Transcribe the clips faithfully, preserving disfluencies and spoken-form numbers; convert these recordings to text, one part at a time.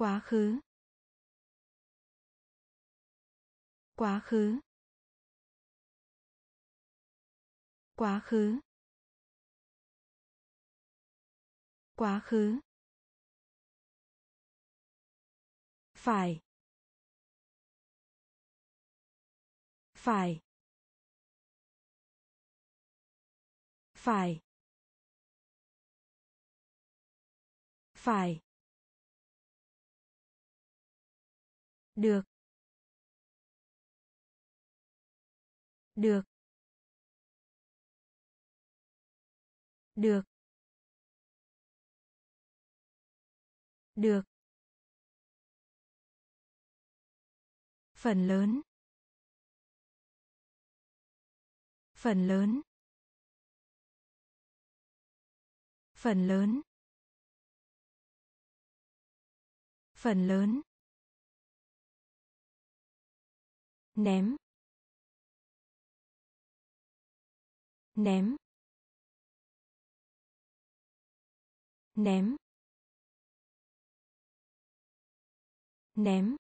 Quá khứ. Quá khứ. Quá khứ. Quá khứ. Phải. Phải. Phải. Phải. Được. Được. Được. Được. Phần lớn. Phần lớn. Phần lớn. Phần lớn. Ném. Ném. Ném. Ném.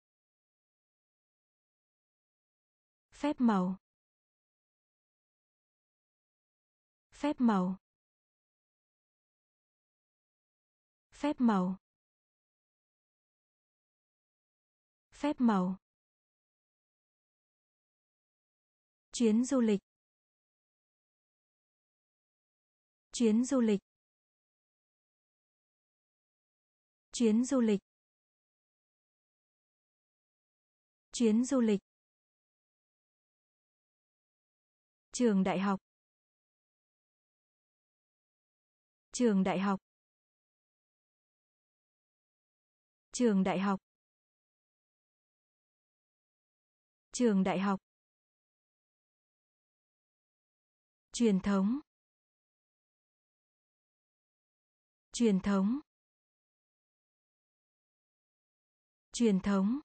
Phép màu. Phép màu. Phép màu. Phép màu. Chuyến du lịch. Chuyến du lịch. Chuyến du lịch. Chuyến du lịch. Trường đại học. Trường đại học. Trường đại học. Trường đại học. Truyền thống. Truyền thống. Truyền thống.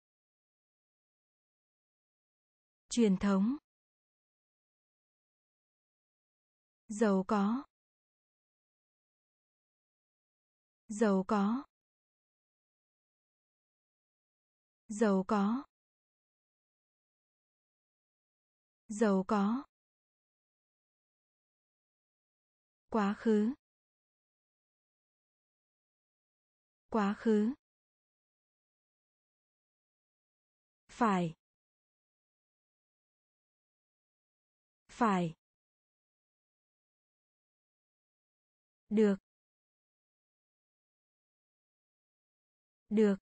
Truyền thống. Giàu có. Giàu có. Giàu có. Giàu có. Quá khứ. Quá khứ. Phải. Phải. Được. Được.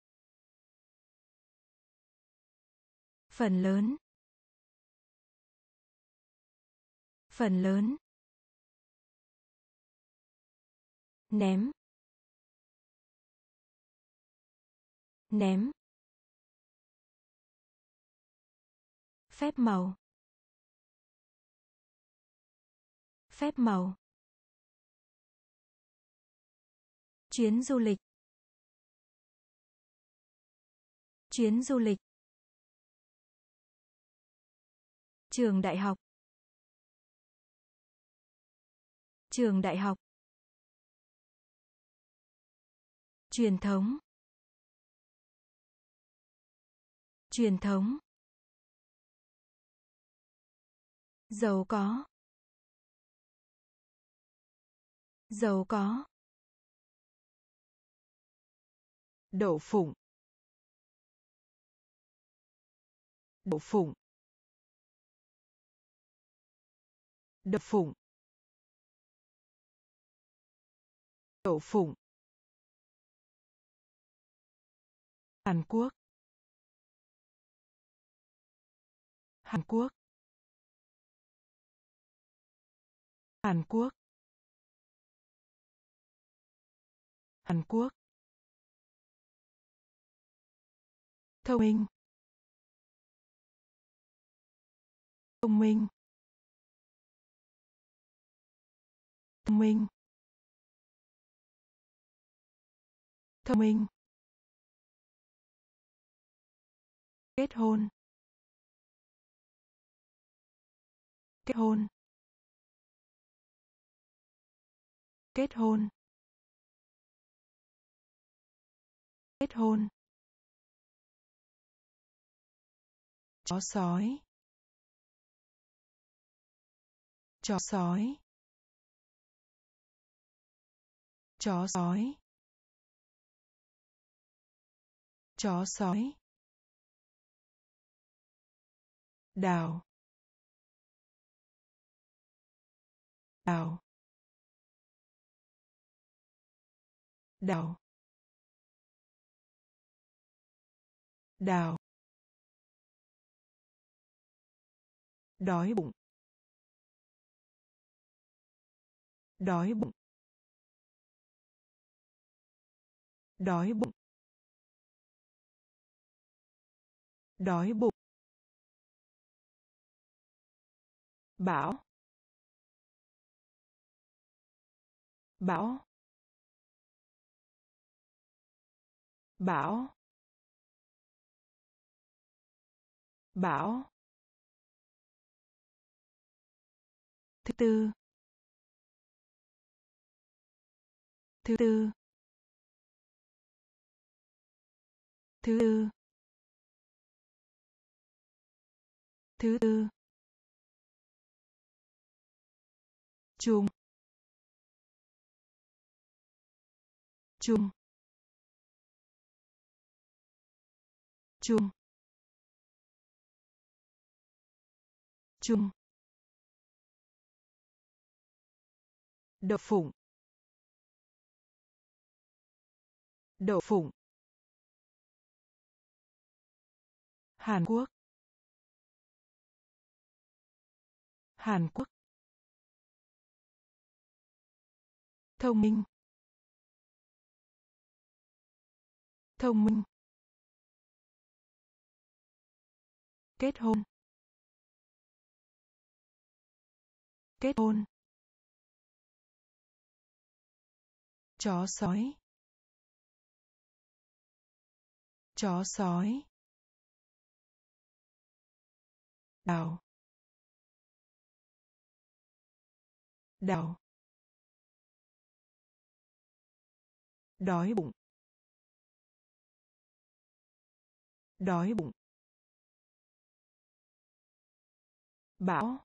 Phần lớn. Phần lớn. Ném. Ném. Phép màu. Phép màu. Chuyến du lịch. Chuyến du lịch. Trường đại học. Trường đại học. Truyền thống. Truyền thống. Giàu có. Giàu có. Đậu phụng. Đậu phụng. Đậu phụng. Đậu phụng. Hàn Quốc. Hàn Quốc. Hàn Quốc. Hàn Quốc. Thông minh. Thông minh. Thông minh. Thông minh. Kết hôn. Kết hôn. Kết hôn. Kết hôn. Chó sói. Chó sói. Chó sói. Chó sói. Đào. Đào. Đào. Đào. Đói bụng. Đói bụng. Đói bụng. Đói bụng. Bão. Bão. Bão. Bão. Thứ tư. Thứ tư. Thứ tư. Thứ tư. Chung. Chung. Chung. Chung. Đậu phụng. Đậu phụng. Hàn Quốc. Hàn Quốc. Thông minh. Thông minh. Kết hôn. Kết hôn. Chó sói. Chó sói. Đào. Đào. Đói bụng. Đói bụng. Bão.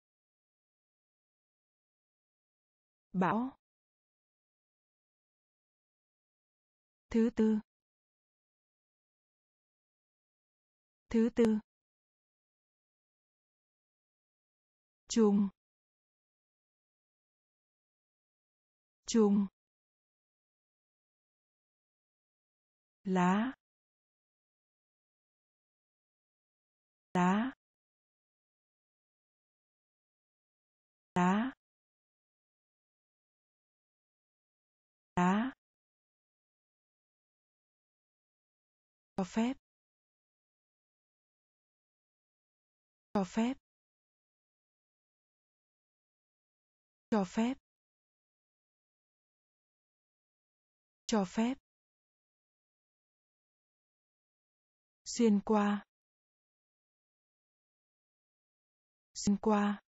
Bão. Thứ tư. Thứ tư. Chung. Chung. Lá. Lá. Lá. Lá. Cho phép. Cho phép. Cho phép. Cho phép. Xuyên qua. Xuyên qua.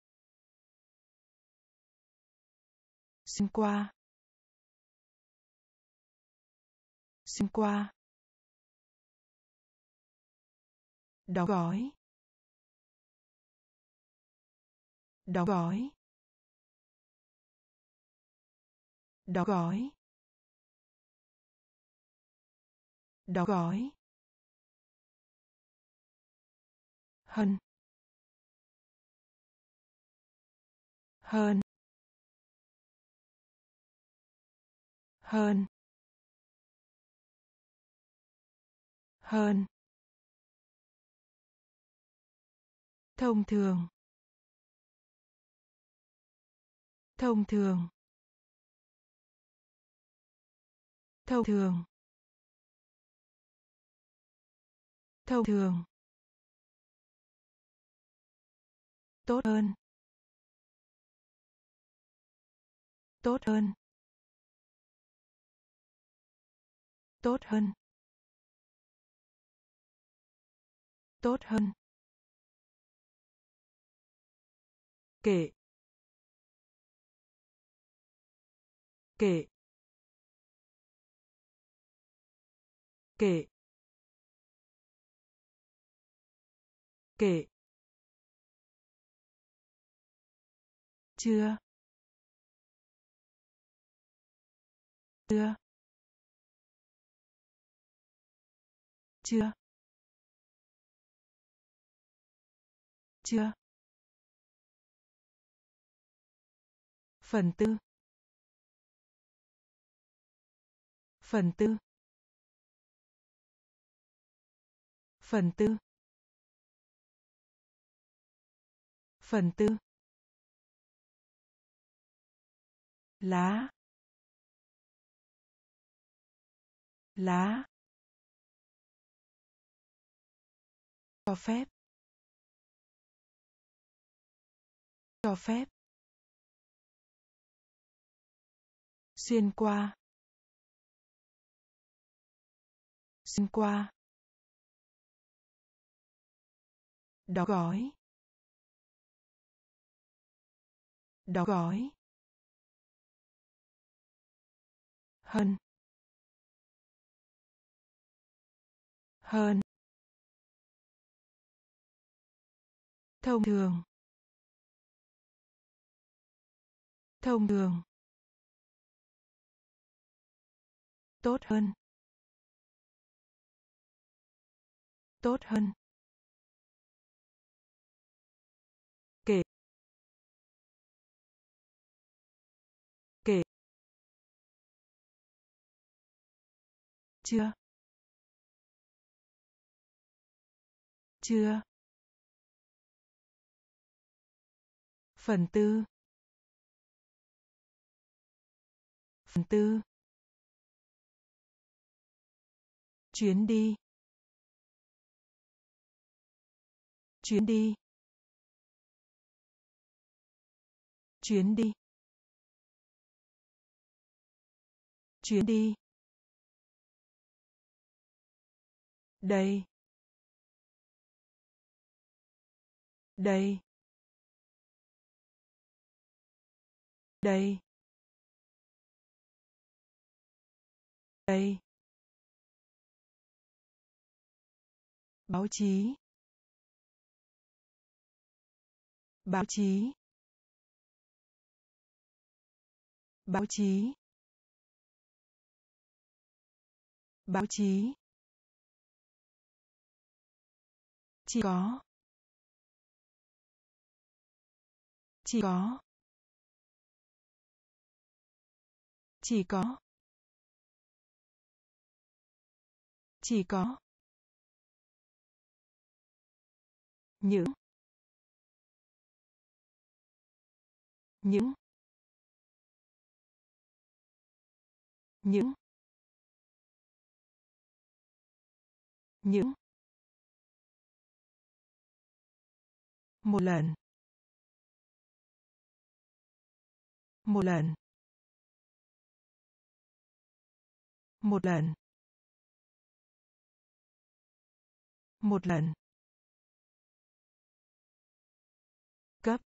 Xuyên qua. Xuyên qua. Đóng gói. Đóng gói. Đóng gói. Đóng gói. Hơn. Hơn. Hơn. Hơn. Thông thường. Thông thường. Thông thường. Thông thường. Tốt hơn. Tốt hơn. Tốt hơn. Tốt hơn. Kệ. Kệ. kệ, kệ, chưa, chưa, chưa, chưa, phần tư, phần tư, phần tư, phần tư, lá, lá, cho phép, cho phép, xuyên qua, xuyên qua, đóng gói, đóng gói, hơn, hơn, thông thường, thông thường, tốt hơn, tốt hơn, kể, kể, chưa, chưa, phần tư, phần tư, chuyến đi, chuyến đi, chuyến đi, chuyến đi, đây, đây, đây, đây, báo chí, báo chí, báo chí, báo chí, chỉ có, chỉ có, chỉ có, chỉ có, những, những, những, những, một lần, một lần, một lần, một lần, cấp,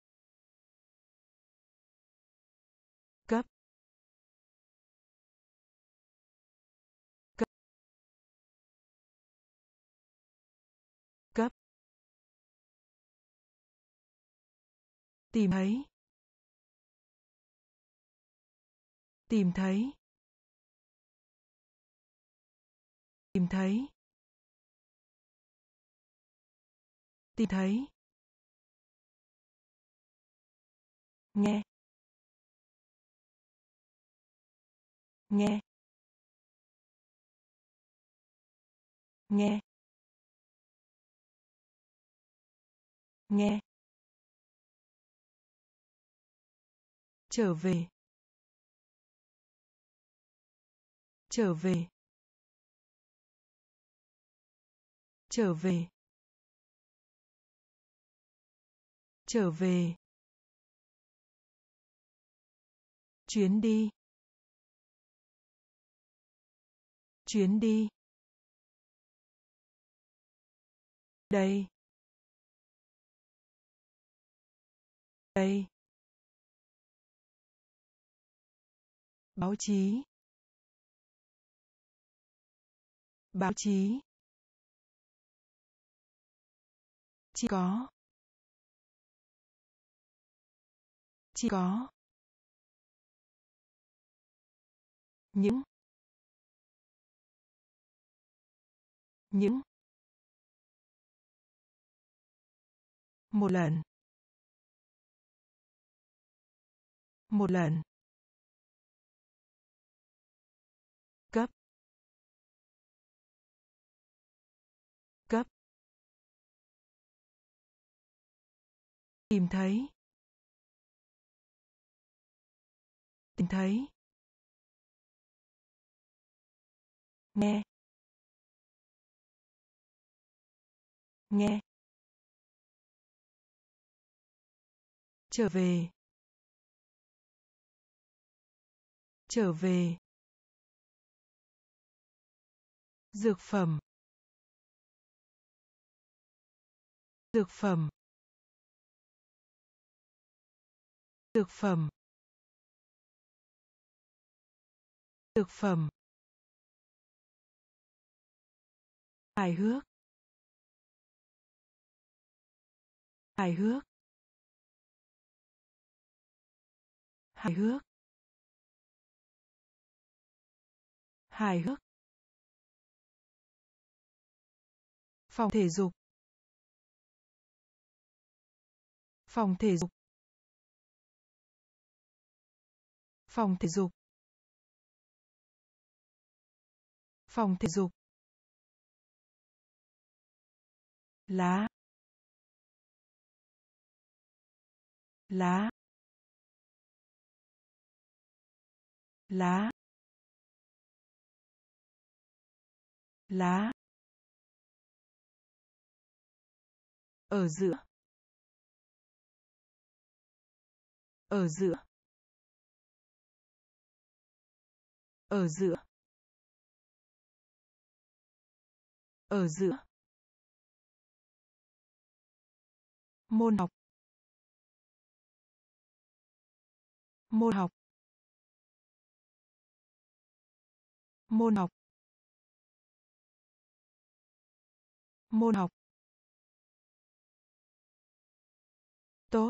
cấp, cấp, cấp, tìm thấy, tìm thấy, tìm thấy, tìm thấy, nghe, nghe, nghe, nghe, trở về, trở về, trở về, trở về, chuyến đi, chuyến đi, đây, đây, báo chí, báo chí, chỉ có, chỉ có, những, những, một lần, một lần, cấp, cấp, tìm thấy, tìm thấy, nghe, nghe, trở về, trở về, dược phẩm, dược phẩm, dược phẩm, dược phẩm, hài hước, hài hước, hài hước, hài hước, phòng thể dục, phòng thể dục, phòng thể dục, phòng thể dục, lá, lá, lá, lá, ở giữa, ở giữa, ở giữa, ở giữa, môn học, môn học, môn học, môn học, tốt,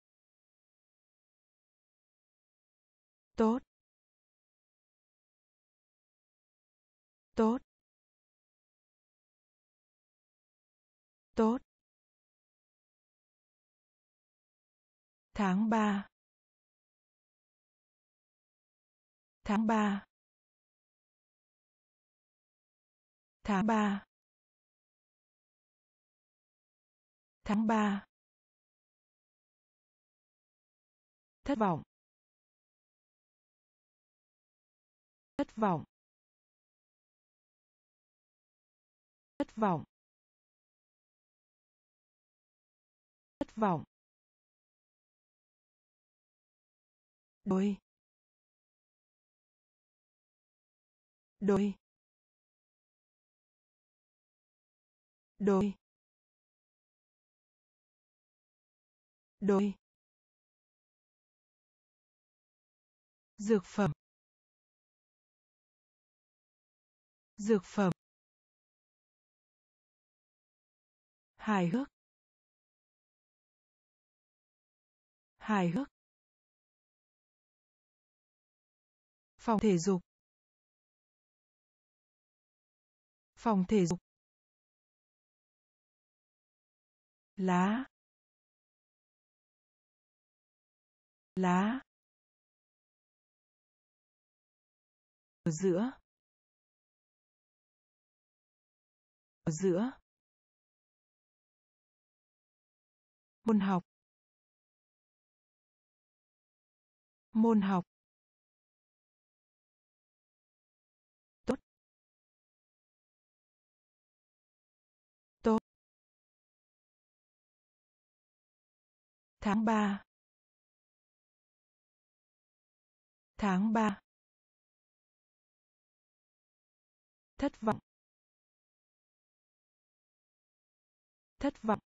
tốt, tốt, tốt, tháng ba, tháng ba, tháng ba, tháng ba, thất vọng, thất vọng, thất vọng, thất vọng, đôi, đôi, đôi, đôi, dược phẩm, dược phẩm, hài hước, hài hước, phòng thể dục, phòng thể dục, lá, lá, ở giữa, ở giữa, môn học, môn học, tốt, tốt, tháng ba, tháng ba, thất vọng, thất vọng,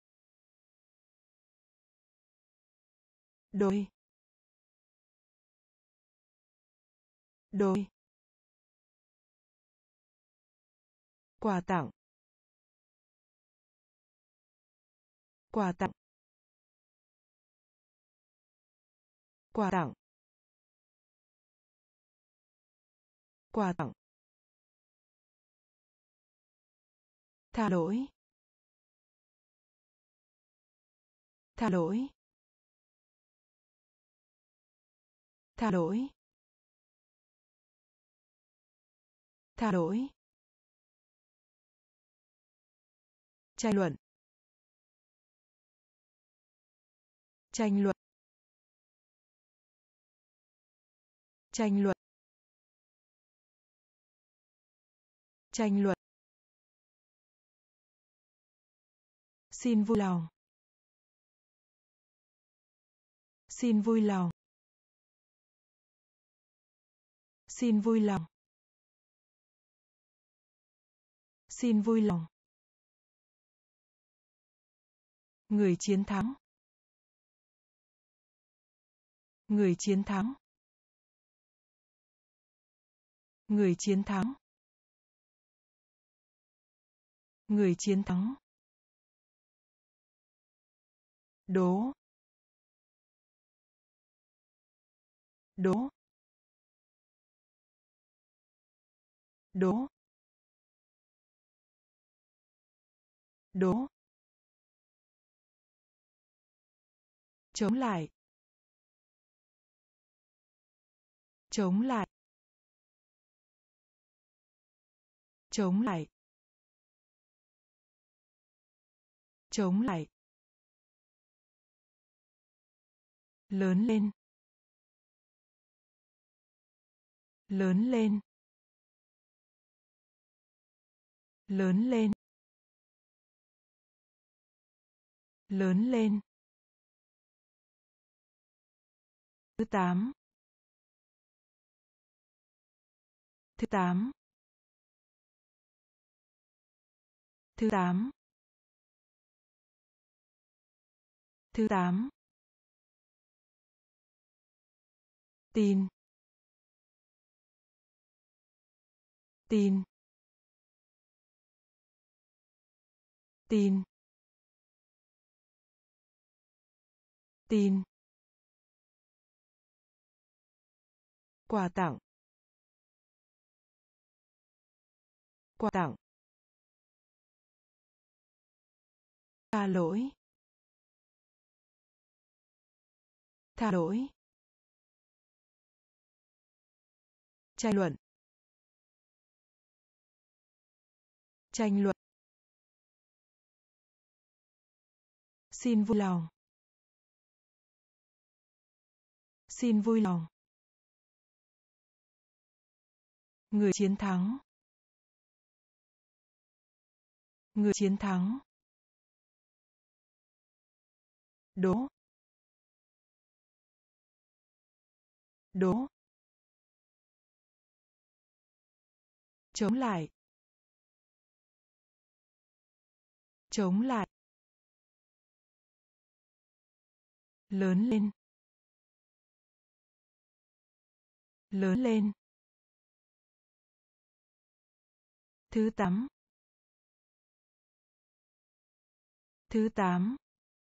đôi, đôi, Quà tặng. Quà tặng. Quà tặng. Quà tặng. Tha lỗi. Tha lỗi. Tha lỗi. Tha lỗi. Tranh luận. Tranh luận. Tranh luận. Tranh luận. Xin vui lòng. Xin vui lòng. Xin vui lòng. Xin vui lòng. Người chiến thắng. Người chiến thắng. Người chiến thắng. Người chiến thắng. Đố. Đố. Đố. Đố. Chống lại. Chống lại. Chống lại. Chống lại. Lớn lên. Lớn lên. Lớn lên. Lớn lên. Thứ tám. Thứ tám. Thứ tám. Thứ tám. Tin. Tin. Tin. Tin. Quà tặng. Quà tặng. Tha lỗi. Tha lỗi. Tranh luận. Tranh luận. Xin vui lòng. Xin vui lòng. Người chiến thắng. Người chiến thắng. Đố. Đố. Chống lại. Chống lại. Lớn lên. Lớn lên. Thứ tám. Thứ tám.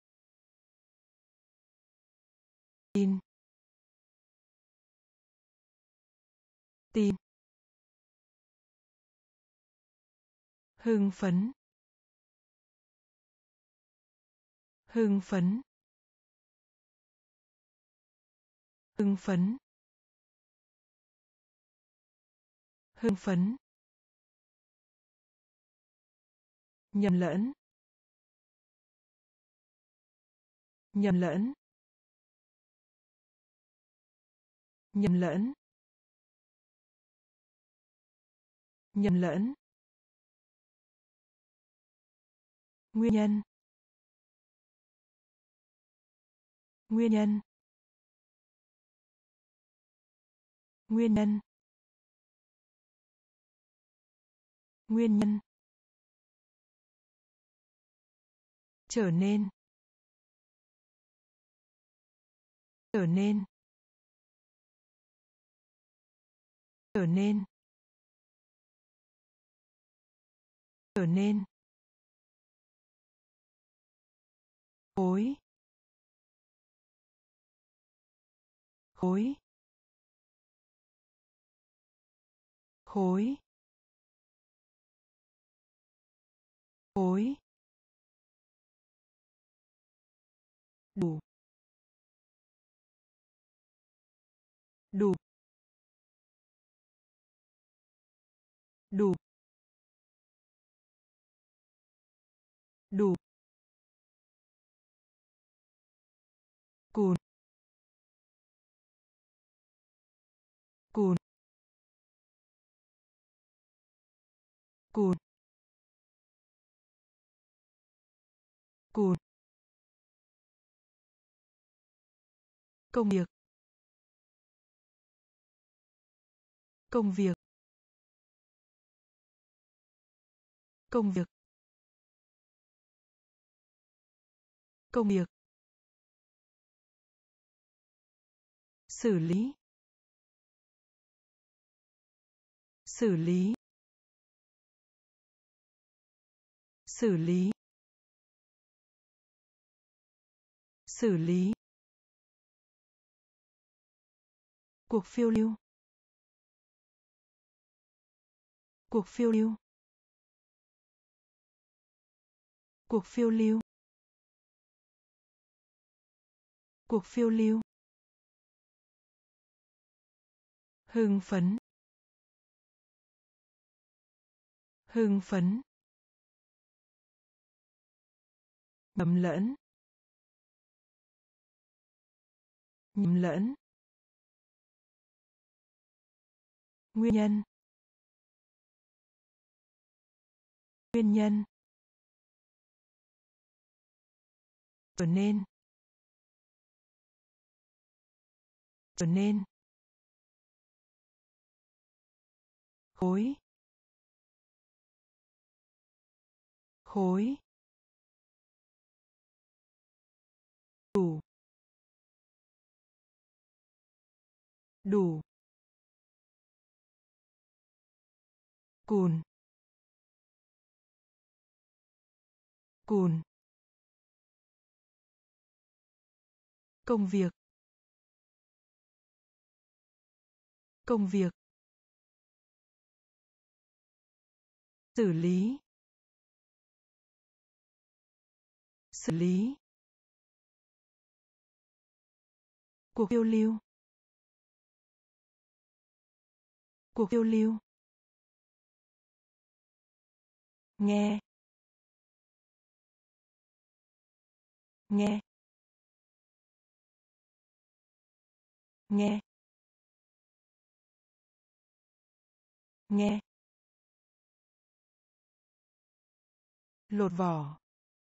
Tin. Tin. Hưng phấn. Hưng phấn. Hưng phấn. Hưng phấn. Nhầm lẫn. Nhầm lẫn. Nhầm lẫn. Nhầm lẫn. Nguyên nhân. Nguyên nhân. Nguyên nhân. Nguyên nhân. Trở nên. Trở nên. Trở nên. trở nên, khối, khối, khối, khối, đủ, đủ, đủ, đủ, cùn, cùn, cùn, cùn, công việc, công việc, công việc, công việc, xử lý, xử lý, xử lý, xử lý, cuộc phiêu lưu, cuộc phiêu lưu, cuộc phiêu lưu, cuộc phiêu lưu, hưng phấn, hưng phấn, nhầm lẫn, nhầm lẫn, nguyên nhân, nguyên nhân, trở nên, trở nên, khối, khối, đủ, đủ, cùn, cùn, công việc, công việc, xử lý, xử lý, cuộc phiêu lưu, cuộc phiêu lưu, nghe, nghe, nghe, nghe, lột vỏ,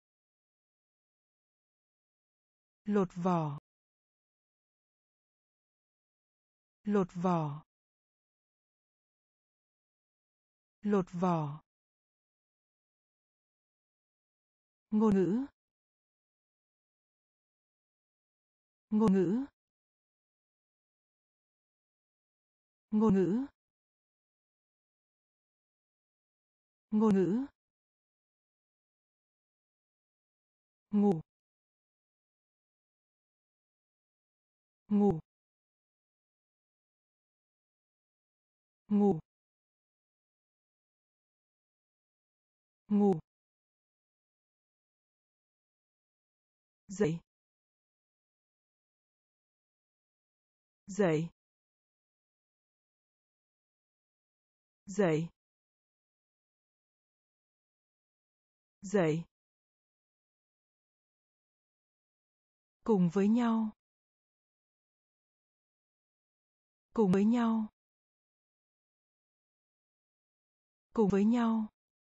lột vỏ, lột vỏ, lột vỏ, ngôn ngữ, ngôn ngữ, ngôn ngữ, ngôn ngữ, ngủ, ngủ, ngủ, ngủ, dậy, dậy, dậy, dậy, cùng với nhau, cùng với nhau, cùng với nhau,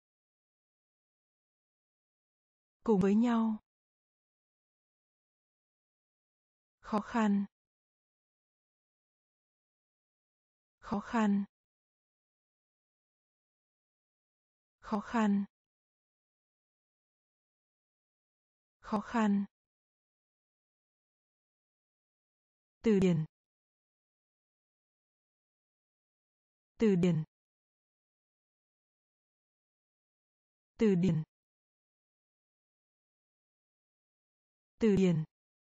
cùng với nhau, khó khăn, khó khăn, khó khăn, khó khăn, từ điển, từ điển, Từ điển. Từ điển.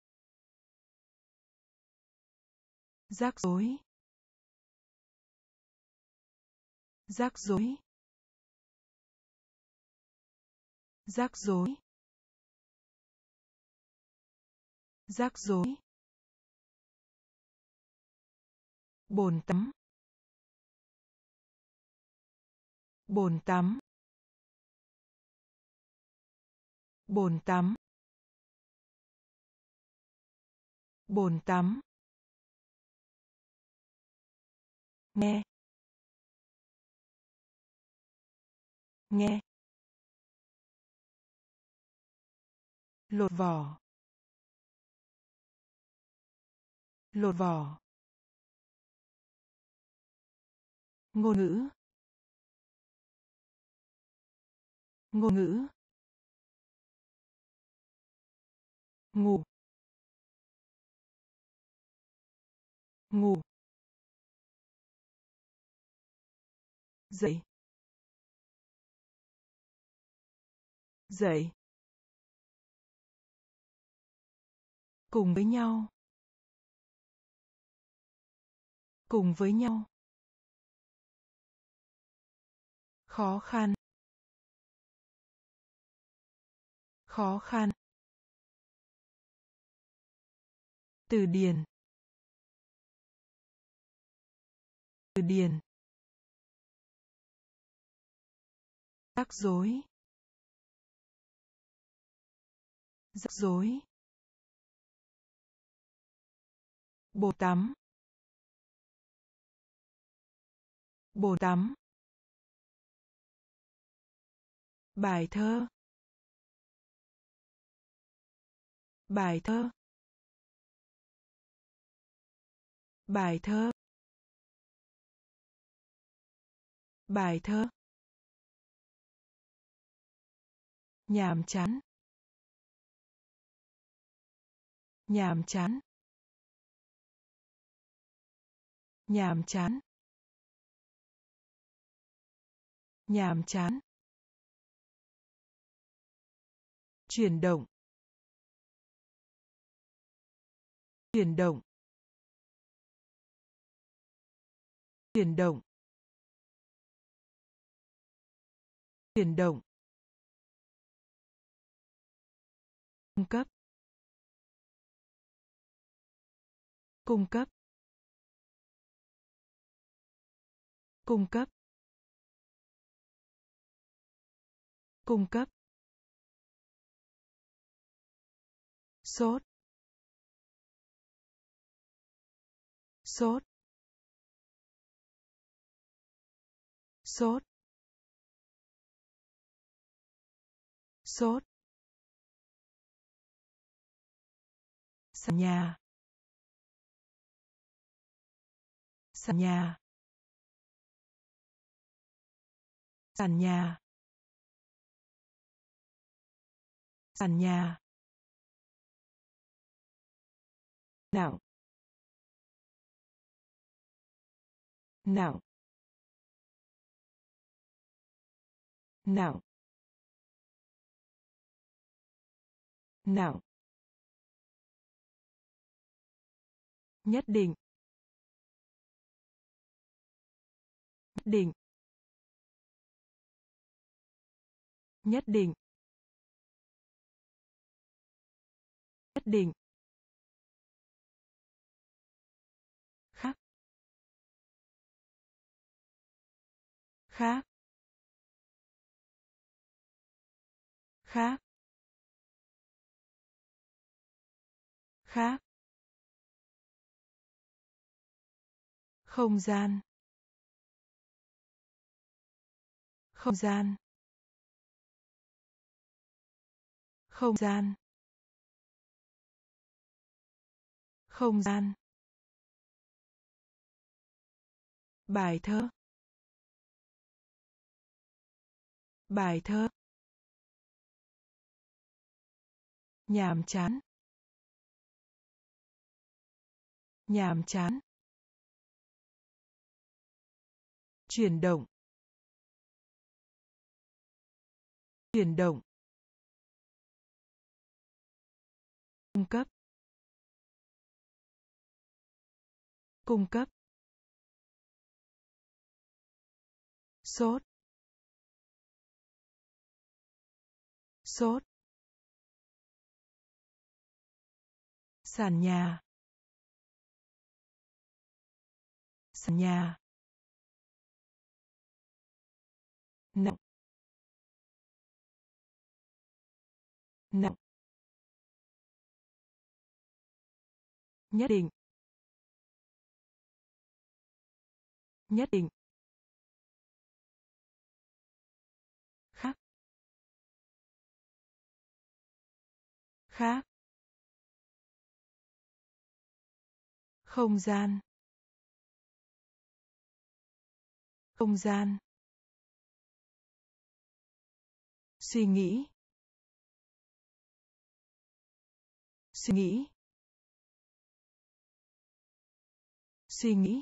Rắc rối. Rắc rối. Rắc rối. Rắc rối. Bồn tắm. Bồn tắm. Bồn tắm. Bồn tắm. Nghe. Nghe. Lột vỏ. Lột vỏ. Ngôn ngữ. Ngôn ngữ. Ngủ. Ngủ. Dậy. Dậy. Cùng với nhau. Cùng với nhau. Khó khăn. Khó khăn. Từ điển. Từ điển. Rắc rối. Rắc rối. Bồn tắm. Bồn tắm. Bài thơ. Bài thơ. Bài thơ. Bài thơ. Nhàm chán. Nhàm chán. Nhàm chán. Nhàm chán. Chuyển động. Chuyển động. Chuyển động. Chuyển động. Cung cấp. Cung cấp. Cung cấp. Cung cấp. Sốt. Sốt. Sốt. Sốt. Sàn nhà. Sàn nhà. Sàn nhà. Sàn nhà. Nặng. Nặng. Nặng. Nặng. Nhất định. Nhất định. Nhất định. Nhất định. Khác. Khác. Khác. Khác. Không gian. Không gian. Không gian. Không gian. Bài thơ. Bài thơ. Nhàm chán. Nhàm chán. Chuyển động. Chuyển động. Cung cấp. Cung cấp. Sốt. Sốt. Sàn nhà. Sàn nhà. Nặng. Nặng. Nhất định. Nhất định. Khác. Khác. Không gian. Không gian. Suy nghĩ. Suy nghĩ. Suy nghĩ.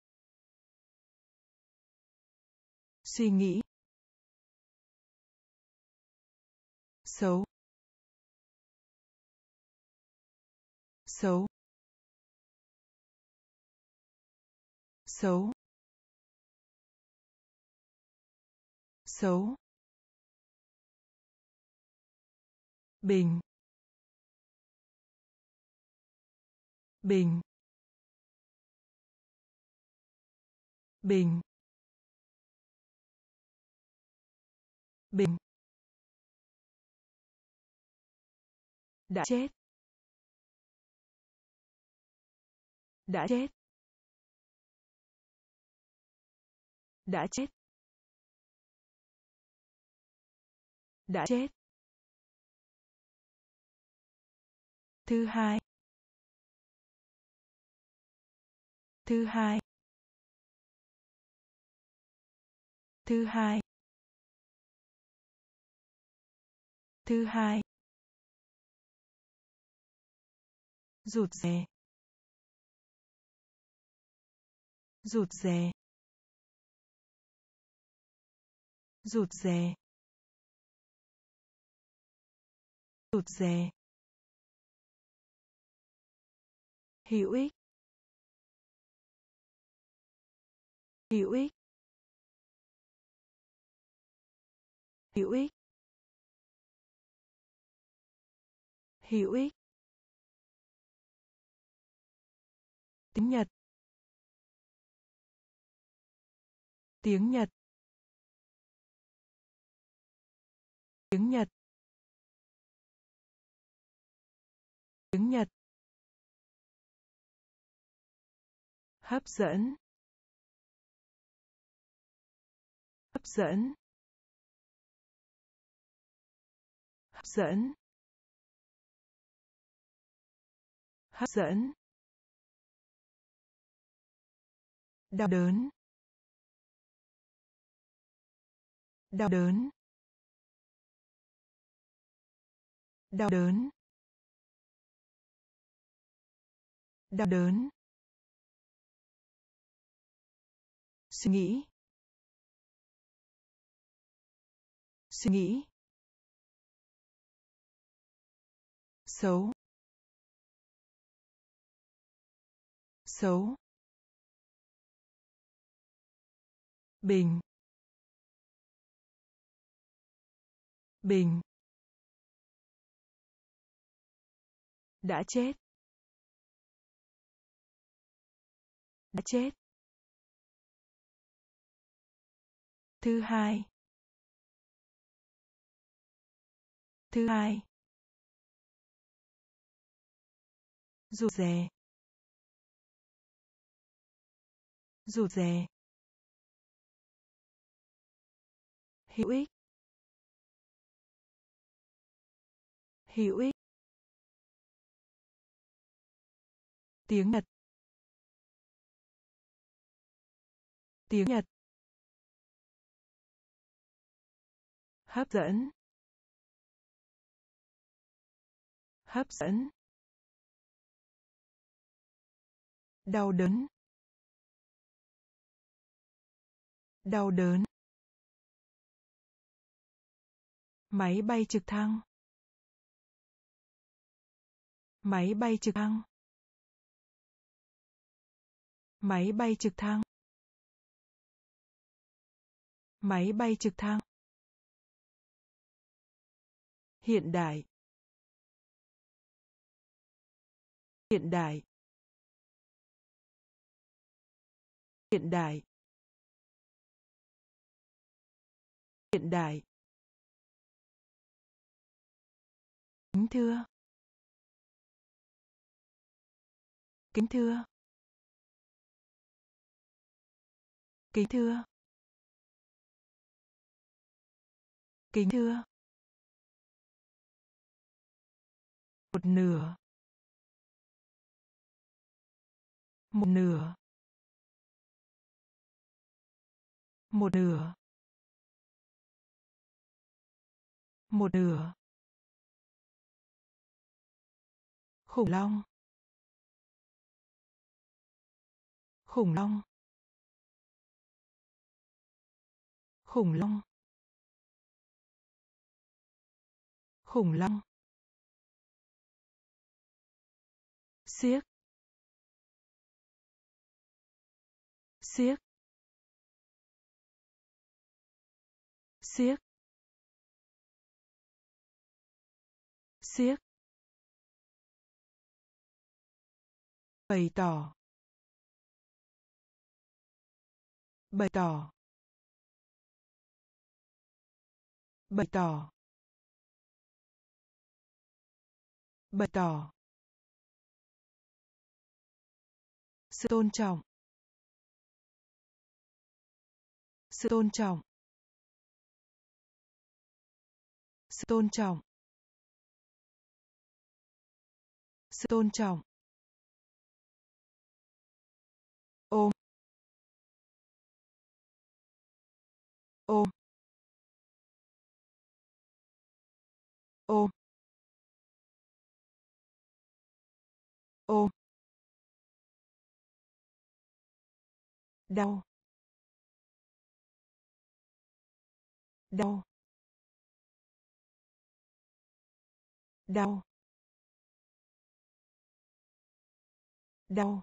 Suy nghĩ. Xấu. Xấu. Xấu. Xấu. Bình. Bình. Bình. Bình. Đã chết. Đã chết. Đã chết. Đã chết. Thứ hai. Thứ hai. Thứ hai. Thứ hai. Rụt rè. Rụt rè. Rụt rè. Rụt rè. Hữu ích. Hữu ích. Hữu ích. Hữu ích. Tiếng Nhật. Tiếng Nhật. Tiếng Nhật. Tiếng Nhật. Hấp dẫn. Hấp dẫn. Hấp dẫn. Hấp dẫn. Đau đớn. Đau đớn. Đau đớn. Đau đớn. Suy nghĩ. Suy nghĩ. Xấu. Xấu. Bình. Bình. Đã chết. Đã chết. Thứ hai. Thứ hai. Rụt rè. Rụt rè. Hữu ích. Hữu ích. Tiếng Nhật. Tiếng Nhật. Hấp dẫn. Hấp dẫn. Đau đớn. Đau đớn. Máy bay trực thăng. Máy bay trực thăng. Máy bay trực thăng. Máy bay trực thăng. Hiện đại. Hiện đại. Hiện đại. Hiện đại. Kính thưa. Kính thưa. Kính thưa. Kính thưa. Một nửa. Một nửa. Một nửa. Một nửa. Khủng long. Khủng long. Khủng long. Khủng long. Xiếc. Xiếc. Xiếc. Xiếc. Bày tỏ. Bày tỏ. Bày tỏ. Bày tỏ. Sự tôn trọng. Sự tôn trọng. Sự tôn trọng. Sự tôn trọng. Ôm. Ôm. Ôm. Ôm. Đau. Đau. Đau. Đau.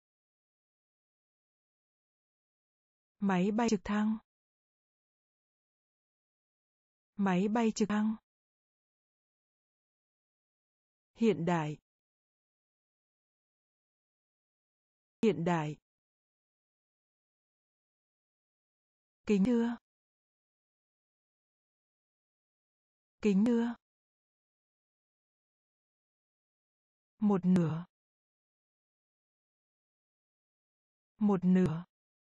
Máy bay trực thăng. Máy bay trực thăng. Hiện đại. Hiện đại. Kính thưa. Kính thưa. Một nửa. Một nửa.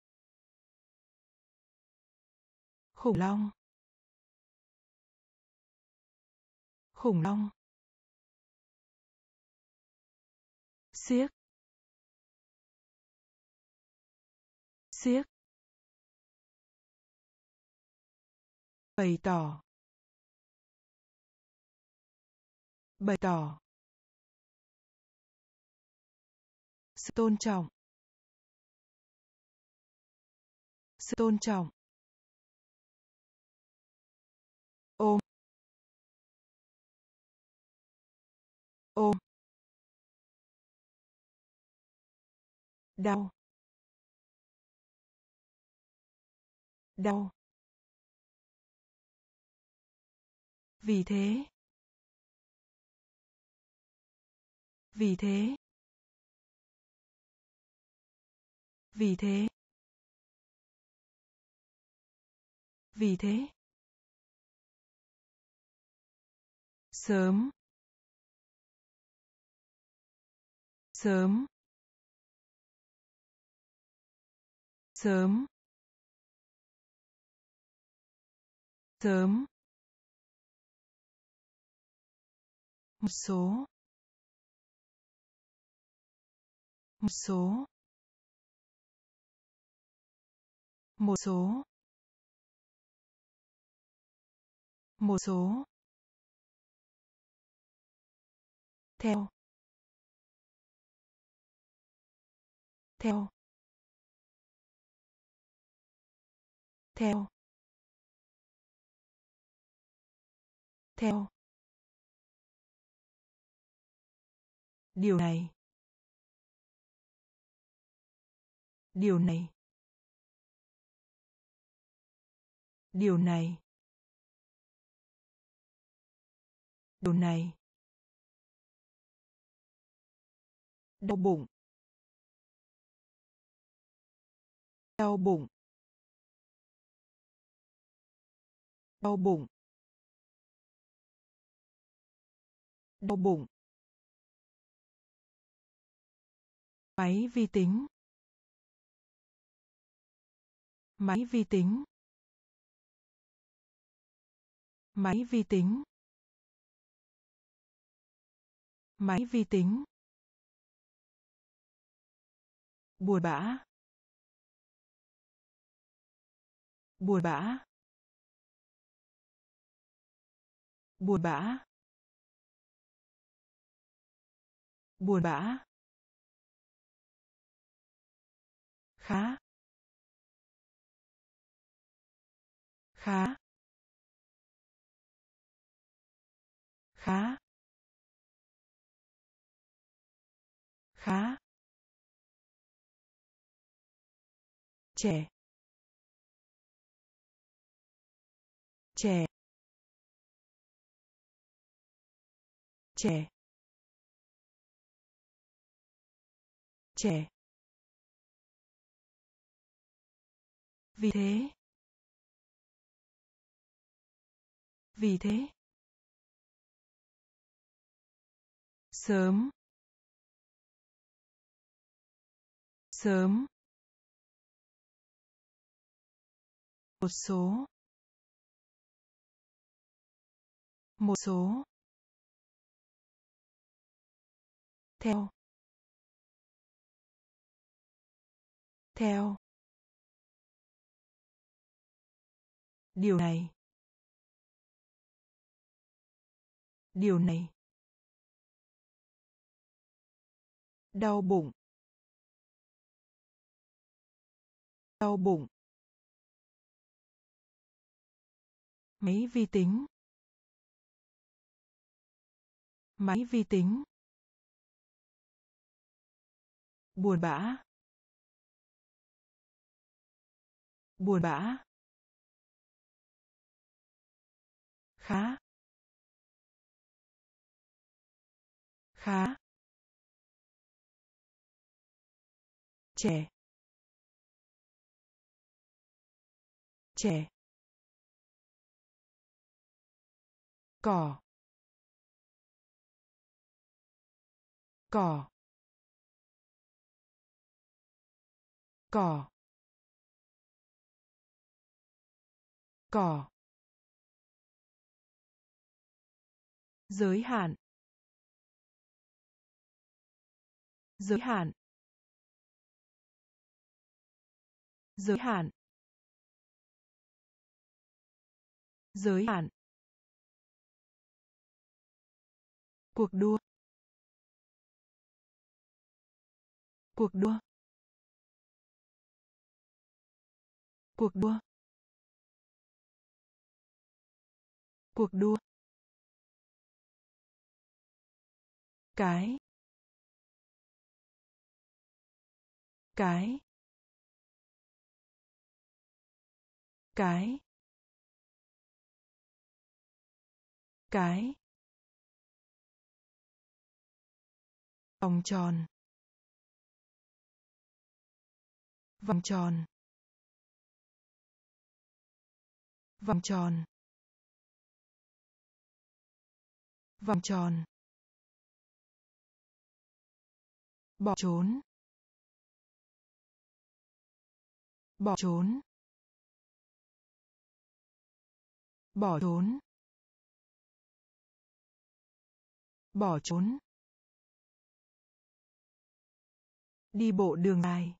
Khủng long. Khủng long. Xiếc. Xiếc. Bày tỏ. Bày tỏ. Sự tôn trọng. Sự tôn trọng. Ôm. Ôm. Đau. Đau. Vì thế. Vì thế. Vì thế. Vì thế. Sớm. Sớm. Sớm. Sớm. Một số. Một số. Một số. Một số. Theo. Theo. Theo. theo, điều này, điều này, điều này, điều này, đau bụng, đau bụng, đau bụng, đau bụng, máy vi tính, máy vi tính, máy vi tính, máy vi tính, buồn bã, buồn bã, buồn bã, buồn bã, khá, khá, khá, khá, trẻ, trẻ, trẻ, trẻ, vì thế, vì thế, sớm, sớm, một số, một số, theo, theo, điều này, điều này, đau bụng, đau bụng, máy vi tính, máy vi tính, buồn bã, buồn bã, khá, khá, trẻ, trẻ, cỏ, cỏ, cỏ, cỏ, giới hạn, giới hạn, giới hạn, giới hạn, cuộc đua, cuộc đua, cuộc đua, cuộc đua, cái, cái, cái, cái, vòng tròn, vòng tròn, vòng tròn, vòng tròn, bỏ trốn, bỏ trốn, bỏ trốn, bỏ trốn, đi bộ đường dài,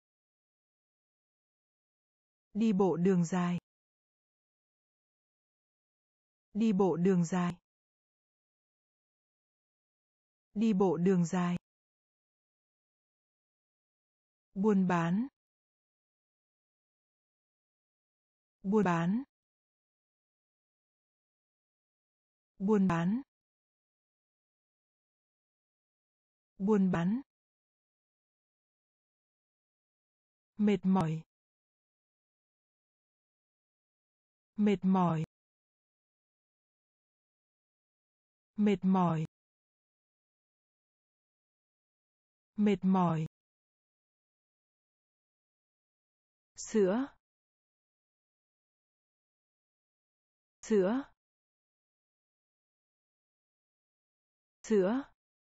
đi bộ đường dài, đi bộ đường dài, đi bộ đường dài, buôn bán, buôn bán, buôn bán, buôn bán, mệt mỏi, mệt mỏi, mệt mỏi, mệt mỏi, sữa, sữa, sữa,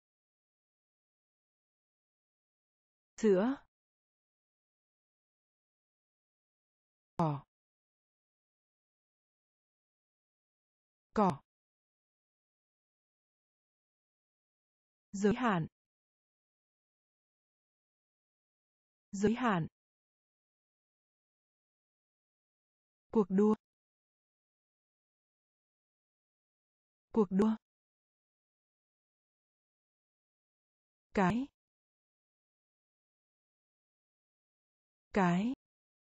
sữa, cỏ, cỏ, giới hạn, giới hạn, cuộc đua, cuộc đua, cái, cái,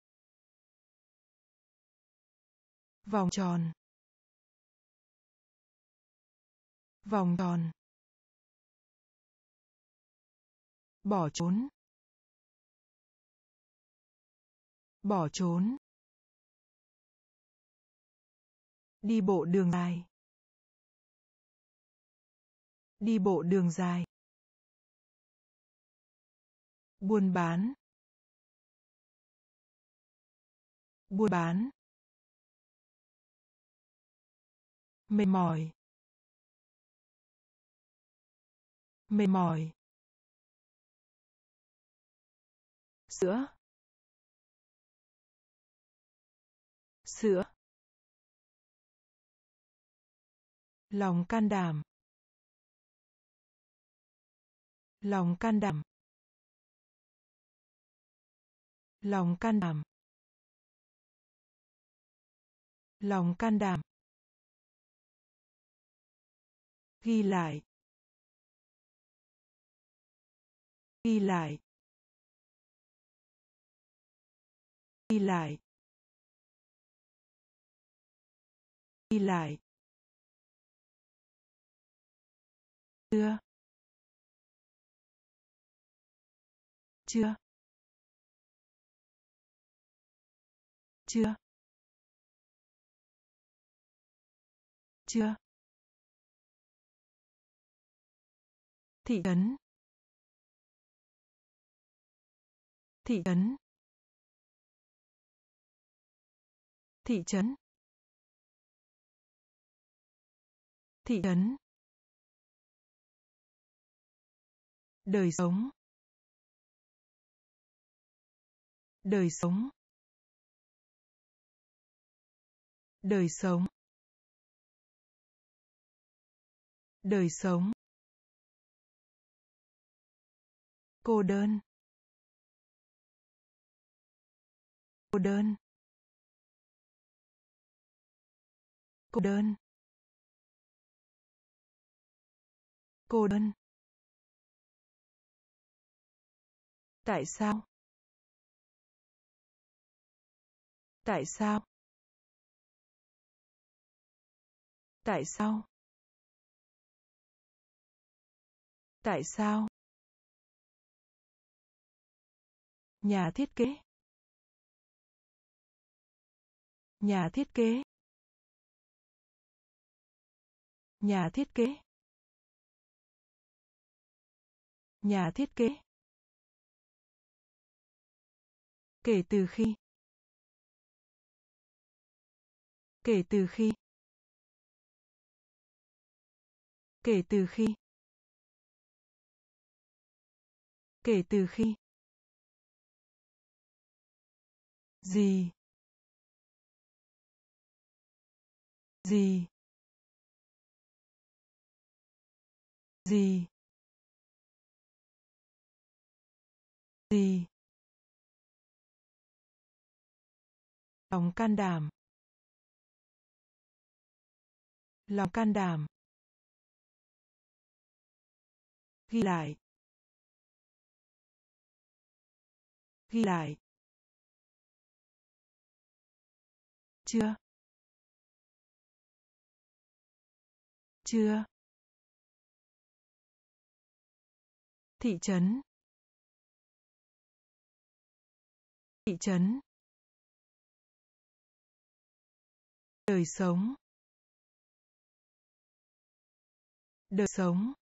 vòng tròn, vòng tròn, bỏ trốn, bỏ trốn, đi bộ đường dài, đi bộ đường dài, buôn bán, buôn bán, mệt mỏi, mệt mỏi, sữa, sữa, lòng can đảm, lòng can đảm, lòng can đảm, lòng can đảm, ghi lại, ghi lại, ghi lại, ghi lại, chưa, chưa, chưa, chưa, thị trấn, thị trấn, thị trấn, thị trấn, đời sống, đời sống, đời sống, đời sống, cô đơn, cô đơn, cô đơn, cô đơn, tại sao, tại sao, tại sao, tại sao, nhà thiết kế, nhà thiết kế, nhà thiết kế, nhà thiết kế, kể từ khi, kể từ khi, kể từ khi, kể từ khi, gì, gì, gì, gì, lòng can đảm, lòng can đảm, ghi lại, ghi lại, chưa, chưa, thị trấn, thị trấn, đời sống, đời sống,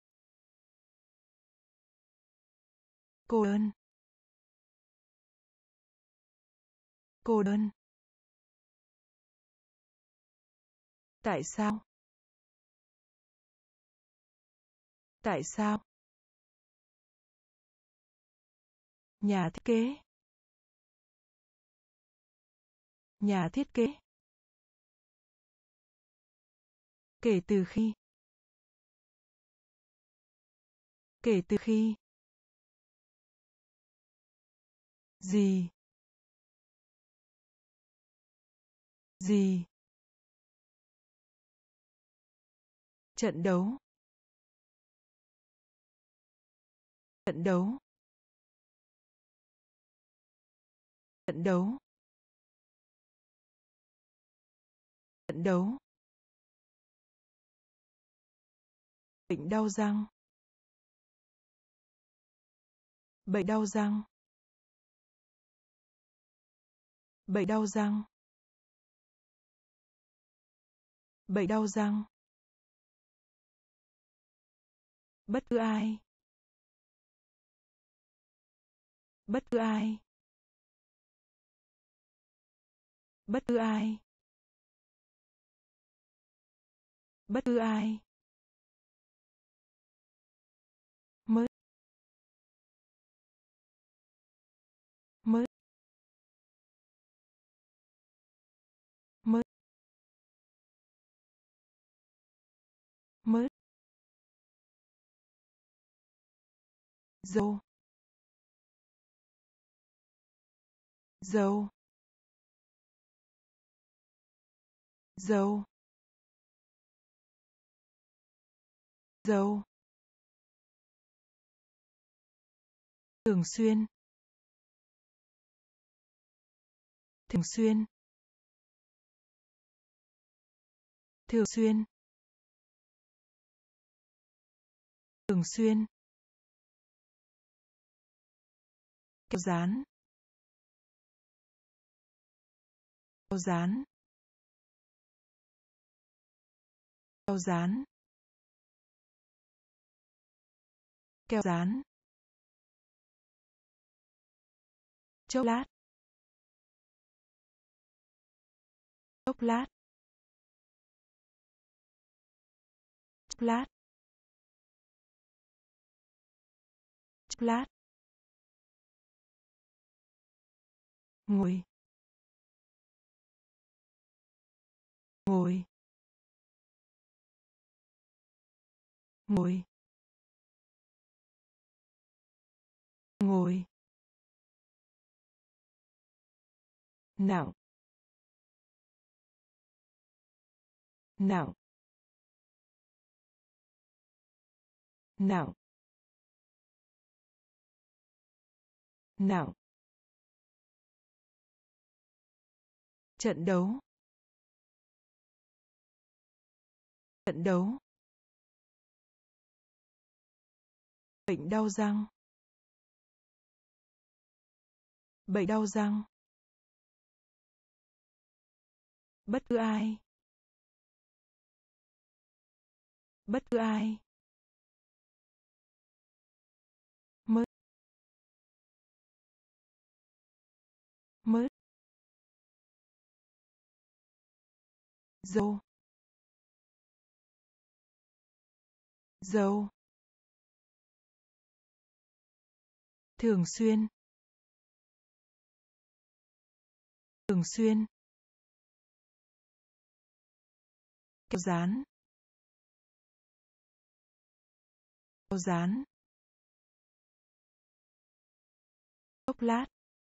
cô đơn, cô đơn, tại sao, tại sao, nhà thiết kế, nhà thiết kế, kể từ khi, kể từ khi, gì, gì, trận đấu, trận đấu, trận đấu, trận đấu, bệnh đau răng, bệnh đau răng, bệnh đau răng, bệnh đau răng, bất cứ ai, bất cứ ai, bất cứ ai, bất cứ ai, mới, mới, mới, mới, dâu, dâu, dâu, dâu, thường xuyên, thường xuyên, thường xuyên, thường xuyên, keo dán, keo dán, keo dán, keo dán, chốc lát, chốc lát, chốc lát, chốc lát, ngồi, ngồi, ngồi, ngồi, nào, nào, nào, nào, trận đấu, trận đấu, bệnh đau răng, bệnh đau răng, bất cứ ai, bất cứ ai, mới, mới, dâu, dâu, thường xuyên, thường xuyên, keo dán, keo dán, chốc lát,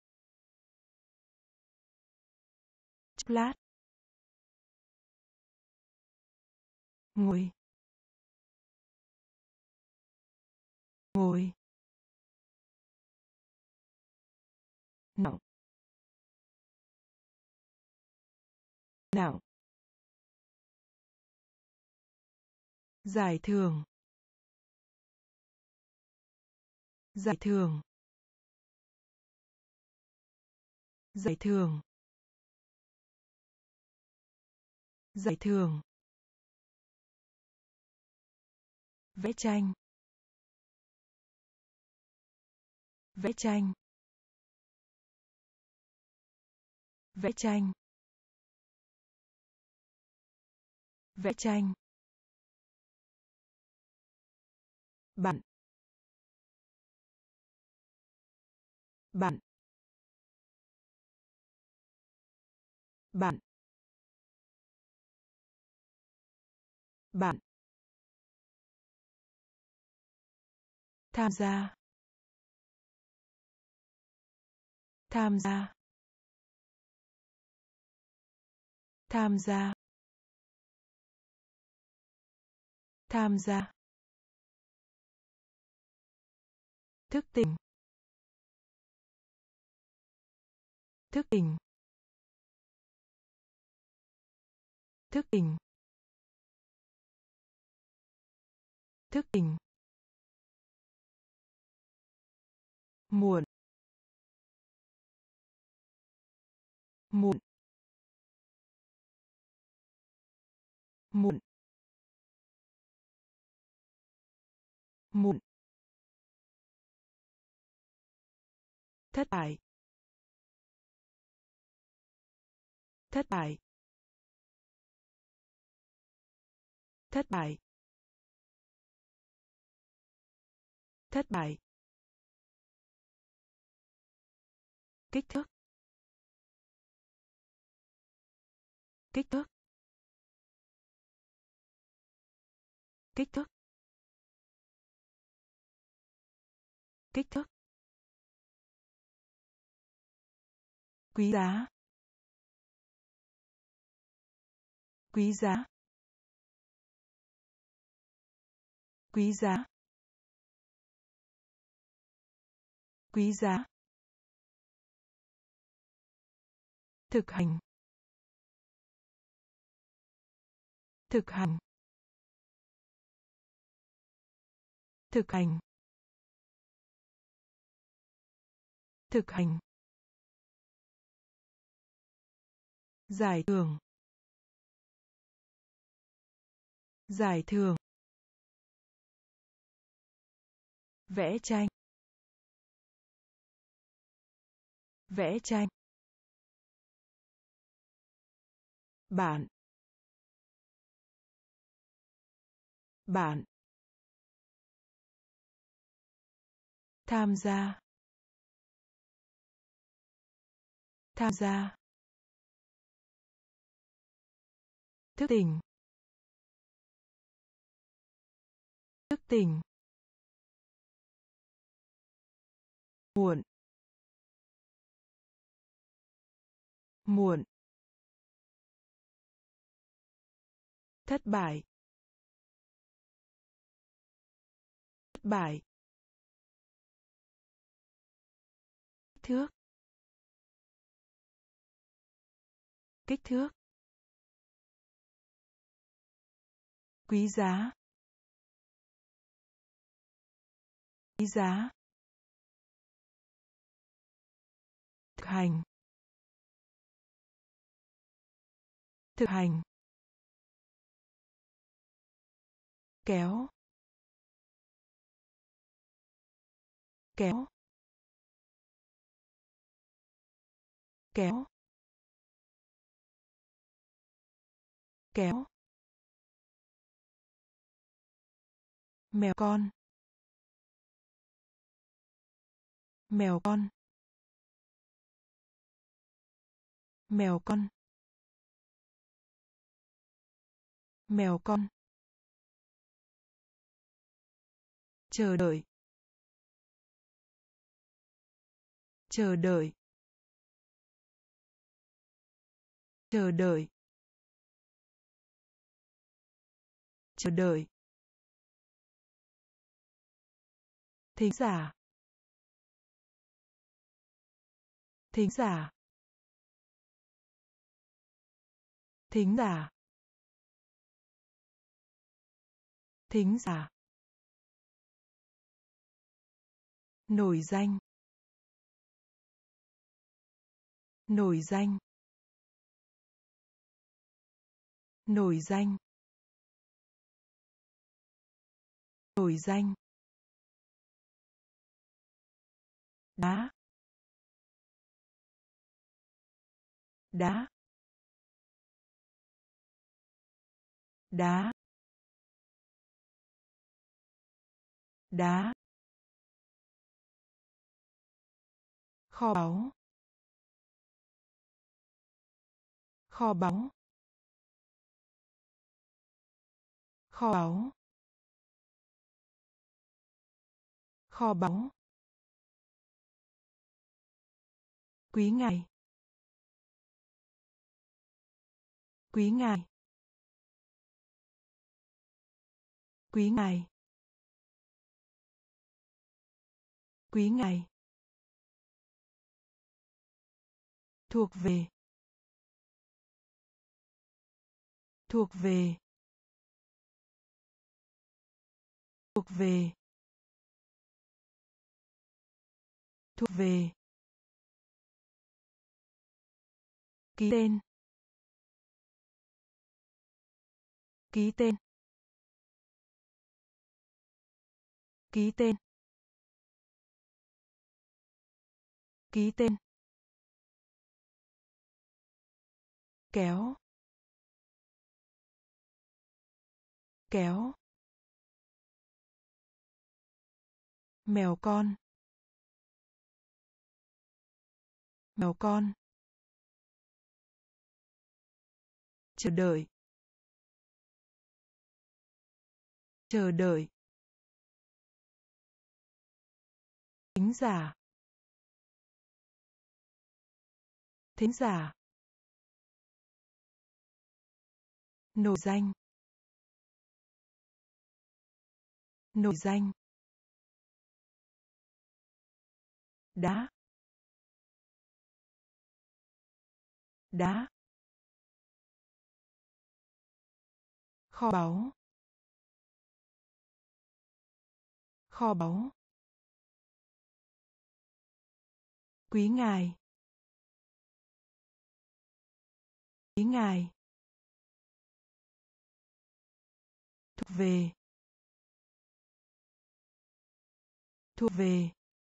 chốc lát, ngồi, ngồi, nào, nào, Giải thưởng. Giải thưởng. Giải thưởng. Giải thưởng. Vẽ tranh. Vẽ tranh. Vẽ tranh. Vẽ tranh. Bạn. Bạn. Bạn. Bạn. Tham gia. Tham gia. Tham gia. Tham gia. Thức tỉnh. Thức tỉnh. Thức tỉnh. Thức tỉnh. Muộn. Muộn. Muộn. Muộn. Thất bại. Thất bại. Thất bại. Thất bại. Kích thước. Kích thước. Kích thước. Kích thước. Quý giá. Quý giá. Quý giá. Quý giá. Thực hành. Thực hành. Thực hành. Thực hành. Giải thưởng. Giải thưởng. Vẽ tranh. Vẽ tranh. Bạn. Bạn. Tham gia. Tham gia. Thức tỉnh. Thức tỉnh. Muộn. Muộn. Thất bại. Thất bại. Kích thước. Kích thước. Quý giá. Quý giá. Thực hành. Thực hành. Kéo. Kéo. Kéo. Kéo. Mèo con. Mèo con. Mèo con. Mèo con. Chờ đợi. Chờ đợi. Chờ đợi. Chờ đợi. Thính giả. Thính giả. Thính giả. thính giả, nổi danh, nổi danh, nổi danh, nổi danh, đá, đá, đá, đá, kho báu, kho báu, kho báu, kho báu, quý ngài, quý ngài, quý ngài, quý ngài, thuộc về, thuộc về, thuộc về, thuộc về, ký tên, ký tên, ký tên, ký tên, kéo, kéo, mèo con, mèo con, chờ đợi, chờ đợi, thính giả, thính giả, nổi danh, nổi danh, đá, đá, kho báu, kho báu, quý ngài, quý ngài, thuộc về, thuộc về,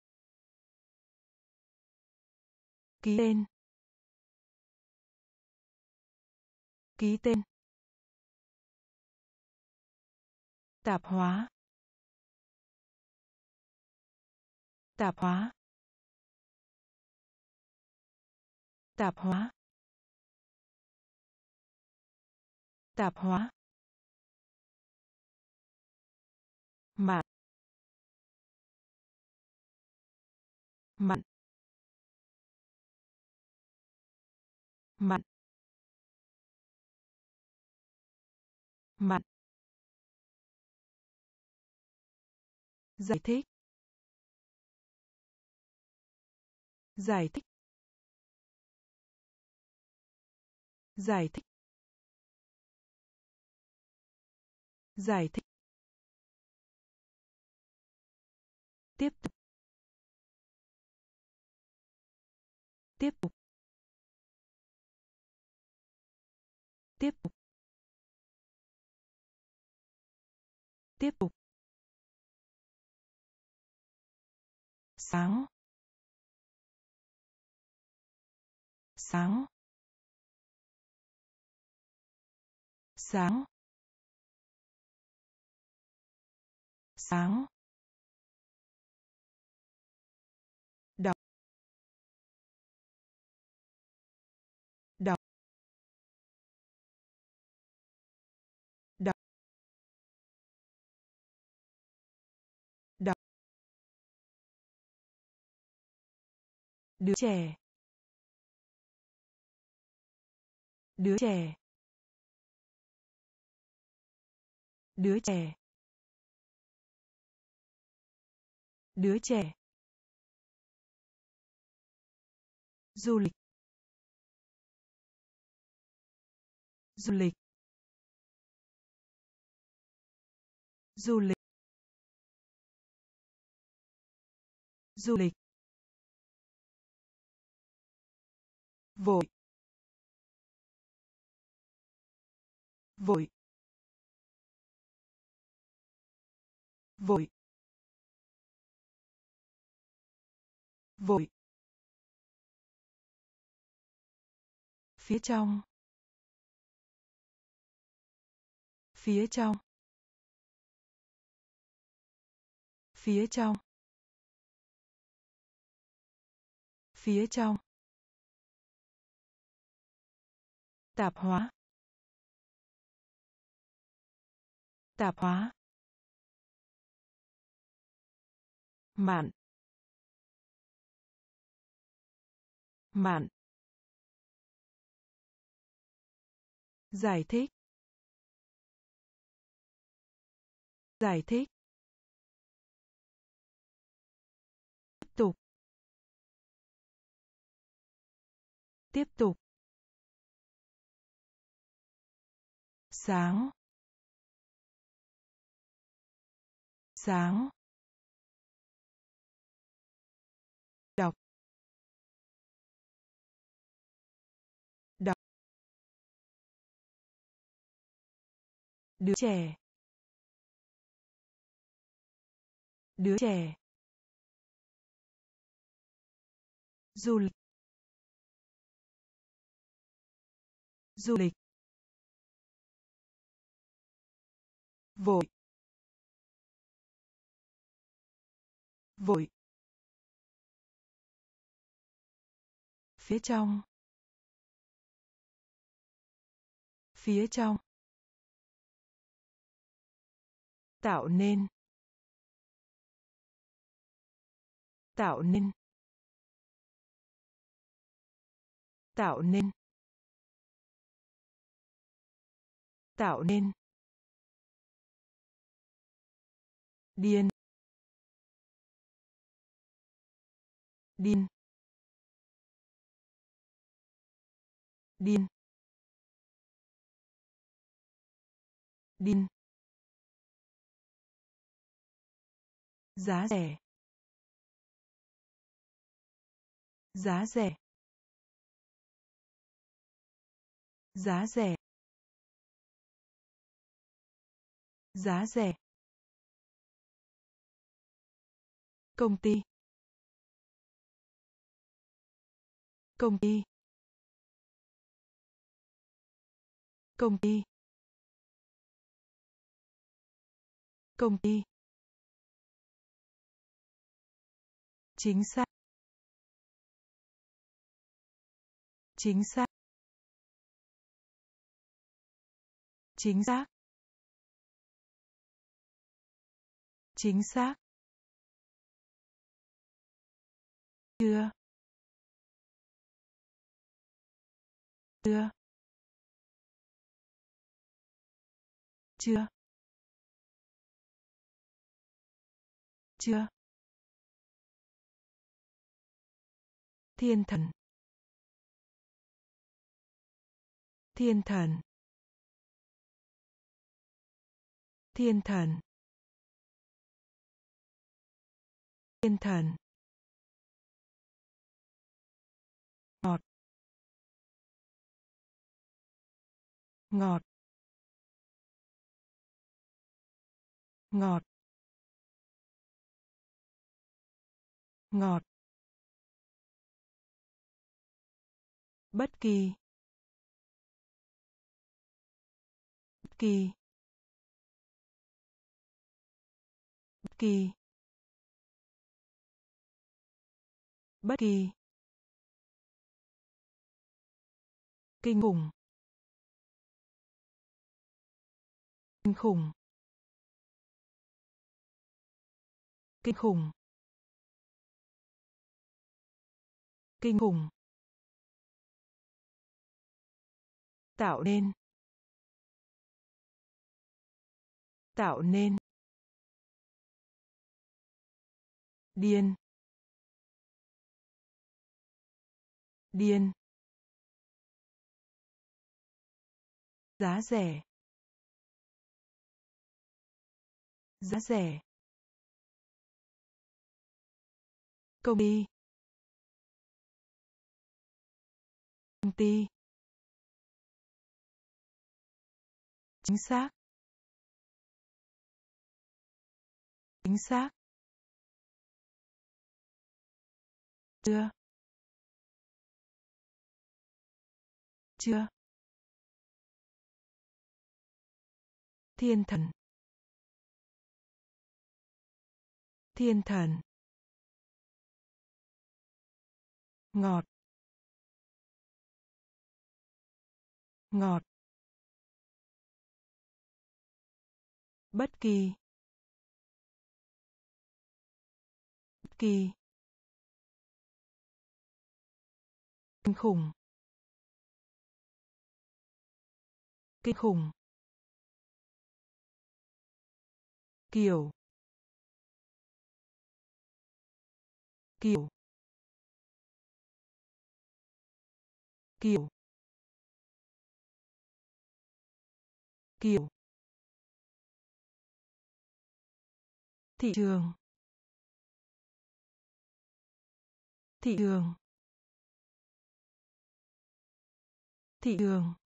ký tên, ký tên, tạp hóa, tạp hóa, tạp hóa, tạp hóa, mạn, mạn, mạn, mạn, giải thích, giải thích, giải thích, giải thích, tiếp tục, tiếp tục, tiếp tục, tiếp tục, sáng, sáng, sáng, sáng, đọc, đọc, đọc, đọc, đứa trẻ, đứa trẻ, đứa trẻ, đứa trẻ, du lịch, du lịch, du lịch, du lịch, vội, vội, vội, vội, phía trong, phía trong, phía trong, phía trong, tạp hóa, tạp hóa, mạn, mạn, giải thích, giải thích, tiếp tục, tiếp tục, sáng, sáng, đọc, đọc, đứa trẻ, đứa trẻ, du lịch, du lịch, vội, vội, phía trong, phía trong, tạo nên, tạo nên, tạo nên, tạo nên, điên, điên, điên, điên, giá rẻ, giá rẻ, giá rẻ, giá rẻ, công ty, công ty, công ty, công ty, chính xác, chính xác, chính xác, chính xác, chưa, chưa, chưa, chưa, thiên thần, thiên thần, thiên thần, thiên thần, ngọt, ngọt, ngọt, ngọt, bất kỳ, bất kỳ, bất kỳ, bất kỳ, kinh khủng, kinh khủng, kinh khủng, kinh khủng, tạo nên, tạo nên, điên, điên, giá rẻ, Giá rẻ. Công ty. Công ty. Chính xác. Chính xác. Chưa. Chưa. Thiên thần. Thiên thần. Ngọt. Ngọt. Bất kỳ. Bất kỳ. Kinh khủng. Kinh khủng. Kiểu. Kiểu. Kiểu. Kiểu. Thị trường. Thị trường. Thị trường.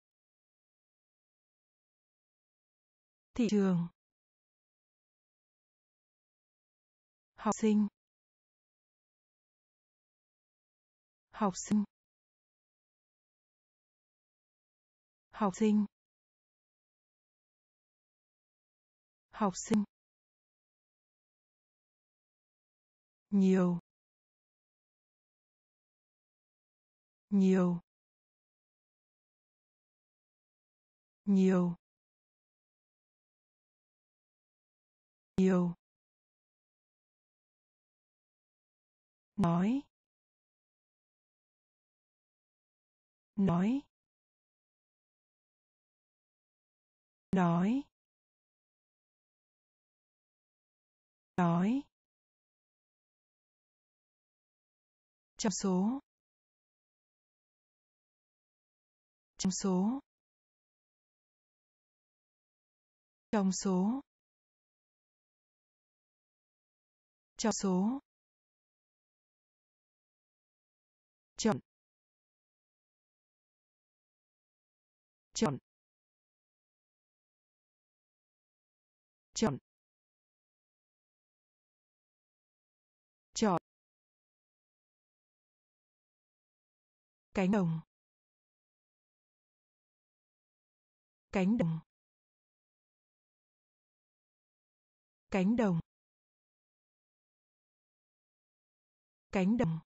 Thị trường. Học sinh. Học sinh. Học sinh. Học sinh. Nhiều. Nhiều. Nhiều. Nhiều. Nói. Nói. Nói. Nói. Trong số. Trong số. Trong số. Trong số. Chọn. Chọn. Chọn. Chọn. Cánh đồng. Cánh đồng. Cánh đồng. Cánh đồng.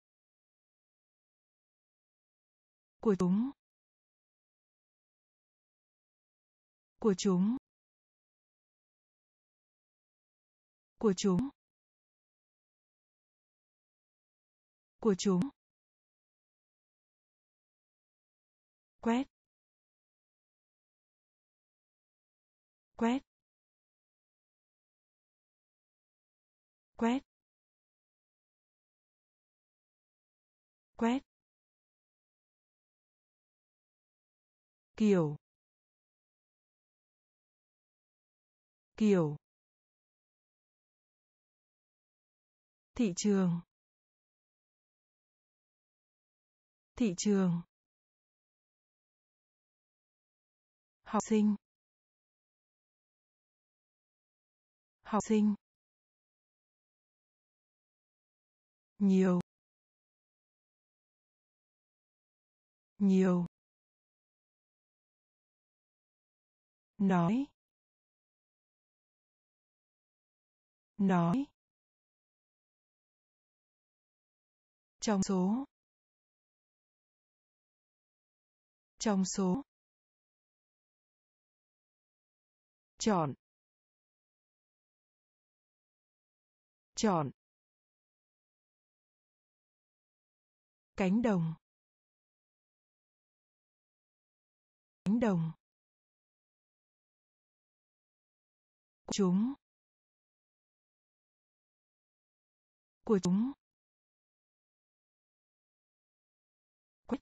Của chúng. Của chúng. Của chúng. Của chúng. Quét. Quét. Quét. Quét. Kiểu. Kiểu. Thị trường. Thị trường. Học sinh. Học sinh. Nhiều. Nhiều. Nói. Nói. Trong số. Trong số. Chọn. Chọn. Cánh đồng. Cánh đồng. Của chúng. Của chúng. Quét.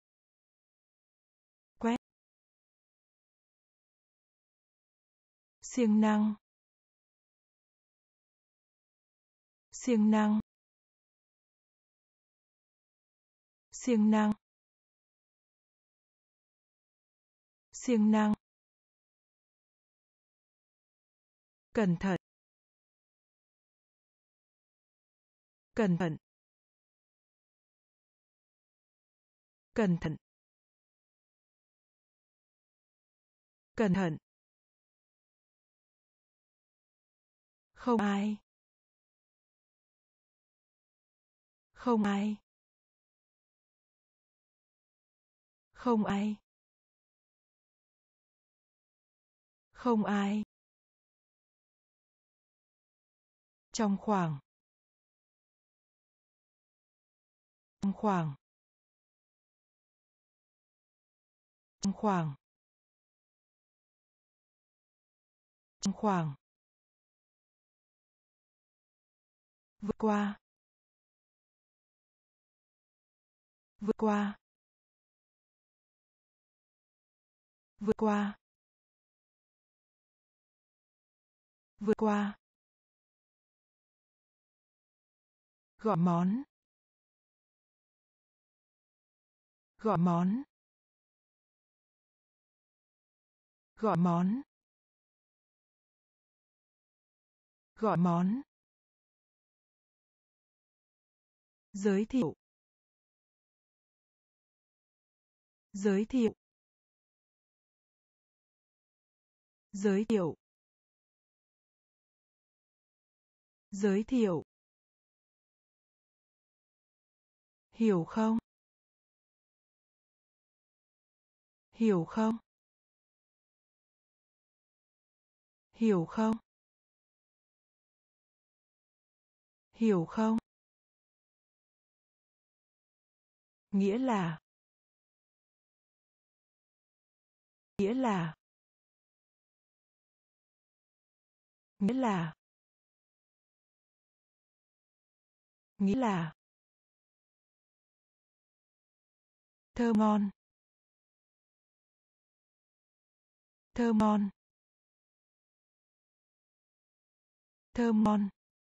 Quét. siêng năng, siêng năng, siêng năng, siêng năng, cẩn thận, cẩn thận, cẩn thận, cẩn thận, không ai, không ai, không ai, không ai, trong khoảng, trong khoảng, trong khoảng, trong khoảng, vượt qua, vượt qua, vượt qua, vượt qua, gọi món, gọi món, gọi món, gọi món, giới thiệu, giới thiệu, giới thiệu, giới thiệu, hiểu không, hiểu không, hiểu không, hiểu không, nghĩa là, nghĩa là, nghĩa là, nghĩa là, thơm ngon, thơm ngon, thơm ngon,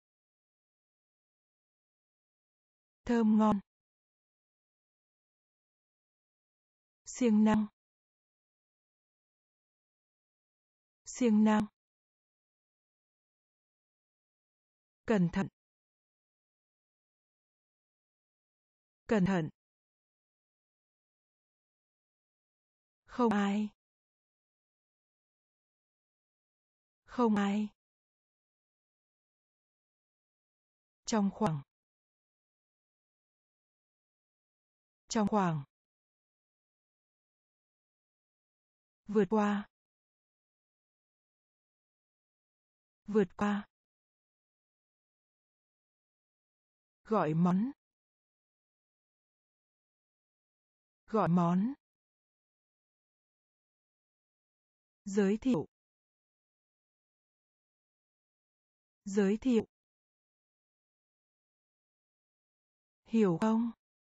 thơm ngon, siêng năng, siêng năng, cẩn thận, cẩn thận, không ai, không ai, trong khoảng, trong khoảng, vượt qua, vượt qua, gọi món, gọi món, giới thiệu, giới thiệu, hiểu không,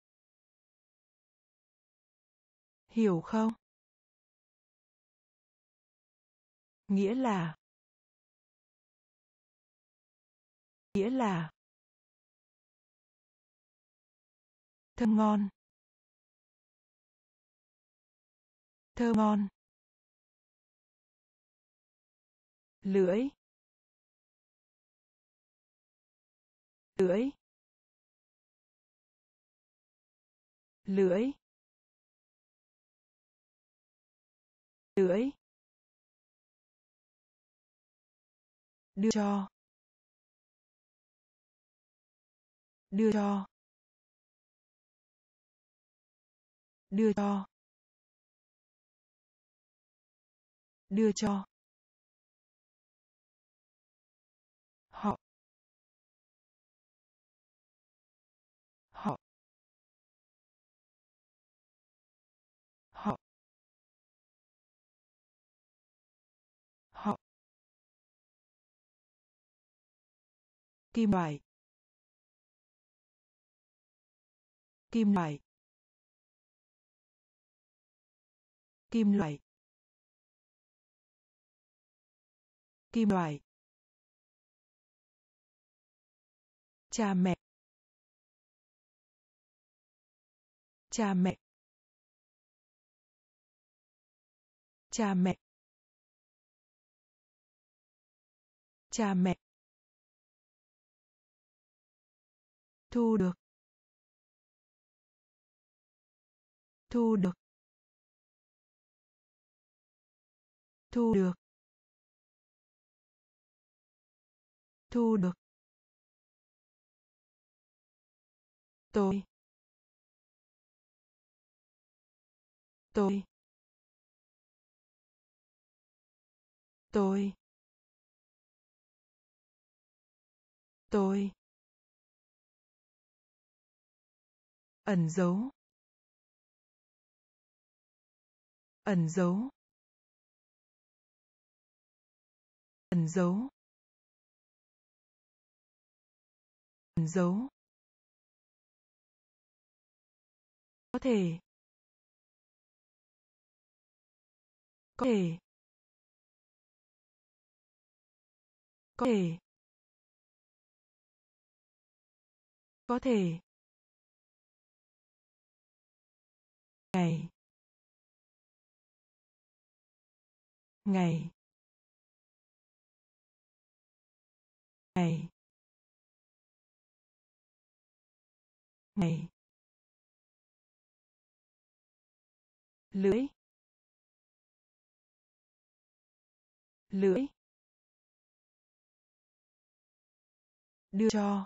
hiểu không, nghĩa là, nghĩa là, thơm ngon, thơm ngon, lưỡi, lưỡi, lưỡi, lưỡi, đưa cho, đưa cho, đưa cho, đưa cho, họ, họ, họ, họ, kim loại, kim loại, kim loại, kim loại, cha mẹ, cha mẹ, cha mẹ, cha mẹ, thu được, thu được, thu được, thu được, tôi, tôi, tôi, tôi, ẩn giấu, ẩn giấu, ẩn giấu, ẩn giấu, có thể, có thể, có thể, có thể, ngày, ngày, ngày, ngày, lưỡi, lưỡi, đưa cho,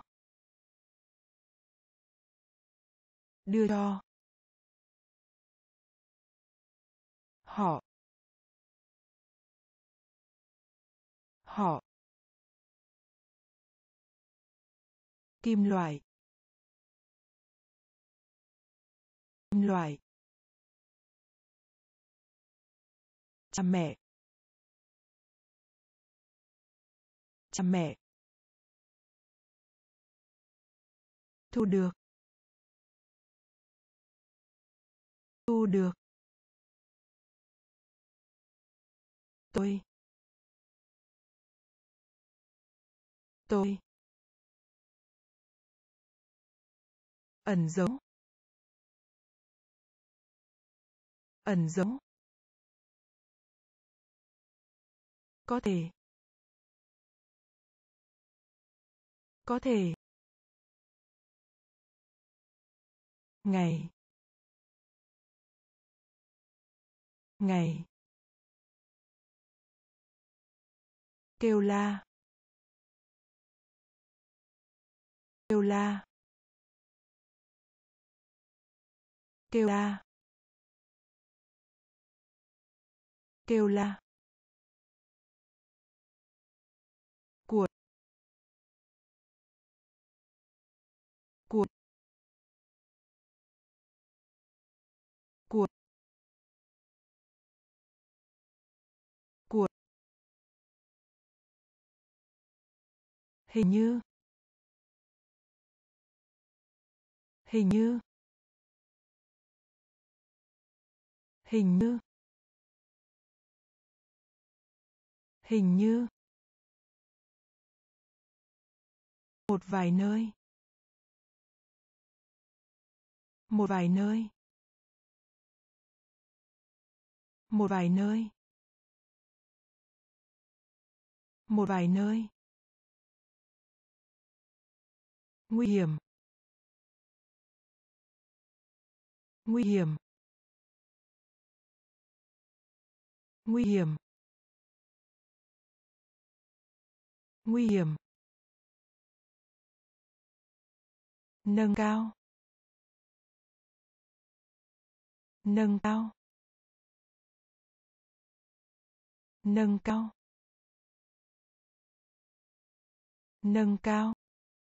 đưa cho, họ, họ, kim loại, kim loại, cha mẹ, cha mẹ, thu được, thu được, tôi, tôi, ẩn giấu, ẩn giấu, có thể, có thể, ngày, ngày, kêu la, kêu la, kêu la, kêu la, cuột, cuột, cuột, cuột, hình như, hình như, hình như, hình như, một vài nơi, một vài nơi, một vài nơi, một vài nơi, nguy hiểm, nguy hiểm, nguy hiểm, nguy hiểm, nâng cao, nâng cao, nâng cao, nâng cao,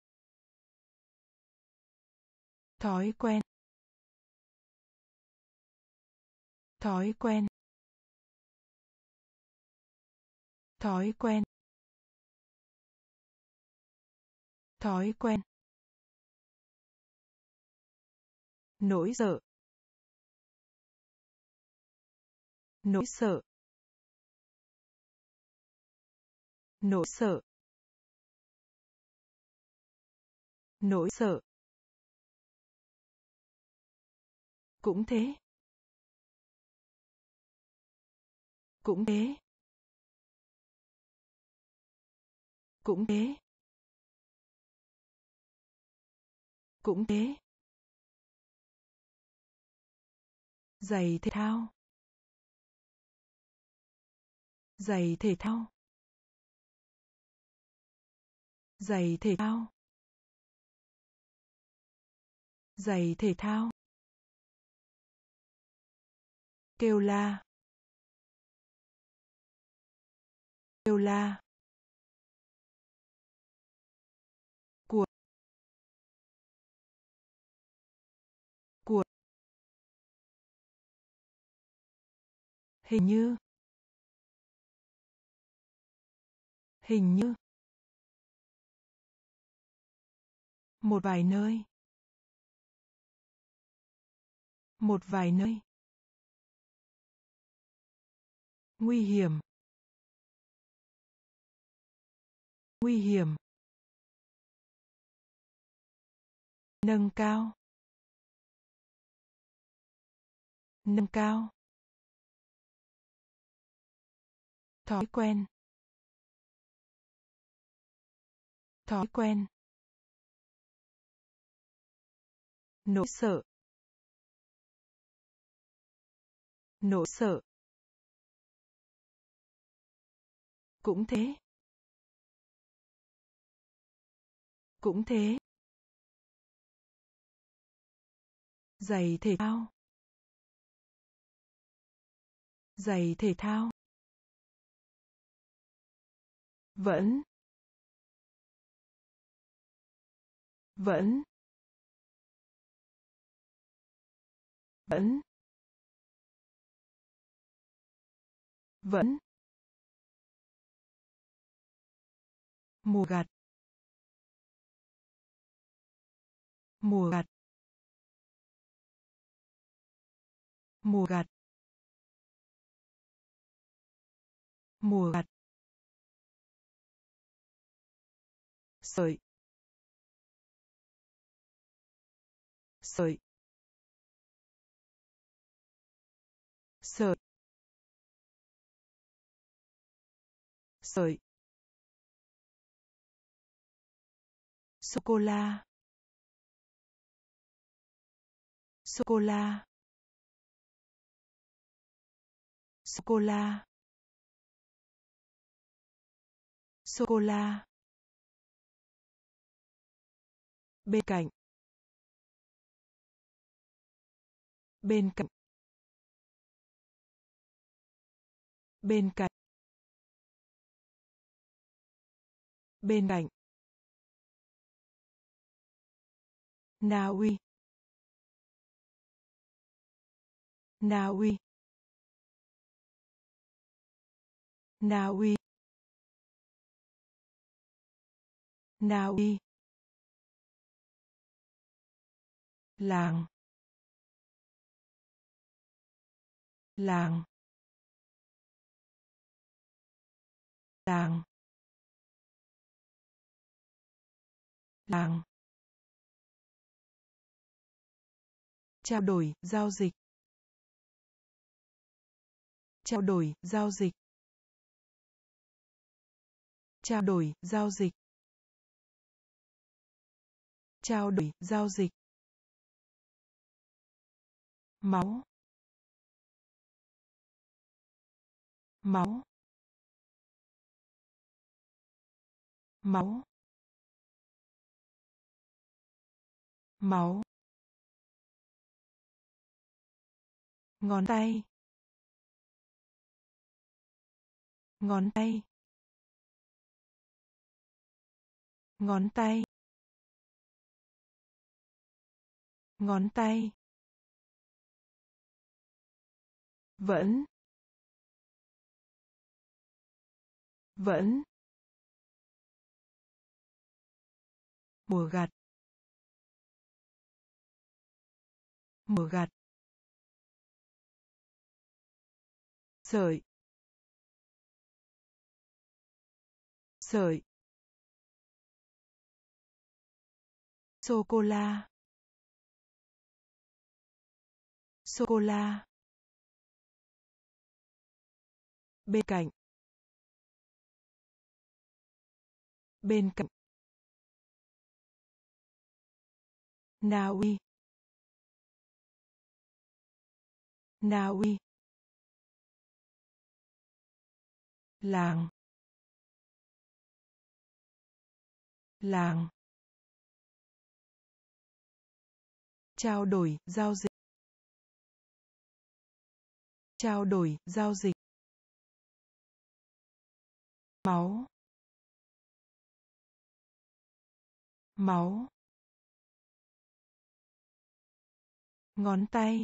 thói quen, thói quen, thói quen, thói quen, nỗi sợ, nỗi sợ, Nỗi sợ. Nỗi sợ. Cũng thế. Cũng thế. Cũng thế. Cũng thế. Giày thể thao. Giày thể thao. Giày thể thao. Giày thể thao. Kêu la. Kêu la. Của. Của. Hình như. Hình như. Một vài nơi. Một vài nơi. Nguy hiểm. Nguy hiểm. Nâng cao. Nâng cao. Thói quen. Thói quen. Nỗi sợ. Nỗi sợ. Cũng thế. Cũng thế. Giày thể thao. Giày thể thao. Vẫn. Vẫn. Vẫn. Vẫn. Mùa gặt. Mùa gặt. Mùa gặt. Mùa gặt. Sợi. Sợi. Sợi. Sợi. Sô cô la. Sô cô la. Sô cô la. Sô cô la. Bên cạnh. Bên cạnh. Bên cạnh. Bên cạnh. Na Uy. Na Uy. Na Uy. Na Uy. Làng. Làng. Làng. Làng. Trao đổi, giao dịch. Trao đổi, giao dịch. Trao đổi, giao dịch. Trao đổi, giao dịch. Máu. Máu. Máu. Máu. Ngón tay. Ngón tay. Ngón tay. Ngón tay. Vẫn. Vẫn. Mùa gặt. Mùa gặt. Sợi. sợi, sô cô la, sô cô la, bên cạnh, bên cạnh, Na Uy, Na Uy, làng, làng, trao đổi, giao dịch, trao đổi, giao dịch, máu, máu, ngón tay,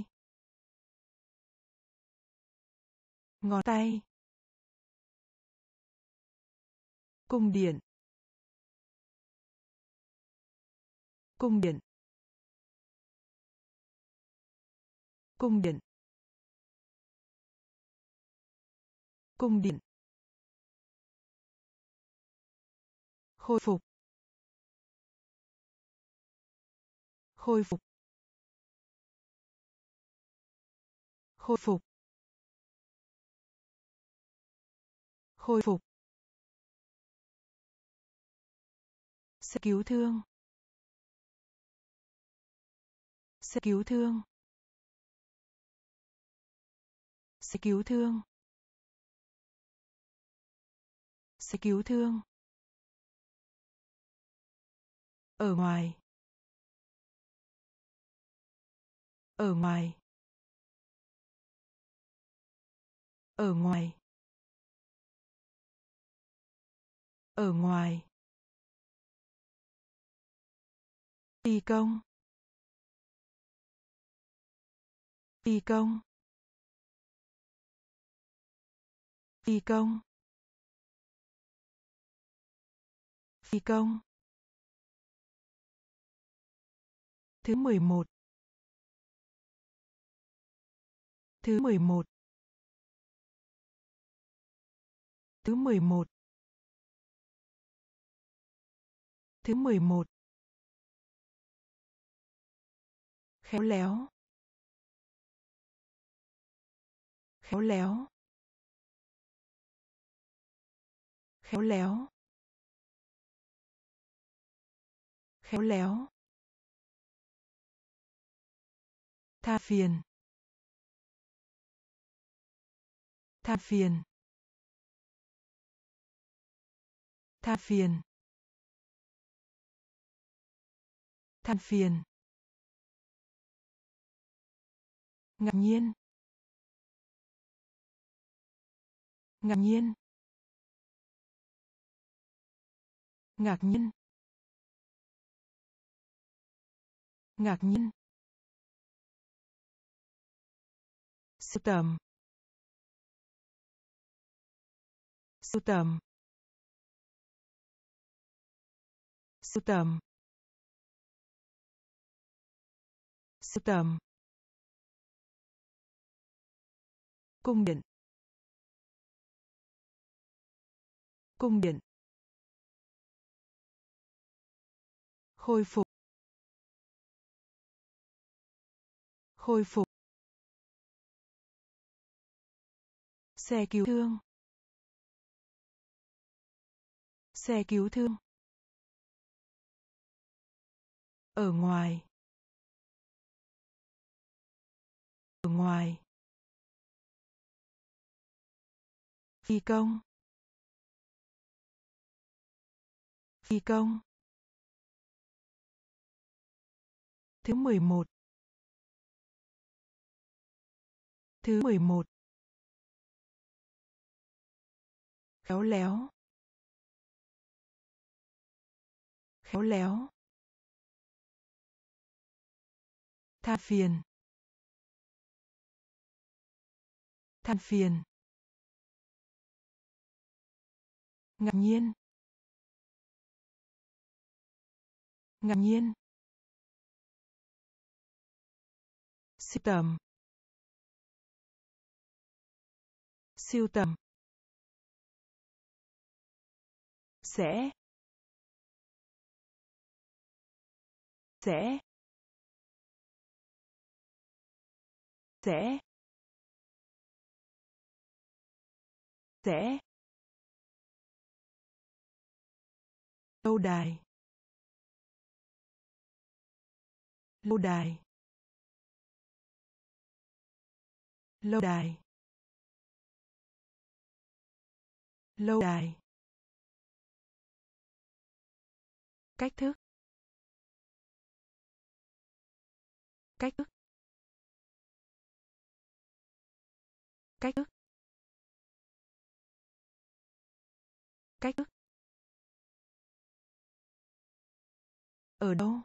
ngón tay, cung điện, cung điện, cung điện, cung điện, khôi phục, khôi phục, khôi phục, khôi phục, xe cứu thương, xe cứu thương, xe cứu thương, xe cứu thương, ở ngoài, ở ngoài, ở ngoài, ở ngoài, phi công, phi công, phi công, phi công, thứ mười một, thứ mười một, thứ mười một, thứ mười một, khéo léo, khéo léo, khéo léo, khéo léo, tha phiền, tha phiền, tha phiền, than phiền, ngạc nhiên, ngạc nhiên, ngạc nhiên, ngạc nhiên, sưu tầm, sưu tầm, sưu tầm, sưu tầm, cung điện, cung điện, khôi phục, khôi phục, xe cứu thương, xe cứu thương, ở ngoài, ở ngoài, phi công, phi công, thứ mười một, thứ mười một, khéo léo, khéo léo, than phiền, than phiền, ngạc nhiên, ngạc nhiên, sưu tầm, siêu tầm, sẽ sẽ sẽ sẽ lâu đài lâu đài lâu đài lâu đài cách thức cách thức cách thức cách thức ở đâu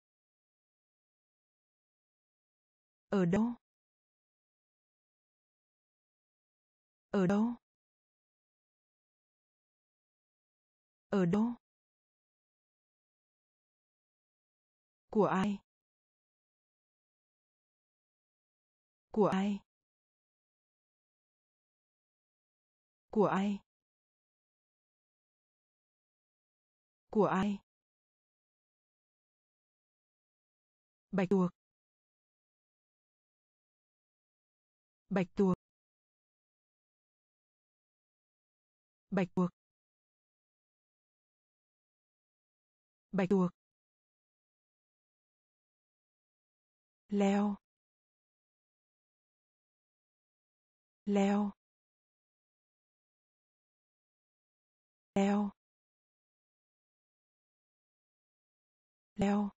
ở đâu ở đâu ở đâu của ai của ai của ai của ai bạch tuộc bạch tuộc bạch tuộc bạch tuộc leo leo leo leo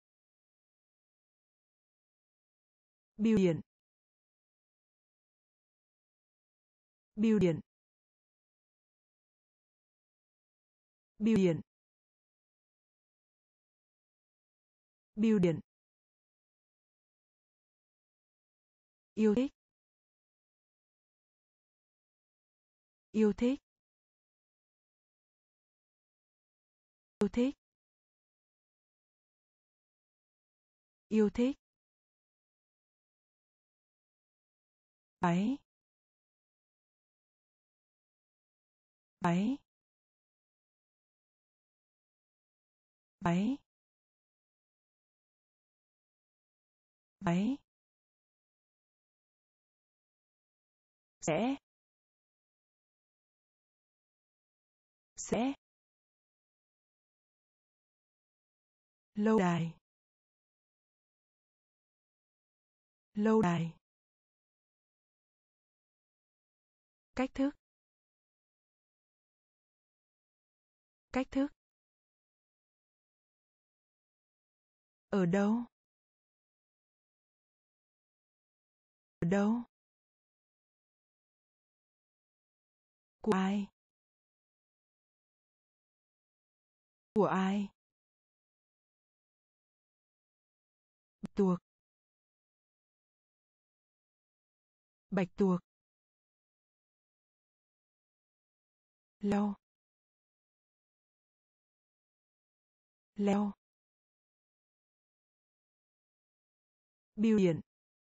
bưu điện bưu điện bưu điện bưu điện yêu thích yêu thích yêu thích yêu thích váy váy váy váy sẽ sẽ lâu đài lâu đài cách thức cách thức ở đâu ở đâu của ai của ai bạch tuộc bạch tuộc leo leo bưu điện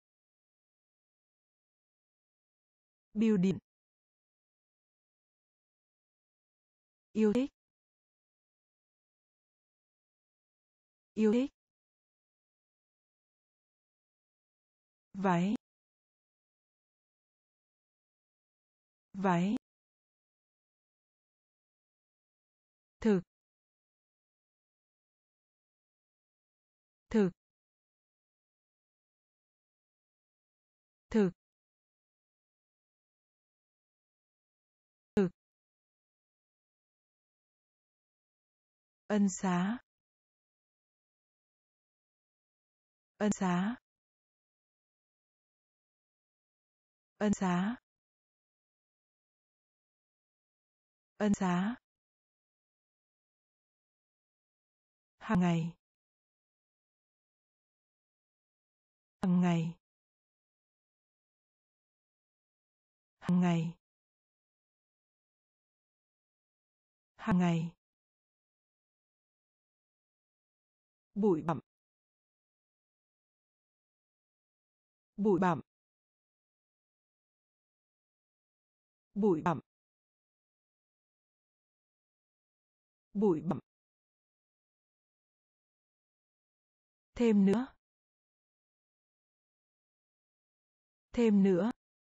bưu điện yêu thích yêu thích váy váy thực thực thực thực ân xá ân xá ân xá ân xá hàng ngày hàng ngày hàng ngày hàng ngày bụi bặm bụi bặm bụi bặm Bụi bặm. Thêm nữa. Thêm nữa.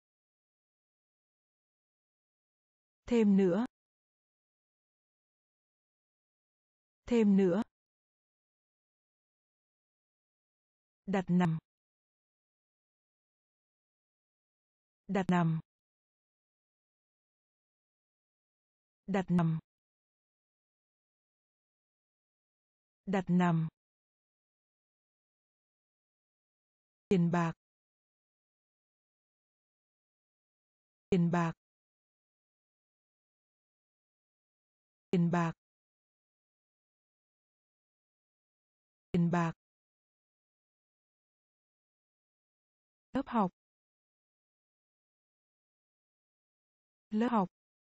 Thêm nữa. Thêm nữa. Đặt nằm. Đặt nằm. Đặt nằm. Đặt nằm. Tiền bạc. Tiền bạc. Tiền bạc. Tiền bạc. Lớp học. Lớp học.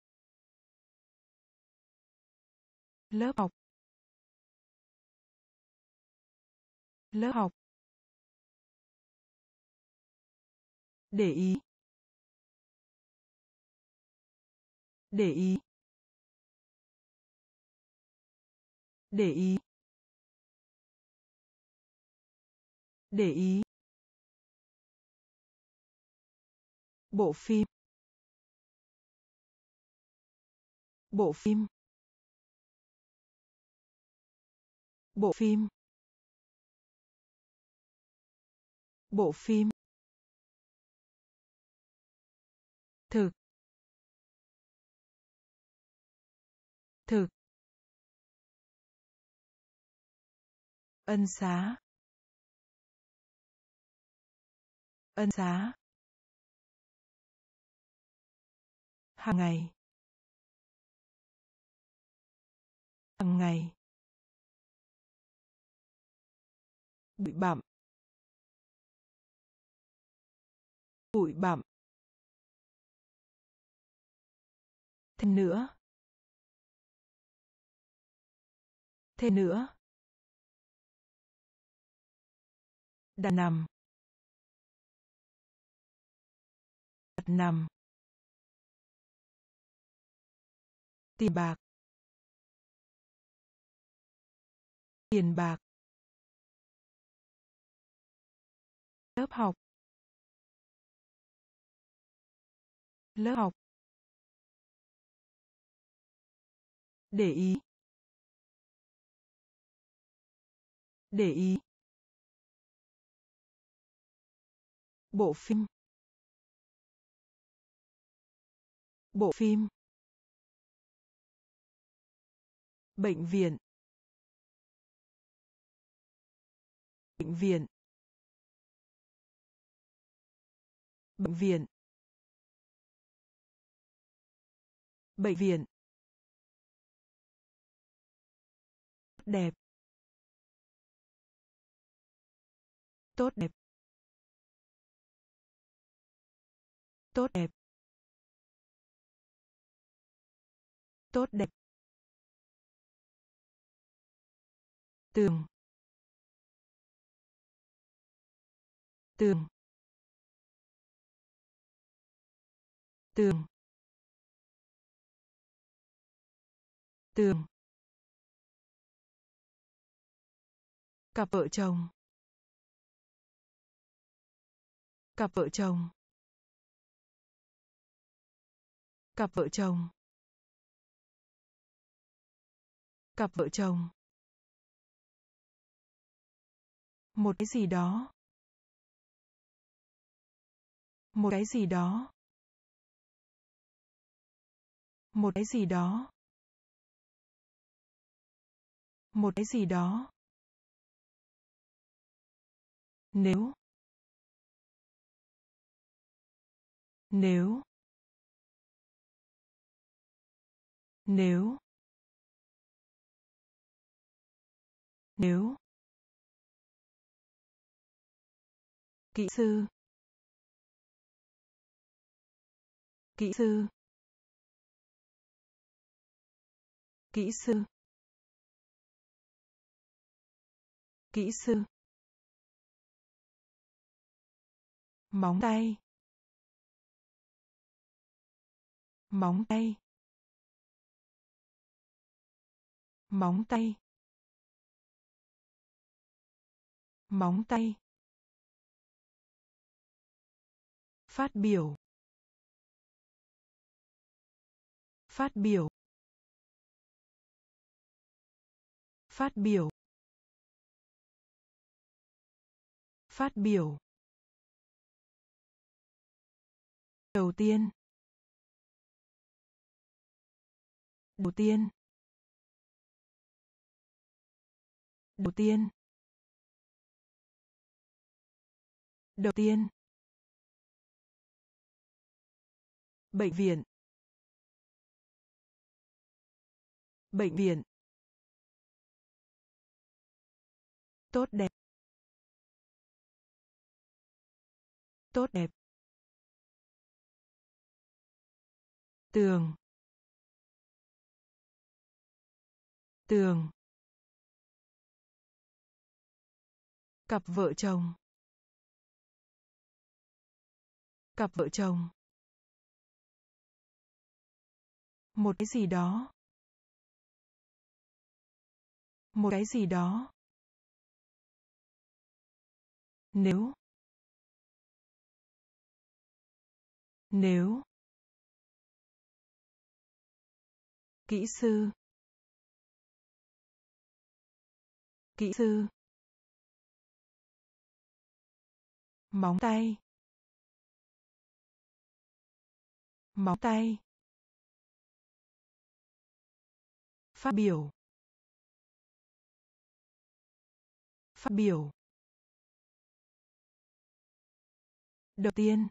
Lớp học. Lớp học. Để ý. Để ý. Để ý. Để ý. Bộ phim. Bộ phim. Bộ phim. Bộ phim. Thực. Thực. Ân xá. Ân xá. Hàng ngày. Hàng ngày. Bụi bặm. Bụi bặm. Thêm nữa. Thêm nữa. Đặt nằm. Đặt nằm. Tiền bạc. Tiền bạc. Lớp học. Lớp học. Để ý. Để ý. Bộ phim. Bộ phim. Bệnh viện. Bệnh viện. Bệnh viện. Bệnh viện. Đẹp. Tốt đẹp. Tốt đẹp. Tốt đẹp. Tường. Tường. Tường. Tường. Cặp vợ chồng. Cặp vợ chồng. Cặp vợ chồng. Cặp vợ chồng. Một cái gì đó. Một cái gì đó. Một cái gì đó. Một cái gì đó. Nếu. Nếu. Nếu. Nếu. Kỹ sư. Kỹ sư. Kỹ sư. Kỹ sư. Móng tay. Móng tay. Móng tay. Móng tay. Phát biểu. Phát biểu. Phát biểu. Phát biểu. Đầu tiên. Đầu tiên. Đầu tiên. Đầu tiên. Bệnh viện. Bệnh viện. Tốt đẹp. Tốt đẹp. Tường. Tường. Cặp vợ chồng. Cặp vợ chồng. Một cái gì đó. Một cái gì đó. Nếu. Nếu. Kỹ sư. Kỹ sư. Móng tay. Móng tay. Phát biểu. Phát biểu. Đầu tiên.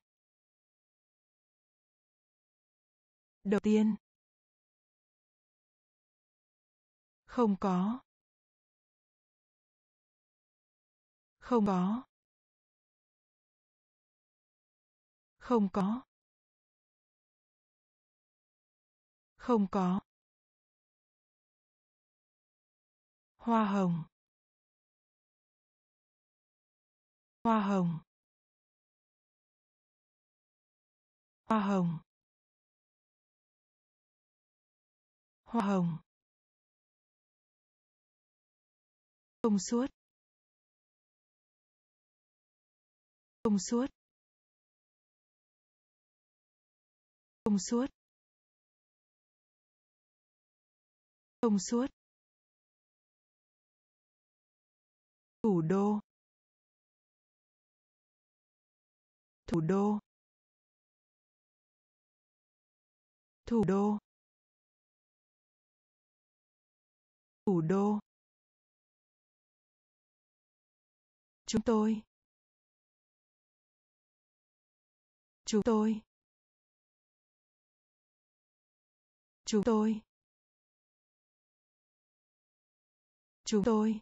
Đầu tiên. Không có. Không có. Không có. Không có. Hoa hồng. Hoa hồng. Hoa hồng. Hoa hồng. Thông suốt. Thông suốt. Thông suốt. Thông suốt. Thủ đô. Thủ đô. Thủ đô. Thủ đô. Chúng tôi. Chúng tôi. Chúng tôi. Chúng tôi.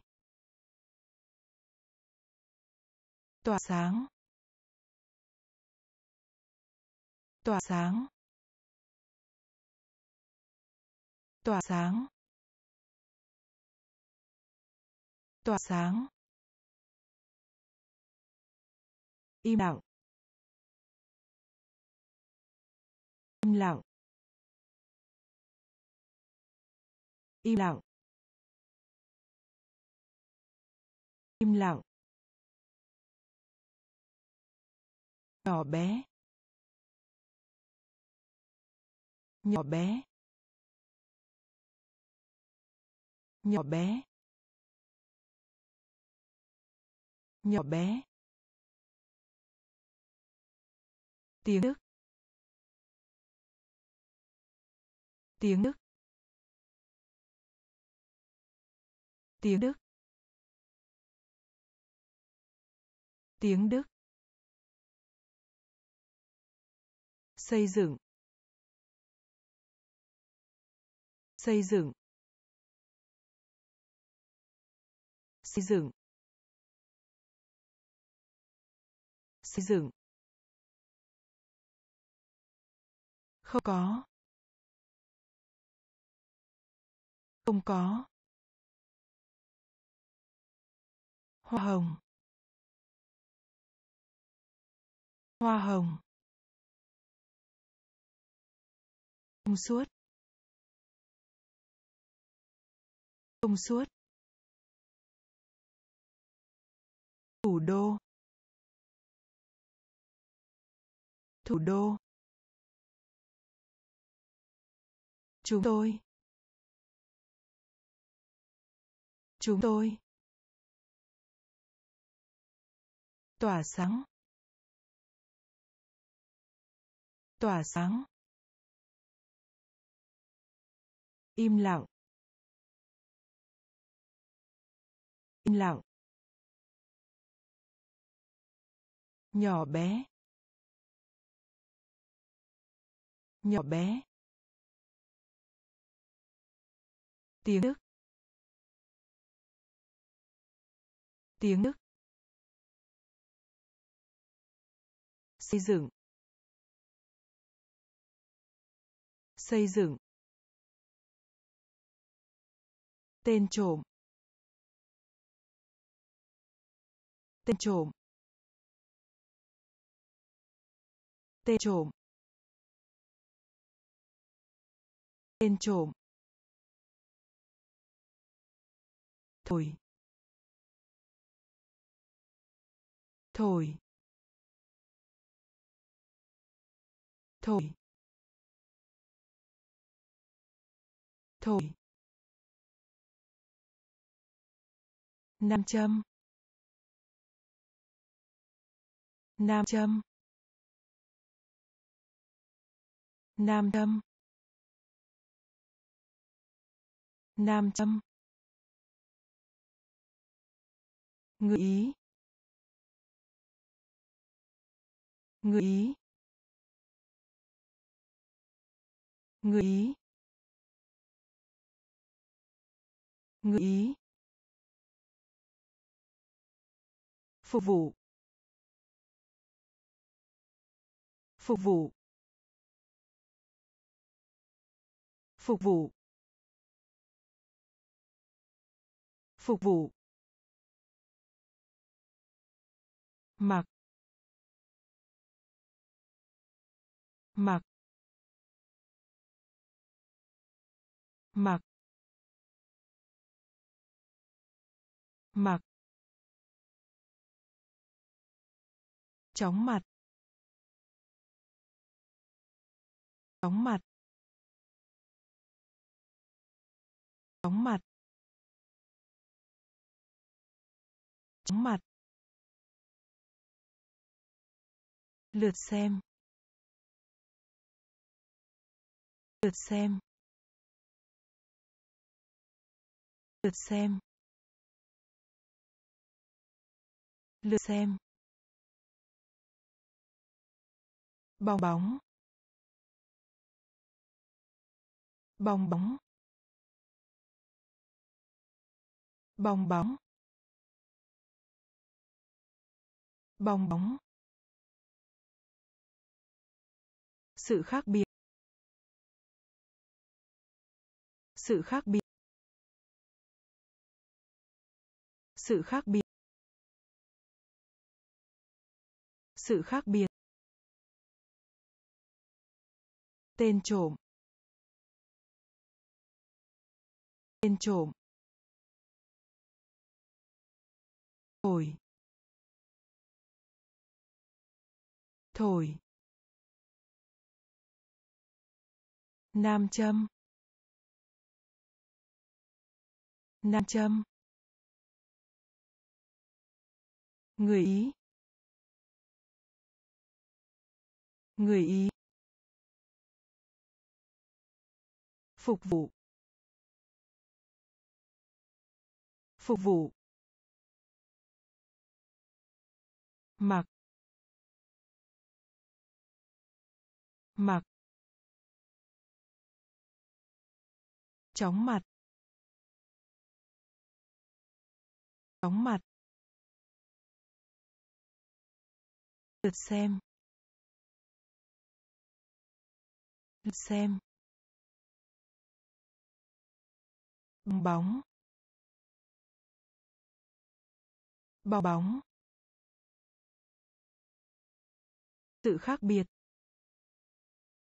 Tỏa sáng. Tỏa sáng. Tỏa sáng. Tỏa sáng. Im lặng. Im lặng. Im lặng. Im lặng. Nhỏ bé. Nhỏ bé. Nhỏ bé. Nhỏ bé. Tiếng Đức. Tiếng Đức. Tiếng Đức. Tiếng Đức. Xây dựng. Xây dựng. Xây dựng. Xây dựng. Không có. Không có. Hoa hồng. Hoa hồng. Thông suốt. Thông suốt. Thủ đô. Thủ đô. Chúng tôi. Chúng tôi. Tỏa sáng. Tỏa sáng. Im lặng. Im lặng. Nhỏ bé. Nhỏ bé. Tiếng Đức. Tiếng Đức. Xây dựng. Xây dựng. Tên trộm. Tên trộm. Tên trộm. Tên trộm. Thổi. Thổi. Thổi. Thổi. Nam châm. Nam châm. Nam châm. Nam châm. Người Ý. Người Ý. Người Ý. Người Ý. Phục vụ. Phục vụ. Phục vụ. Phục vụ. Mặc. Mặc. Mặc. Mặc. Chóng mặt. Chóng mặt. Chóng mặt. Chóng mặt. Lượt xem. Lượt xem. Lượt xem. Lượt xem. Bong bóng. Bong bóng. Bong bóng. Bong bóng. Sự khác biệt. Sự khác biệt. Sự khác biệt. Sự khác biệt. Tên trộm. Tên trộm. Thổi. Thổi. Nam châm. Nam châm. Người Ý. Người Ý. Phục vụ. Phục vụ. Mặc. Mặc. Chóng mặt. Chóng mặt. Lượt xem. Lượt xem. Bong bóng. Bong bóng. Sự khác biệt.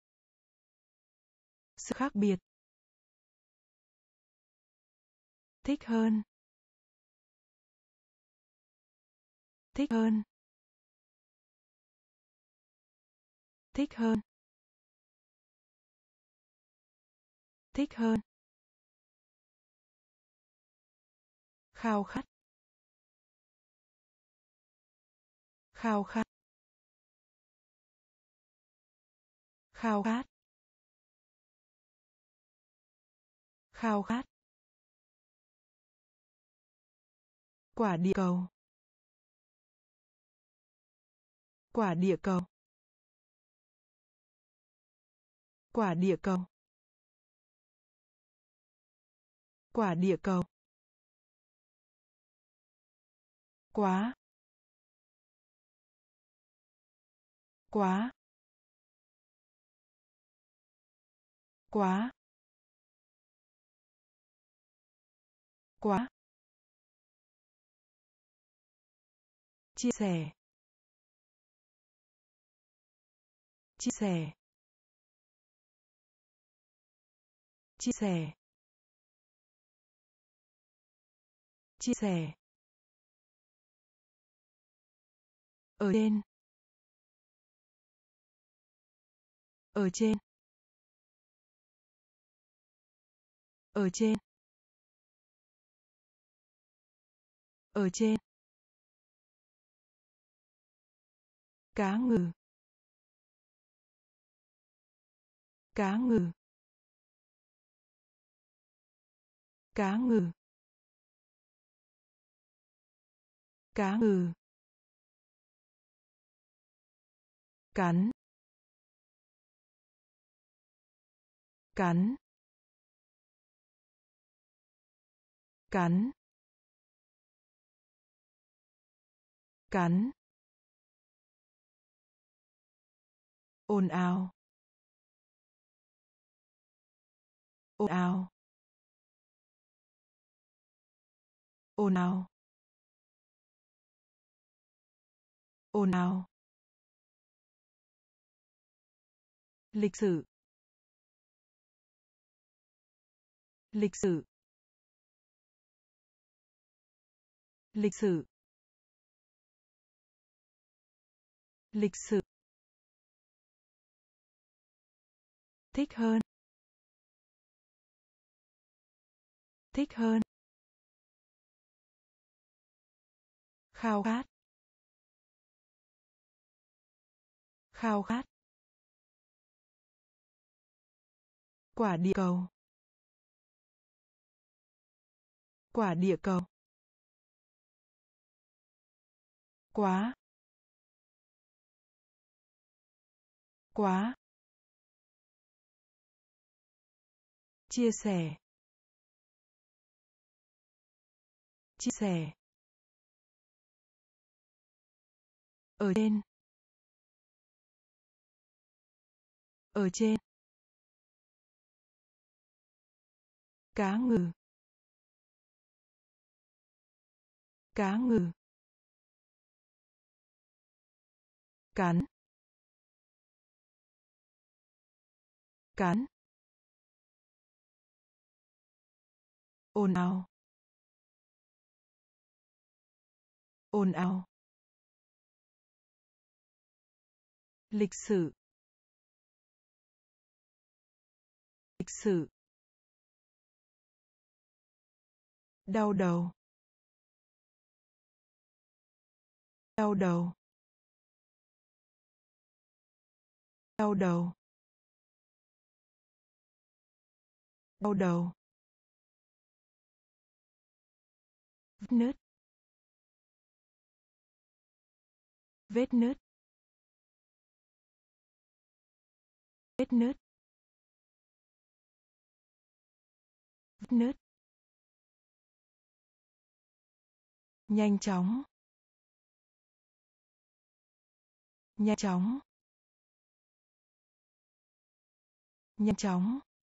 Sự khác biệt. Thích hơn. Thích hơn. Thích hơn. Thích hơn. Khao khát. Khao khát. Khao khát. Khao khát. Quả địa cầu. Quả địa cầu. Quả địa cầu. Quả địa cầu. Quá. Quá. Quá. Quá. Chia sẻ. Chia sẻ. Chia sẻ. Chia sẻ. Ở trên. Ở trên. Ở trên. Ở trên. Cá ngừ. Cá ngừ. Cá ngừ. Cá ngừ. Cắn. Cắn. Cắn. Cắn. Ồn ào. Ồn ào. Ồn ào. Ồn ào. Lịch sử. Lịch sử. Lịch sử. Lịch sử. Thích hơn. Thích hơn. Khao khát. Khao khát. Quả địa cầu. Quả địa cầu. Quá. Quá. Chia sẻ. Chia sẻ. Ở trên. Ở trên. Cá ngừ. Cá ngừ. Cắn. Cắn. Ồn ào. Ồn ào. Lịch sử. Lịch sử. Đau đầu. Đau đầu. Đau đầu. Đau đầu. Vết nứt. Vết nứt. Vết nứt. Vết nứt. Nhanh chóng. Nhanh chóng. Nhanh chóng.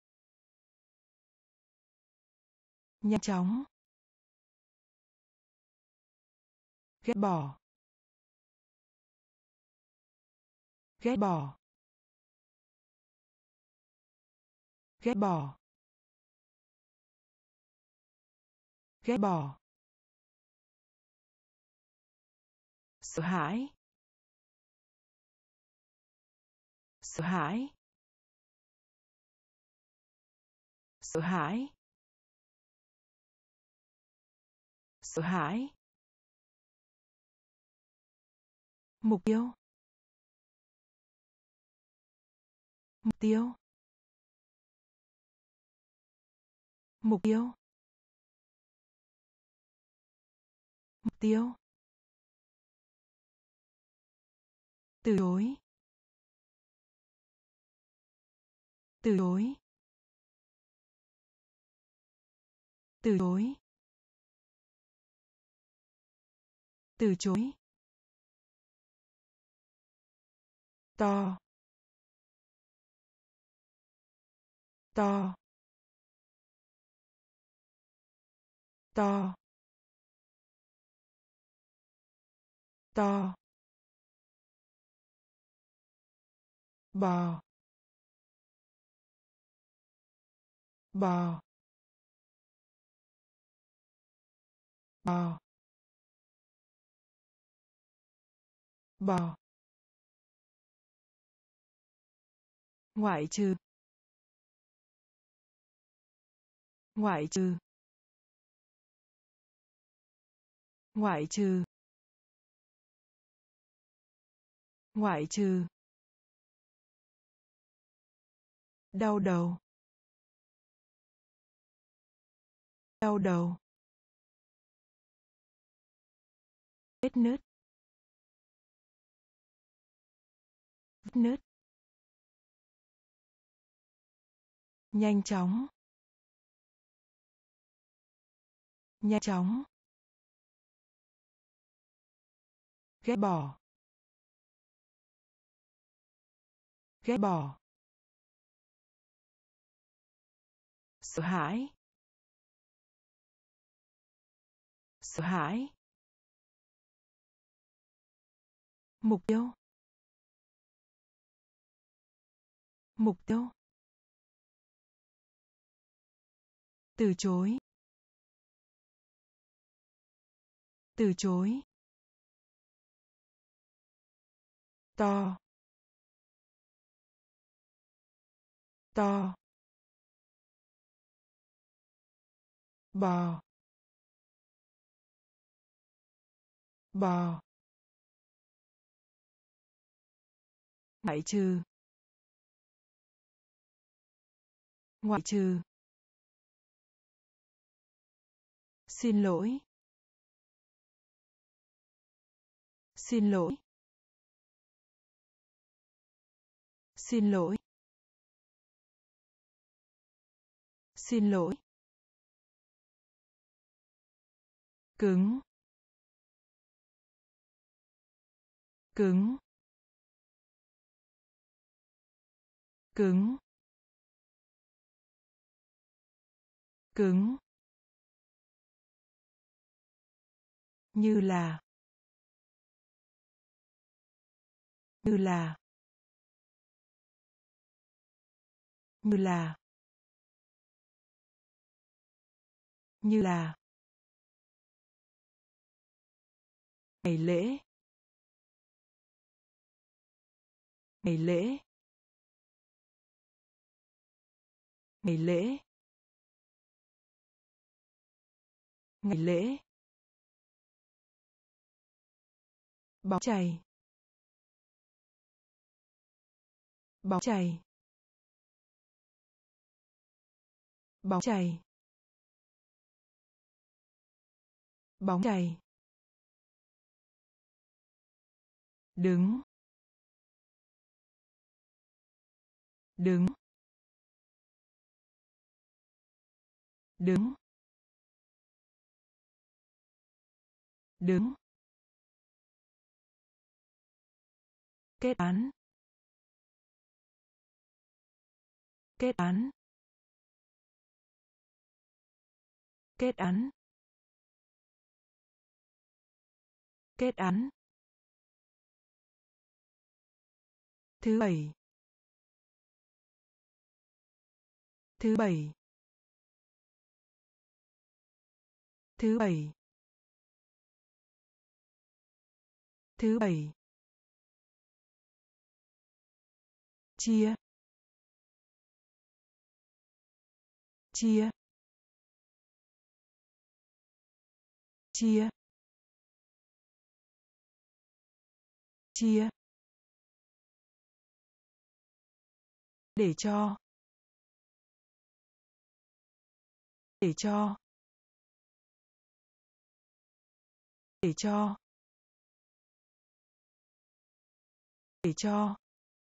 Nhanh chóng. Ghét bỏ. Ghét bỏ. Ghét bỏ. ghét bỏ, sợ hãi, sợ hãi, sợ hãi, sợ hãi, mục tiêu, mục tiêu, mục tiêu, mục tiêu, từ chối, từ chối, từ chối, từ chối, to, to, to, to, bò, bò, bò, bò, ngoại trừ, ngoại trừ, ngoại trừ, ngoại trừ, đau đầu, đau đầu, vết nứt, vết nứt, nhanh chóng, nhanh chóng, ghét bỏ, ghét bỏ, sợ hãi, sợ hãi, mục tiêu, mục tiêu, từ chối, từ chối, to, to, bò, bò, ngoại trừ, ngoại trừ, xin lỗi, xin lỗi, xin lỗi, xin lỗi, cứng, cứng, cứng, cứng, như là, như là, như là, như là, ngày lễ, ngày lễ, ngày lễ, ngày lễ, bóng chày, bóng chày, bóng chày, bóng chày, đứng, đứng, đứng, đứng, kết án, kết án, kết án, kết án, thứ bảy, thứ bảy, Thứ bảy. Thứ bảy. Chia. Chia. Chia. Chia. Để cho. Để cho. Để cho. Để cho.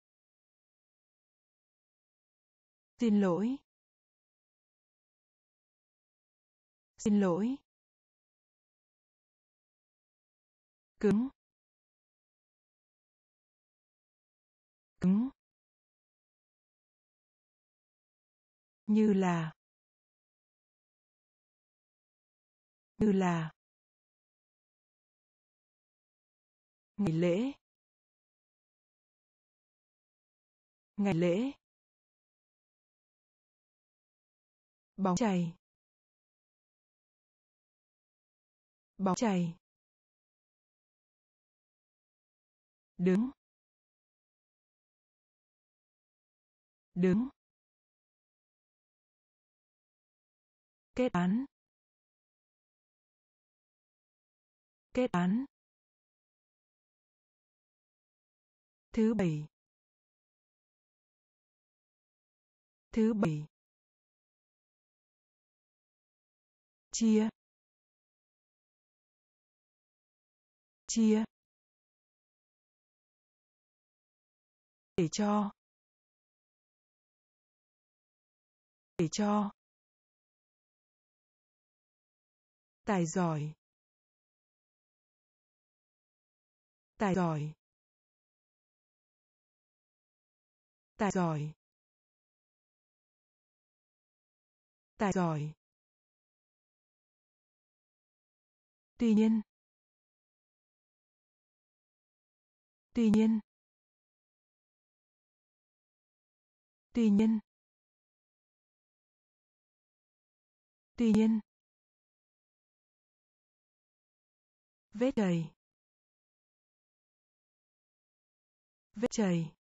Xin lỗi. Xin lỗi. Cứng. Cứng. Như là. Như là. Ngày lễ. Ngày lễ. Bóng chày. Bóng chày. Đứng. Đứng. Kết án. Kết án. Thứ bảy. Thứ bảy. Chia. Chia. Để cho. Để cho. Tài giỏi. Tài giỏi. Tài giỏi. Tài giỏi. Tuy nhiên. Tuy nhiên. Tuy nhiên. Tuy nhiên. Vết chày. Vết chày.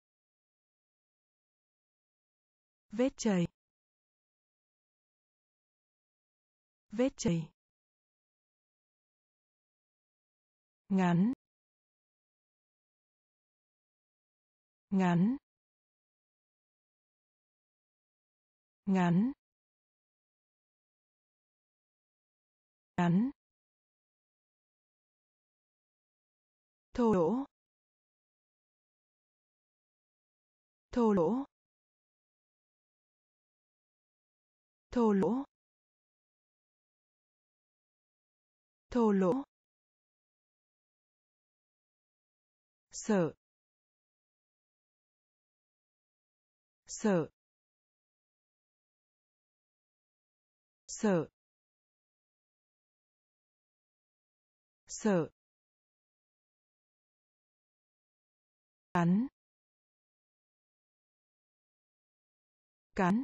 Vết chày. Vết chày. Ngắn. Ngắn. Ngắn. Ngắn. Thô lỗ. Thô lỗ. Thô lỗ. Thô lỗ. Sợ. Sợ. Sợ. Sợ. Cắn. Cắn.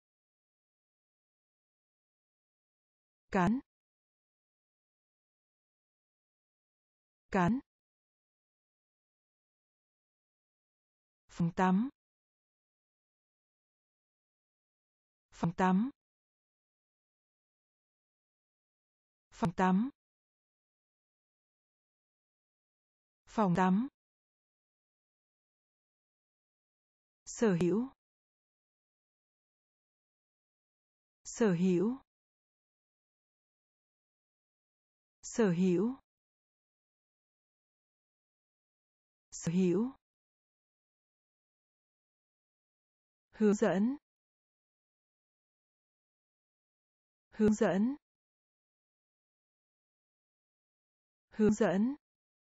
Cắn. Cắn. Phòng tắm. Phòng tắm. Phòng tắm. Phòng tắm. Sở hữu. Sở hữu. Sở hữu. Sở hữu. Hướng dẫn. Hướng dẫn. Hướng dẫn.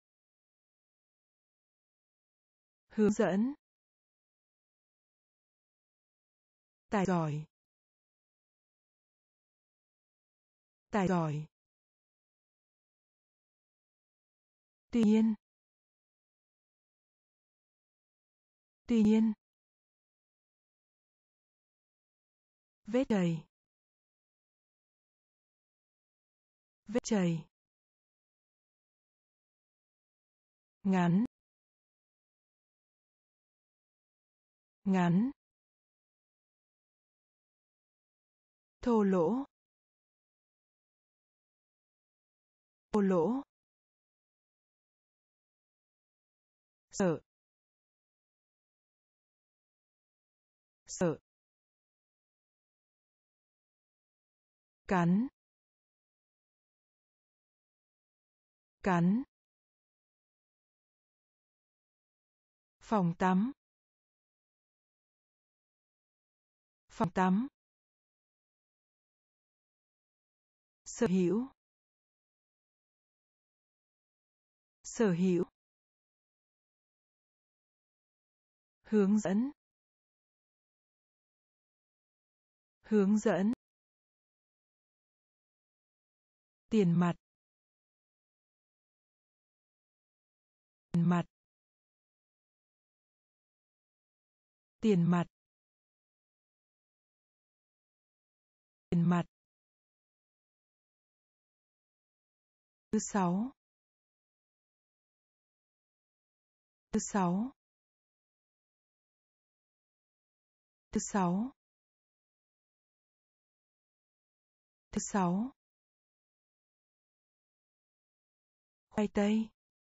Hướng dẫn. Tài giỏi. Tài giỏi. Tuy nhiên. Tuy nhiên. Vết chày. vết chày, ngắn, ngắn, thô lỗ, thô lỗ, sợ, sợ, cắn, cắn, phòng tắm, phòng tắm, sở hữu, sở hữu, hướng dẫn, hướng dẫn, tiền mặt, tiền mặt, tiền mặt, tiền mặt, thứ sáu, thứ sáu, thứ sáu, thứ sáu, khoai tây,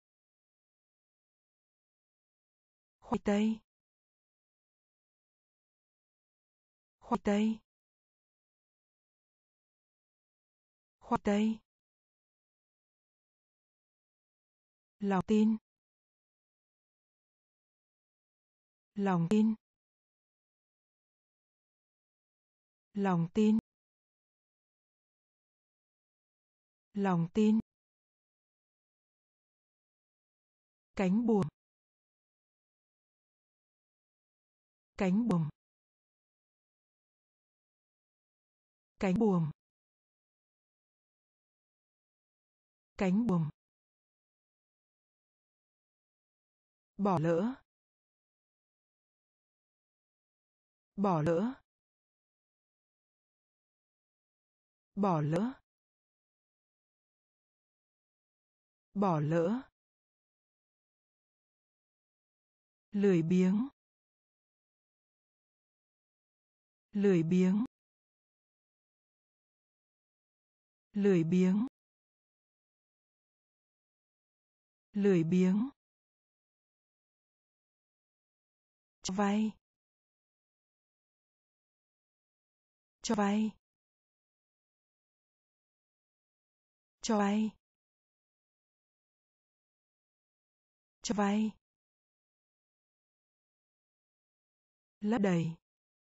khoai tây, khoai tây, khoai tây, lòng tin, lòng tin, lòng tin, lòng tin, cánh buồm, cánh buồm, cánh buồm, cánh buồm, bỏ lỡ, bỏ lỡ, bỏ lỡ, bỏ lỡ, lười biếng, lười biếng, lười biếng, lười biếng, cho vay, cho vay, cho vay, cho vay, lấp đầy,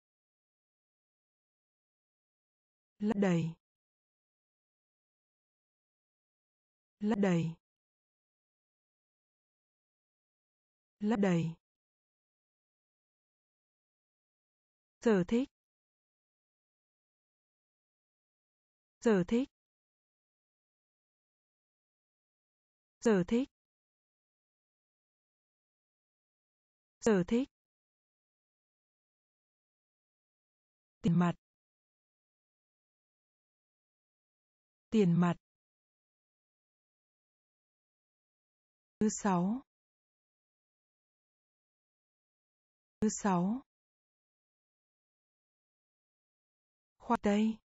lấp đầy, lấp đầy, lấp đầy, sở thích, sở thích, sở thích, sở thích, tiền mặt, tiền mặt, thứ sáu, thứ sáu, khoai tây,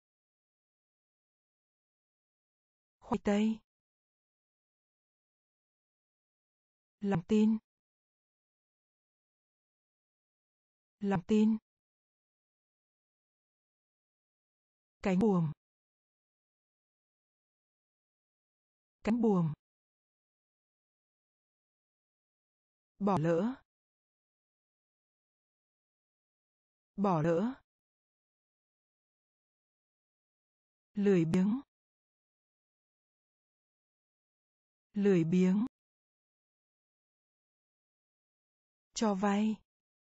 khoai tây, lòng tin, lòng tin, cánh buồm, cánh buồm, bỏ lỡ, bỏ lỡ, lười biếng, lười biếng, cho vay,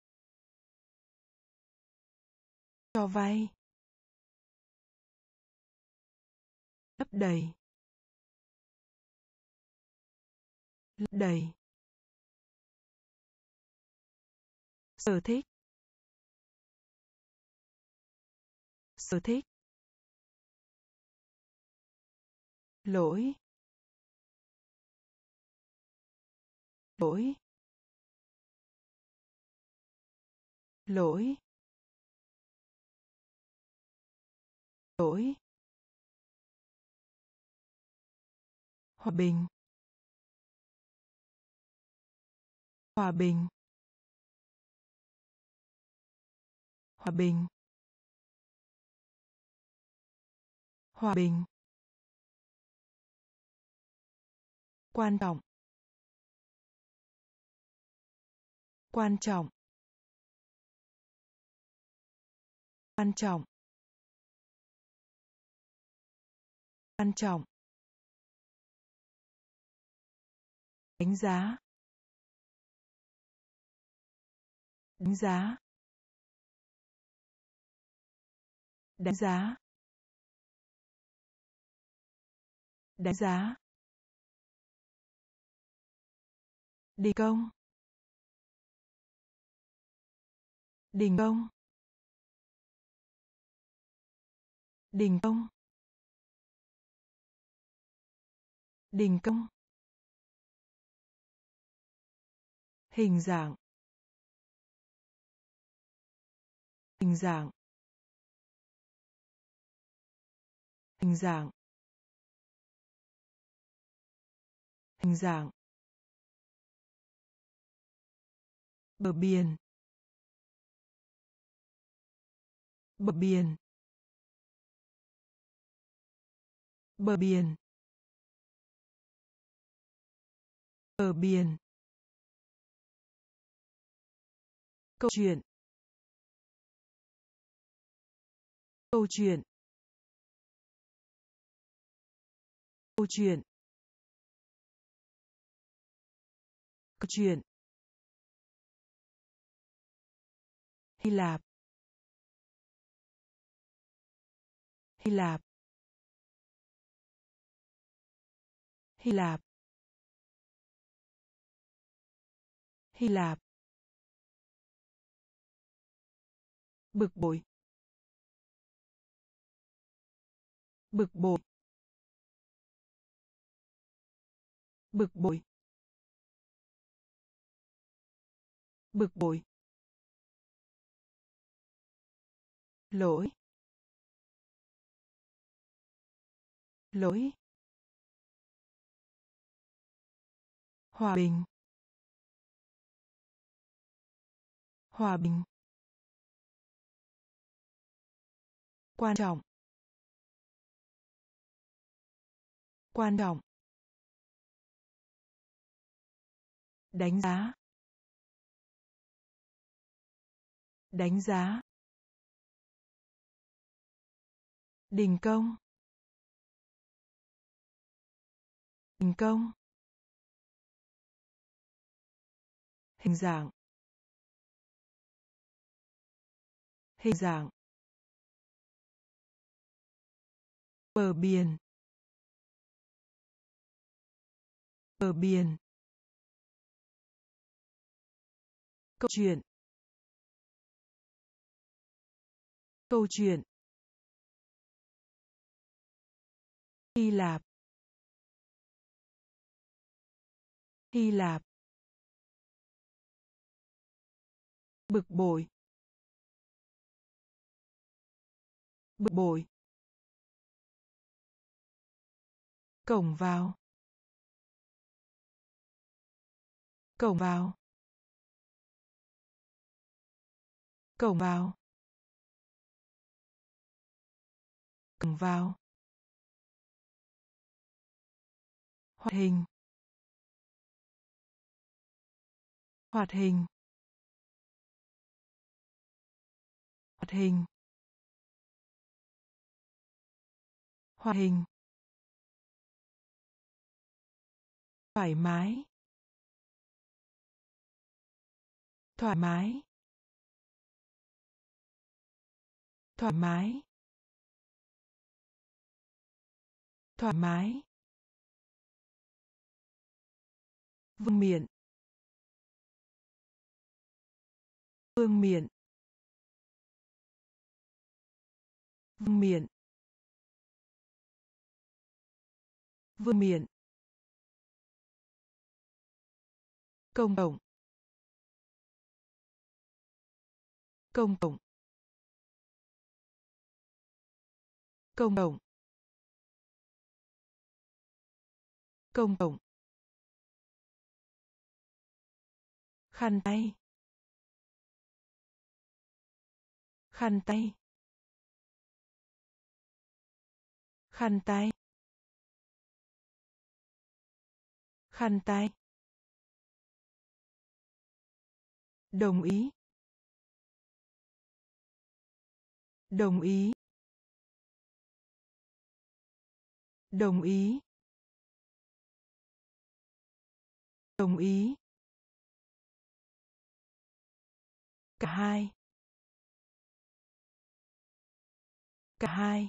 cho vay, lấp đầy, lấp đầy, sở thích, sở thích, lỗi lỗi lỗi lỗi hòa bình hòa bình hòa bình hòa bình quan trọng quan trọng quan trọng quan trọng đánh giá đánh giá đánh giá đánh giá đình công đình công đình công đình công hình dạng hình dạng hình dạng hình dạng bờ biển bờ biển bờ biển bờ biển câu chuyện câu chuyện câu chuyện câu chuyện Hy Lạp Hy Lạp Hy Lạp Hy Lạp bực bội bực bội bực bội bực bội lỗi lỗi hòa bình hòa bình quan trọng quan trọng đánh giá đánh giá đình công đình công hình dạng hình dạng bờ biển bờ biển câu chuyện câu chuyện Hy Lạp Hy Lạp bực bội bực bội cổng vào cổng vào cổng vào cổng vào hoạt hình hoạt hình hoạt hình hoạt hình thoải mái thoải mái thoải mái thoải mái vương miện vương miện vương miện vương miện, công cộng, công cộng, công cộng, công cộng, khăn tay, khăn tay, khăn tay, khăn tay, đồng ý, đồng ý, đồng ý, đồng ý, cả hai, cả hai,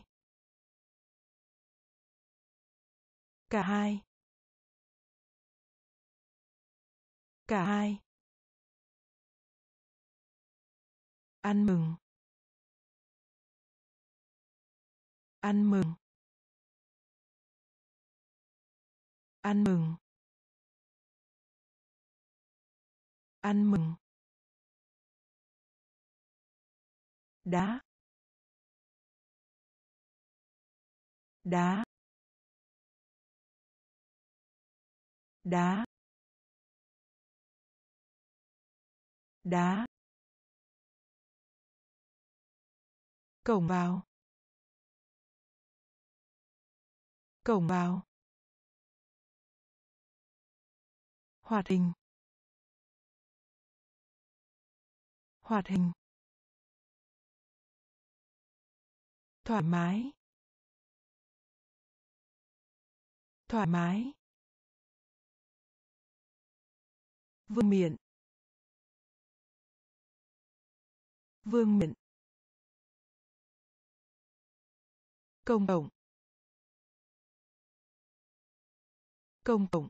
cả hai, cả hai, ăn mừng, ăn mừng, ăn mừng, ăn mừng, đá, đá, đá, đá, cổng vào, cổng vào, hoạt hình, hoạt hình, thoải mái, thoải mái, vương miện, vương miện, công cộng, công cộng,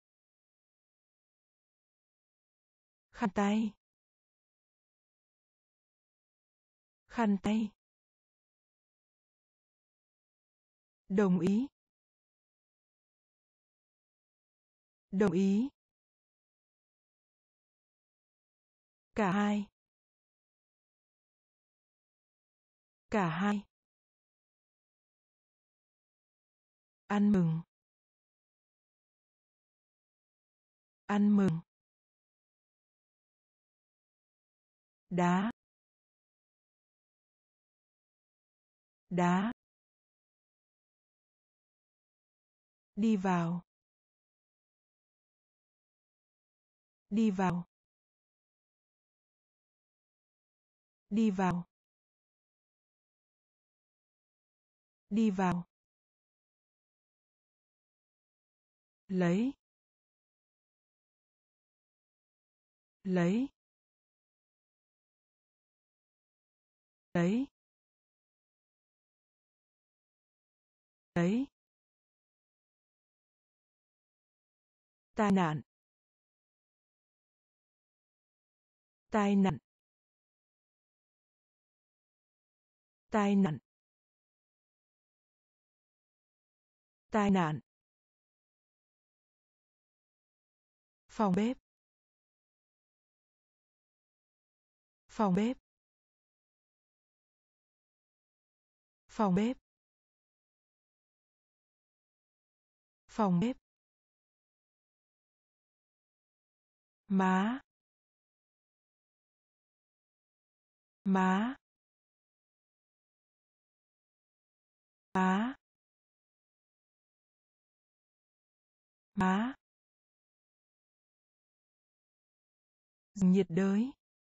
khăn tay, khăn tay, đồng ý, đồng ý, cả hai, cả hai, ăn mừng, ăn mừng, đá, đá, đi vào, đi vào, đi vào, đi vào, lấy, lấy, lấy, lấy, tai nạn, tai nạn, tai nạn, tai nạn, phòng bếp, phòng bếp, phòng bếp, phòng bếp, má, má, má, má, rừng nhiệt đới,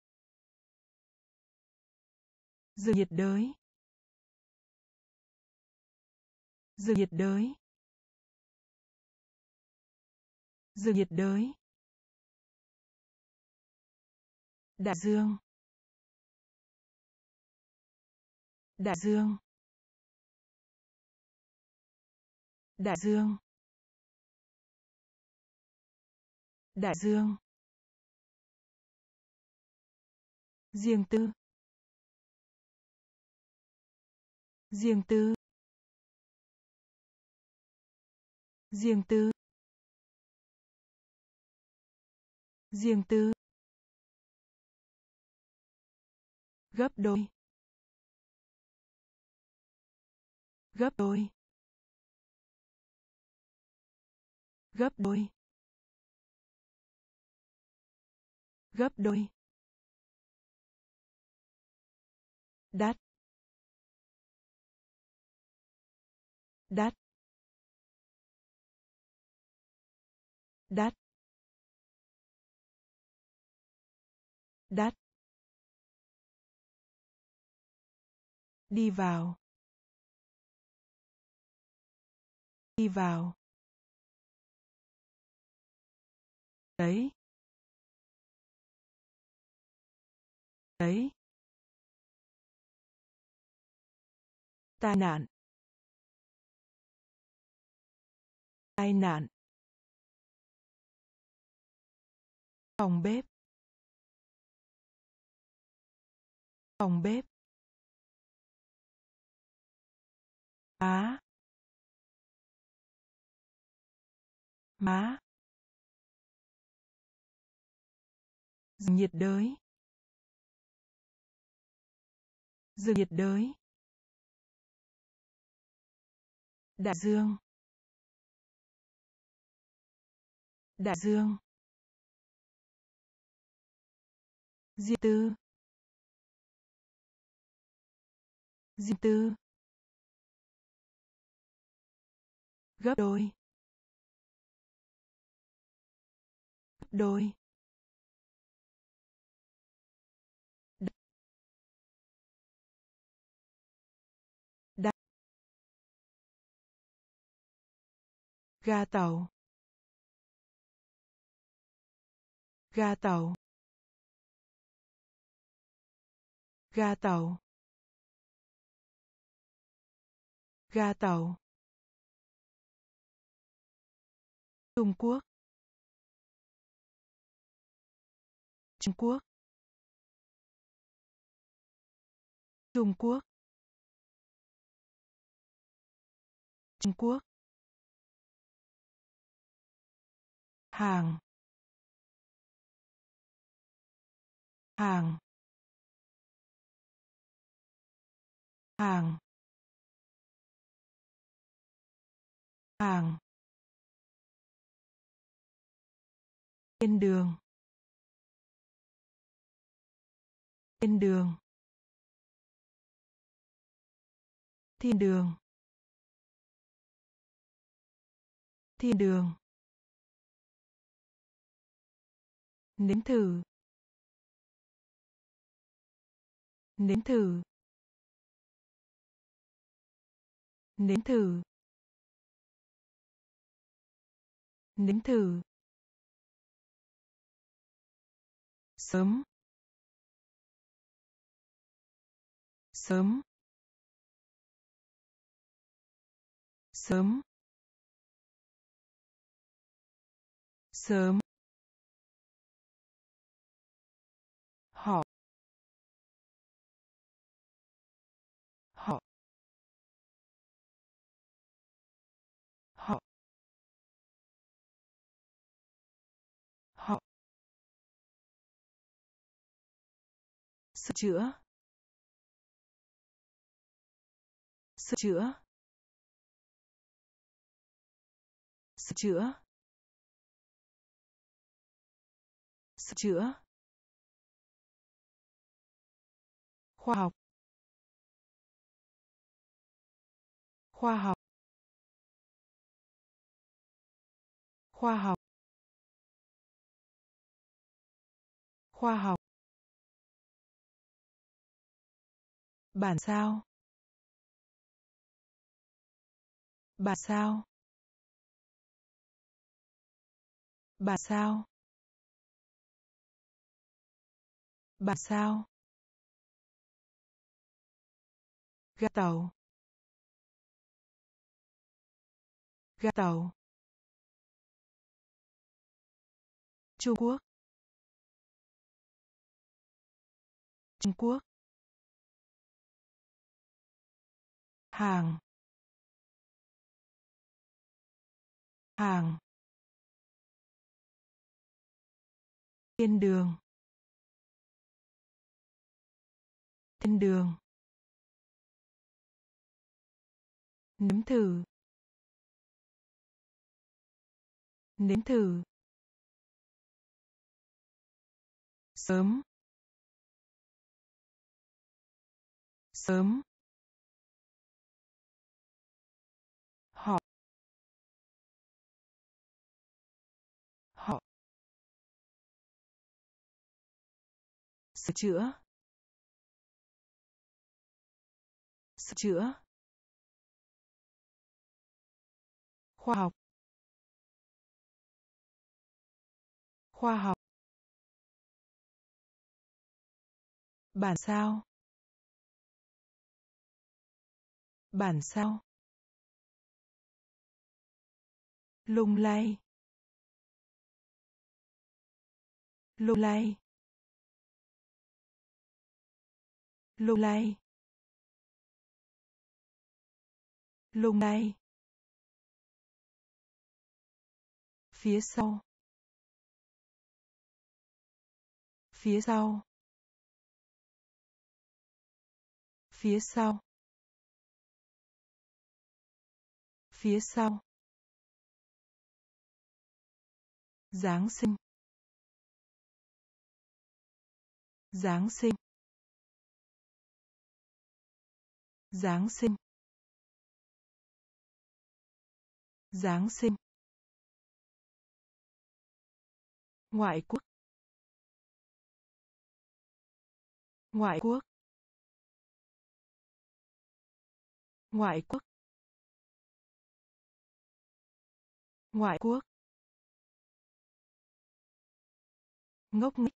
rừng nhiệt đới, rừng nhiệt đới, rừng nhiệt đới, đại dương, đại dương, đại dương, đại dương, riêng tư, riêng tư, Riêng tư. Riêng tư. Gấp đôi. Gấp đôi. Gấp đôi. Gấp đôi. Đắt. Đắt. Đắt. Đắt. Đi vào. Đi vào. Đấy. Đấy. Tai nạn. Tai nạn. Phòng bếp. Phòng bếp. Má. Má. Rừng nhiệt đới. Rừng nhiệt đới. Đại dương. Đại dương. Riêng tư. Riêng tư. Gấp đôi. Gấp đôi. Đắt. Đắt. Ga tàu. Ga tàu. Ga tàu. Ga tàu. Trung Quốc. Trung Quốc. Trung Quốc. Trung Quốc. Hàng. Hàng. Hàng. Hàng. Trên đường. Trên đường. Thiên đường. Thiên đường. Nếm thử. Nếm thử. Nếm thử. Nếm thử. Sớm. Sớm. Sớm. Sớm. Họ. Họ. Họ. Họ. Sửa chữa. Sửa chữa. Sửa chữa. Sửa chữa. Khoa học. Khoa học. Khoa học. Khoa học. Bản sao. Bản sao. Bản sao. Bản sao. Ga tàu. Ga tàu. Trung Quốc. Trung Quốc. Hàng. hàng, thiên đường, thiên đường, nếm thử, nếm thử, sớm, sớm, họ, họ, sửa chữa, sửa chữa, khoa học, khoa học, bản sao, bản sao, lung lay, lung lay, lung lay, lung lay, phía sau, phía sau, phía sau, phía sau, Giáng sinh, Giáng sinh, Giáng sinh, Giáng sinh, ngoại quốc, ngoại quốc, ngoại quốc, ngoại quốc, ngốc nghếch,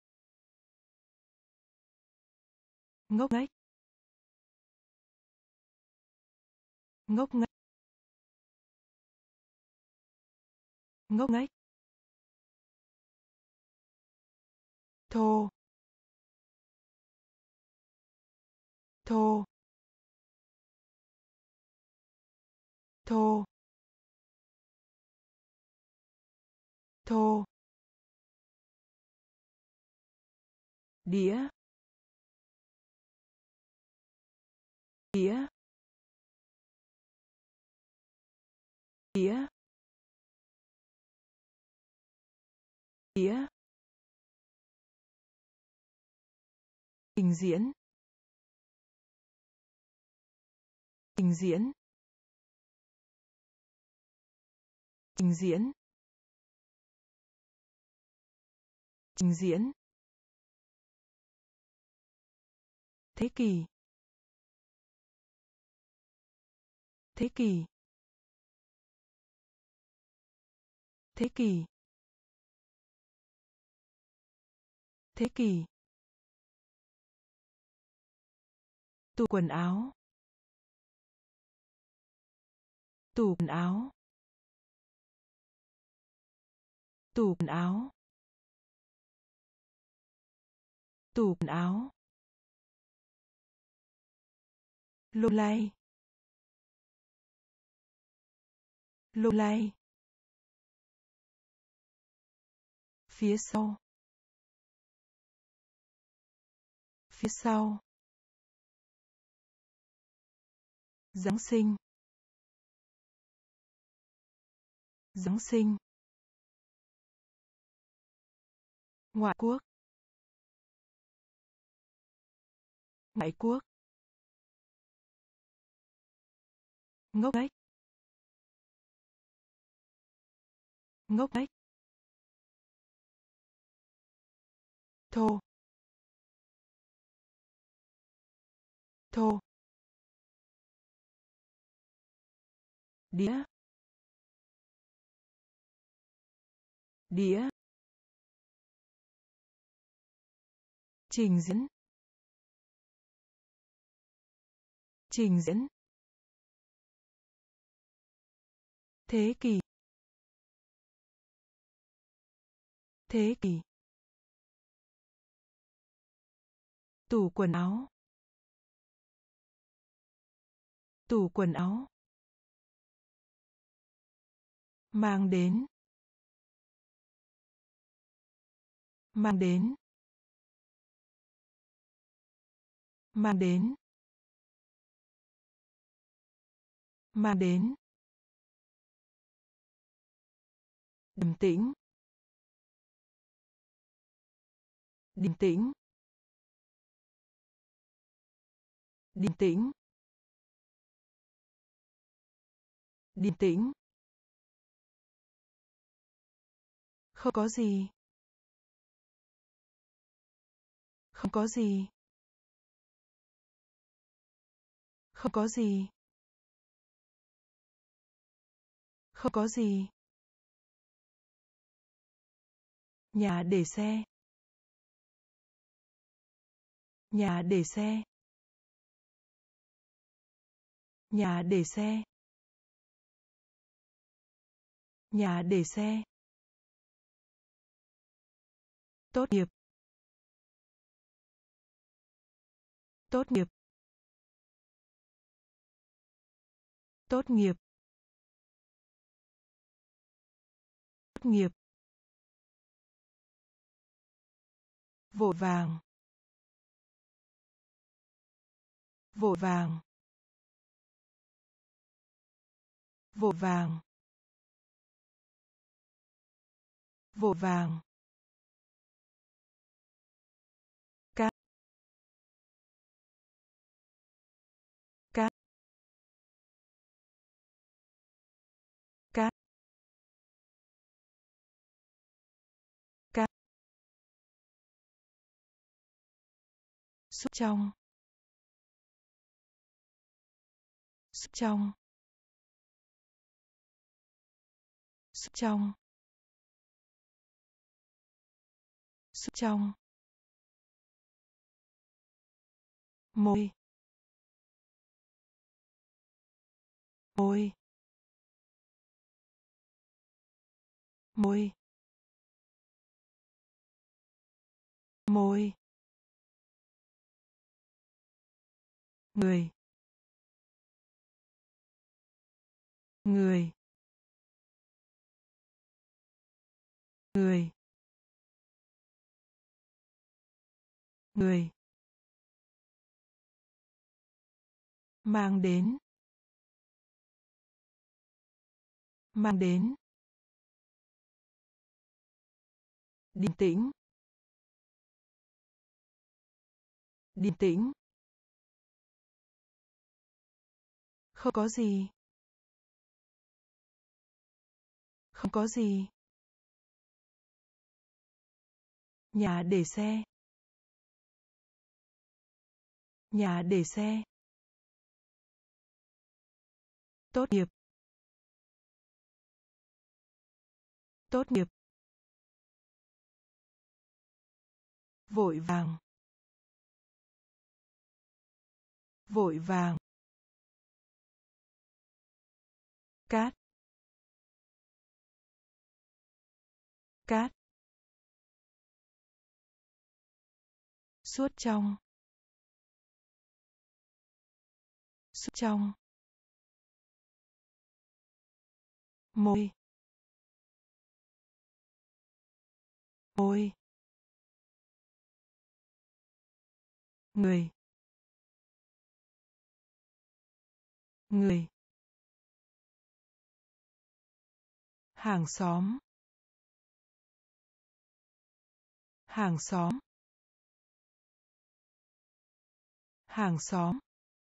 ngốc nghếch, ngốc nghếch, ngốc nghếch, thô, thô, thô, thô, đĩa, đĩa, đĩa, đĩa, trình diễn, trình diễn, trình diễn, trình diễn, thế kỷ, thế kỷ, thế kỷ, thế kỷ, tủ quần áo, tủ quần áo, tủ quần áo, tủ quần áo, lung lay, lung lay, phía sau, phía sau, Giáng sinh, Giáng sinh, ngoại quốc, ngoại quốc, ngốc nghếch, ngốc nghếch, thô, thô, đĩa, đĩa, trình diễn, trình diễn, thế kỷ, thế kỷ, tủ quần áo, tủ quần áo, mang đến, mang đến, mang đến, mang đến, điềm tĩnh, điềm tĩnh, điềm tĩnh, điềm tĩnh, không có gì, không có gì, không có gì, không có gì, nhà để xe, nhà để xe, nhà để xe, nhà để xe, tốt nghiệp, tốt nghiệp, tốt nghiệp, tốt nghiệp, vội vàng, vội vàng, vội vàng, vội vàng, cát, cát, cát, cát, sút trong, sút trong, sút trong, sút trong, môi, môi, môi, môi, người, người, người, người, mang đến, mang đến, điềm tĩnh, điềm tĩnh, không có gì, không có gì, nhà để xe, nhà để xe, tốt nghiệp, tốt nghiệp, vội vàng, vội vàng, cát, cát, suốt trong, suốt trong, môi, môi, người, người, hàng xóm, hàng xóm, hàng xóm,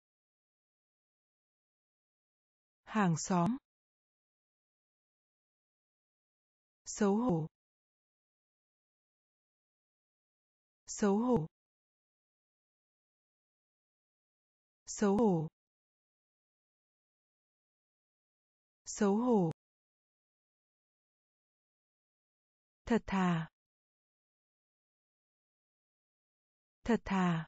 hàng xóm, xấu hổ, xấu hổ, xấu hổ, xấu hổ, thật thà, thật thà,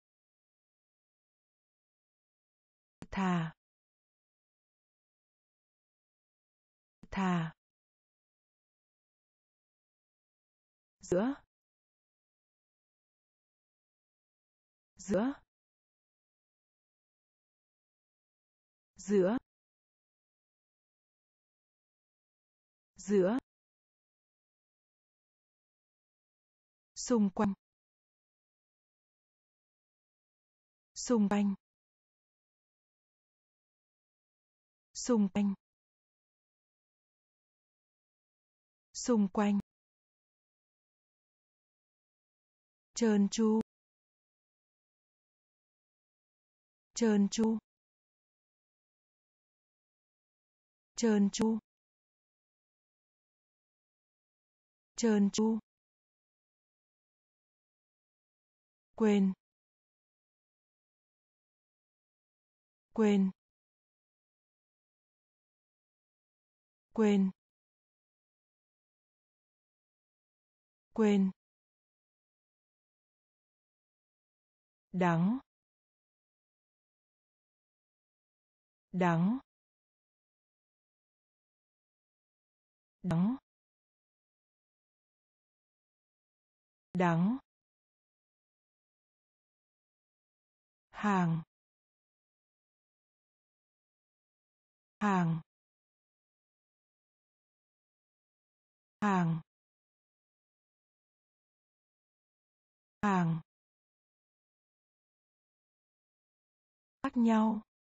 thật thà, thật thà, giữa, giữa, giữa, giữa, xung quanh, xung quanh, xung quanh, xung quanh, trơn tru, trơn tru, trơn tru, trơn tru, quên, quên, quên, quên, đắng, đắng, đắng, đắng, hàng, hàng, hàng, hàng, khác nhau,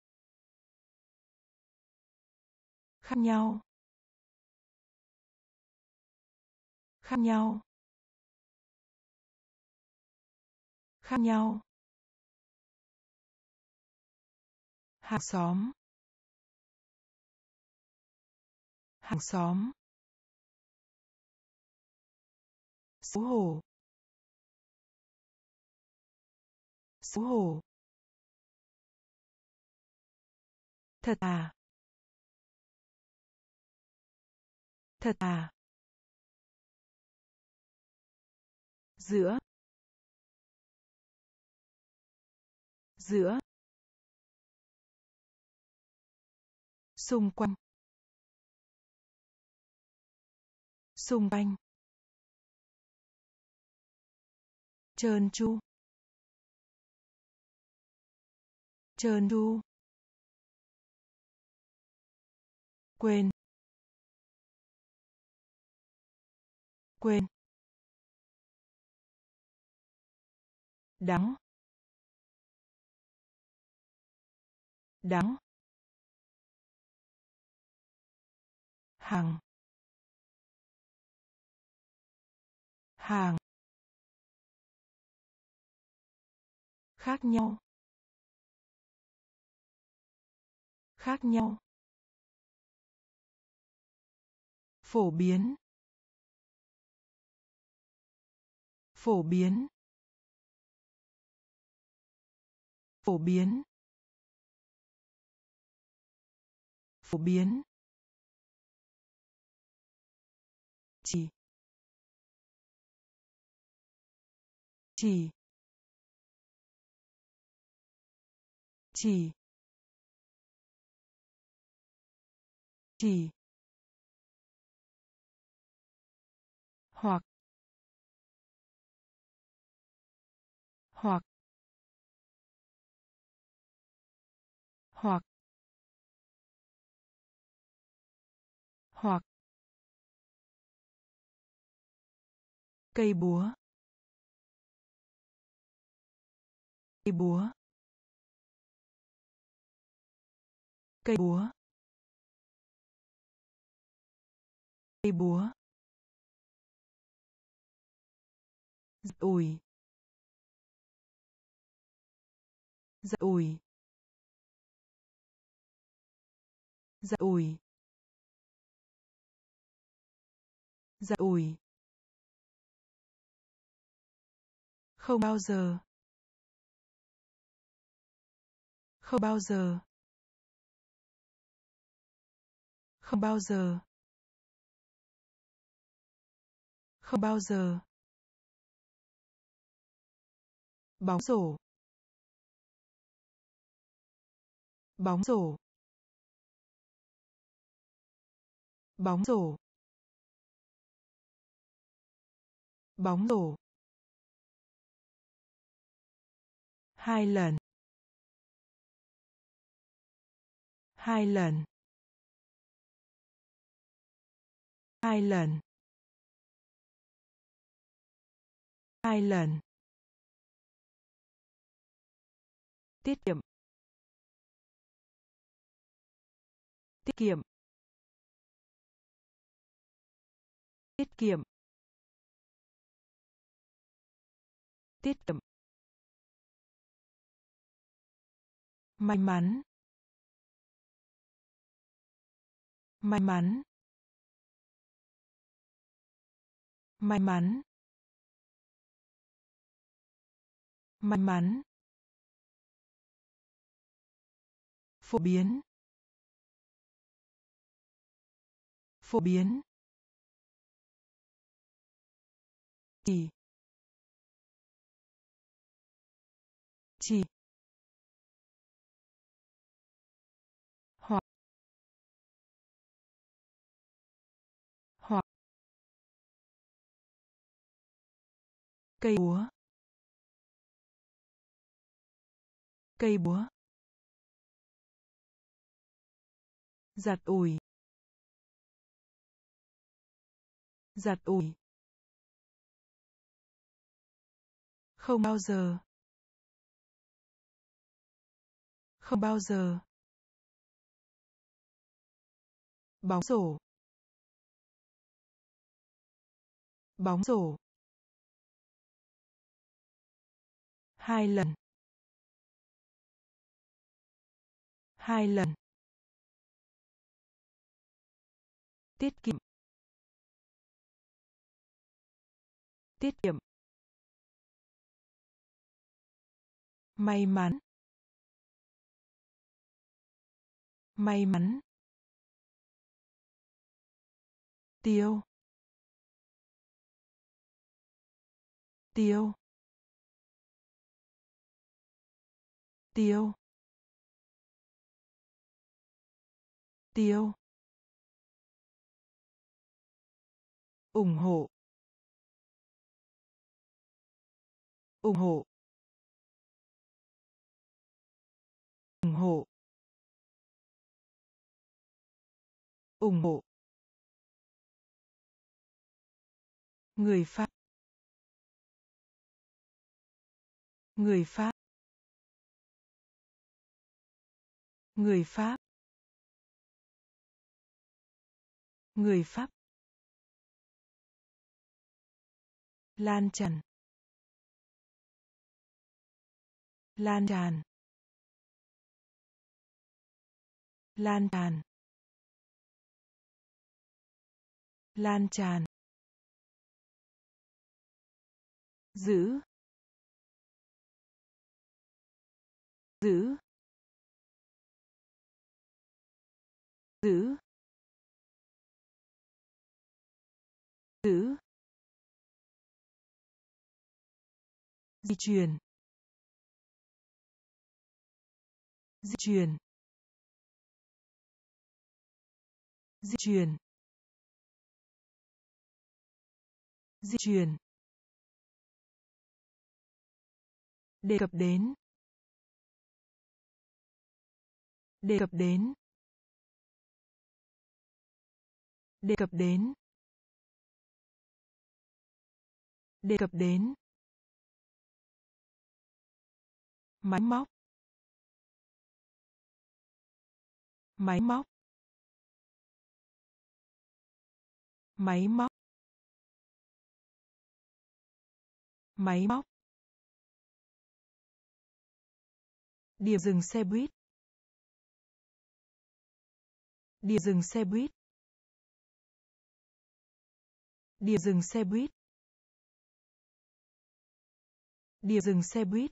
khác nhau, khác nhau, khác nhau, hàng xóm, hàng xóm, xấu hổ, xấu hổ, thật à, thật à, giữa, giữa, xung quanh, xung quanh, trơn tru, trơn tru, quên, quên, đắng, đắng, hàng, hàng, khác nhau, khác nhau, phổ biến, phổ biến, phổ biến, phổ biến, chỉ, chỉ, chỉ, chỉ, hoặc, hoặc, hoặc, hoặc, cây búa, cây búa, cây búa, cây búa, giật ủi, giật ủi, giật ủi, giật ủi, không bao giờ, không bao giờ, không bao giờ, không bao giờ, bóng rổ, bóng rổ, bóng rổ, bóng rổ, hai lần, hai lần, Hai lần. Hai lần. Tiết kiệm. Tiết kiệm. Tiết kiệm. Tiết kiệm. May mắn. May mắn. May mắn. May mắn. Phổ biến. Phổ biến. Chỉ. Chỉ. Hoặc. Hoặc. Cây búa. Cây búa. Giặt ủi. Giặt ủi. Không bao giờ. Không bao giờ. Bóng rổ. Bóng rổ. Hai lần. Hai lần. Tiết kiệm. Tiết kiệm. May mắn. May mắn. Tiêu. Tiêu. Tiêu. Tiêu. ủng hộ. ủng hộ. ủng hộ. ủng hộ. Người Pháp. Người Pháp. Người Pháp. Người Pháp. Lan tràn. Lan tràn. Lan tràn. Lan tràn. Giữ. Giữ. Giữ. Giữ. Di chuyển. Di chuyển. Di chuyển. Di chuyển. Đề cập đến. Đề cập đến. Đề cập đến. Đề cập đến. Máy móc. Máy móc. Máy móc. Máy móc. Điểm dừng xe buýt. Điểm dừng xe buýt. Điểm dừng xe buýt. Điểm dừng xe buýt.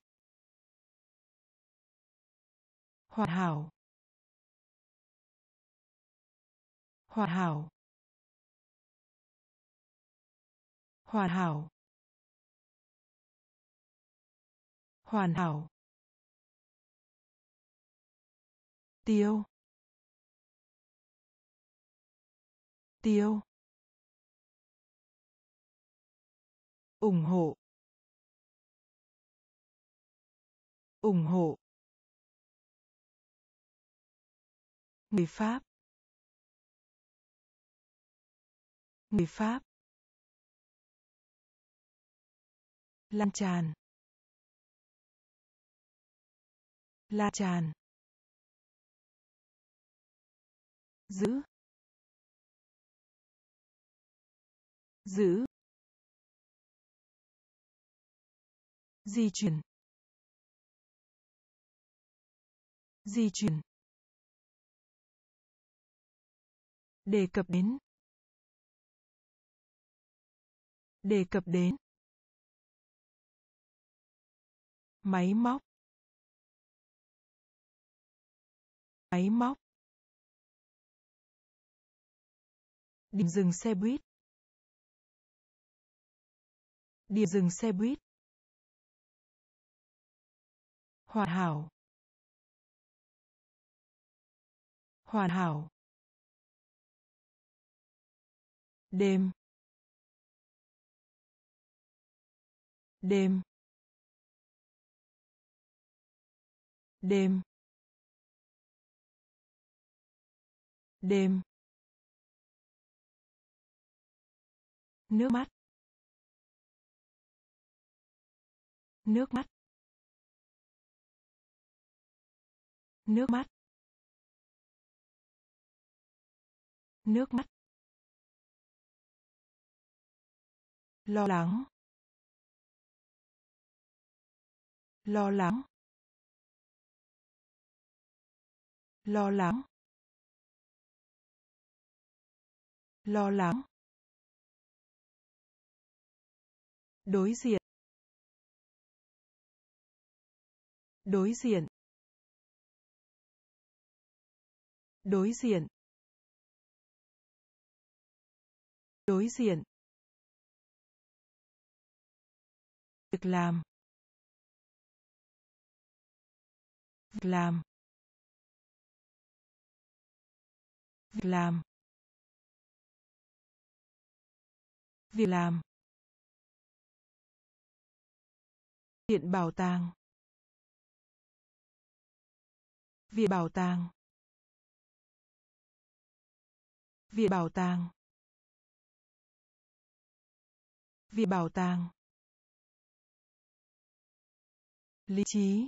Hoàn hảo. Hoàn hảo. Hoàn hảo. Hoàn hảo. Tiêu. Tiêu. ủng hộ. ủng hộ. Người Pháp. Người Pháp. Lan tràn. Lan tràn. Giữ. Giữ. Di chuyển. Di chuyển. Đề cập đến. Đề cập đến. Máy móc. Máy móc. Điểm dừng xe buýt. Điểm dừng xe buýt. Hoàn hảo. Hoàn hảo. Đêm. Đêm. Đêm. Đêm. Nước mắt. Nước mắt. Nước mắt. Nước mắt. Lo lắng. Lo lắng. Lo lắng. Lo lắng. Đối diện. Đối diện. Đối diện. Đối diện. Việc làm. Việc làm. Việc làm. Việc làm. Viện bảo tàng. Viện bảo tàng. Viện bảo tàng. Viện bảo tàng. Lý trí.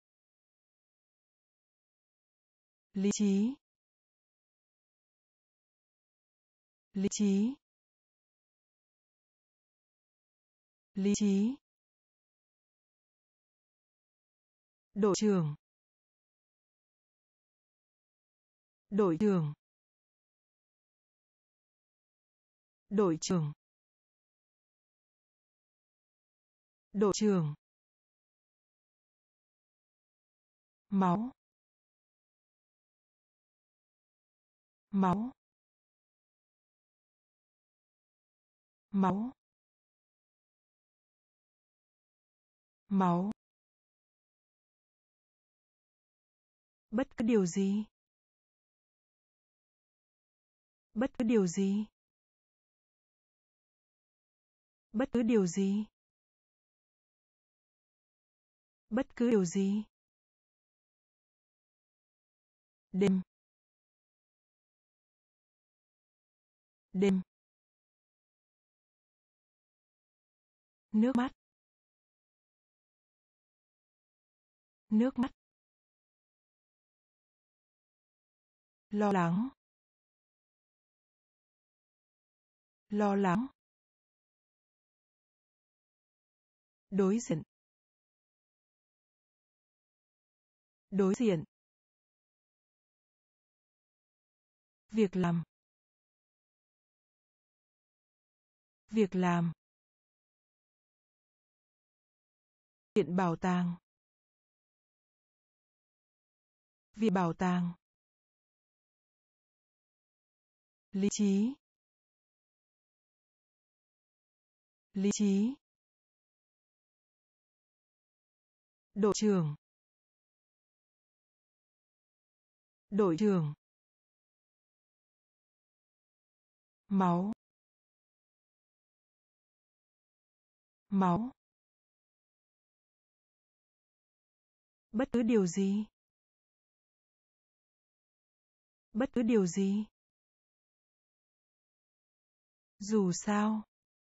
Lý trí. Lý trí. Lý trí. Đội trưởng. Đội trưởng. Đội trưởng. Đội trưởng. Máu. Máu. Máu. Máu. Bất cứ điều gì. Bất cứ điều gì. Bất cứ điều gì. Bất cứ điều gì. Đêm. Đêm. Nước mắt. Nước mắt. Lo lắng. Lo lắng. Đối diện. Đối diện. Việc làm. Việc làm. Viện bảo tàng. Viện bảo tàng. Lý trí. Lý trí. Đội trưởng. Đội trưởng. Máu. Máu. Bất cứ điều gì. Bất cứ điều gì. Dù sao.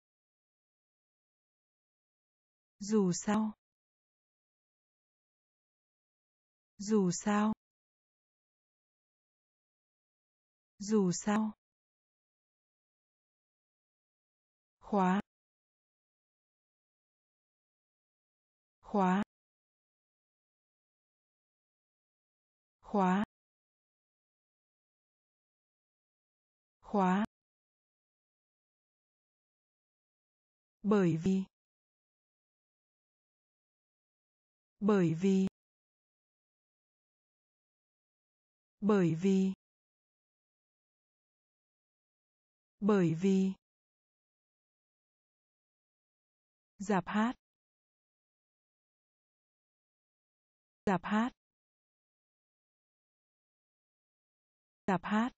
Dù sao. Dù sao. Dù sao. Khóa. Khóa. Khóa. Khóa. Bởi vì. Bởi vì. Bởi vì. Bởi vì. Rạp hát. Rạp hát. Rạp hát.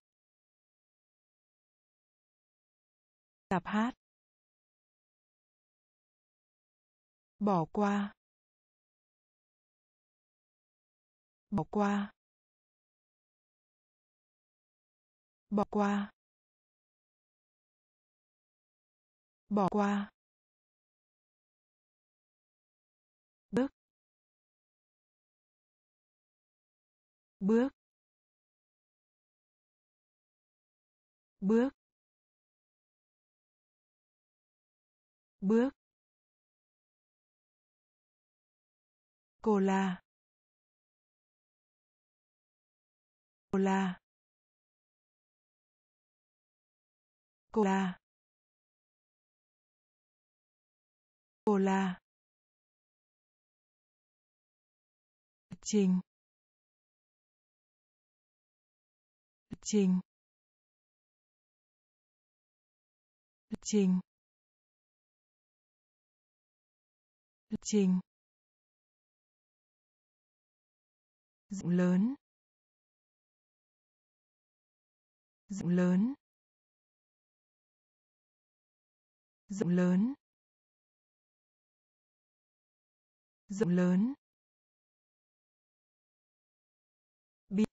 Rạp hát. Bỏ qua. Bỏ qua. Bỏ qua. Bỏ qua. Bước. Bước. Bước. Bước. Cola. Cola. Cola. Cola. Lịch trình. Lịch trình. Lịch trình. Lịch trình. Rộng lớn. Rộng lớn. Rộng lớn. Rộng lớn. Biết.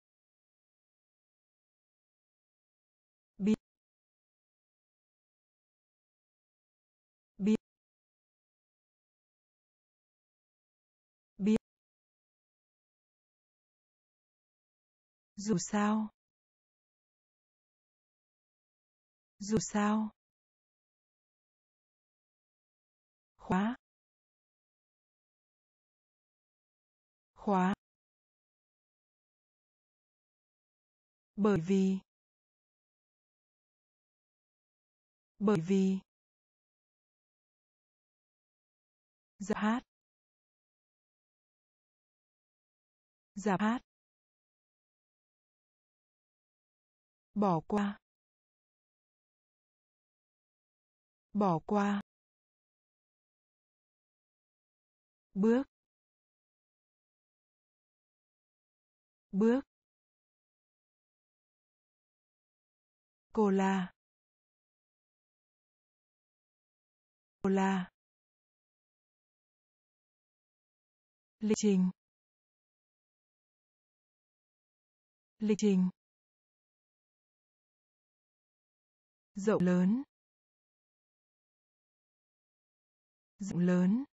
Biết. Biết. Biết. Dù sao. Dù sao. Khóa. Khóa. Bởi vì. Bởi vì. Rạp hát. Rạp hát. Bỏ qua. Bỏ qua. Bước. Bước. Cola. Cola. Lịch trình. Lịch trình. Rộng lớn. Rộng lớn.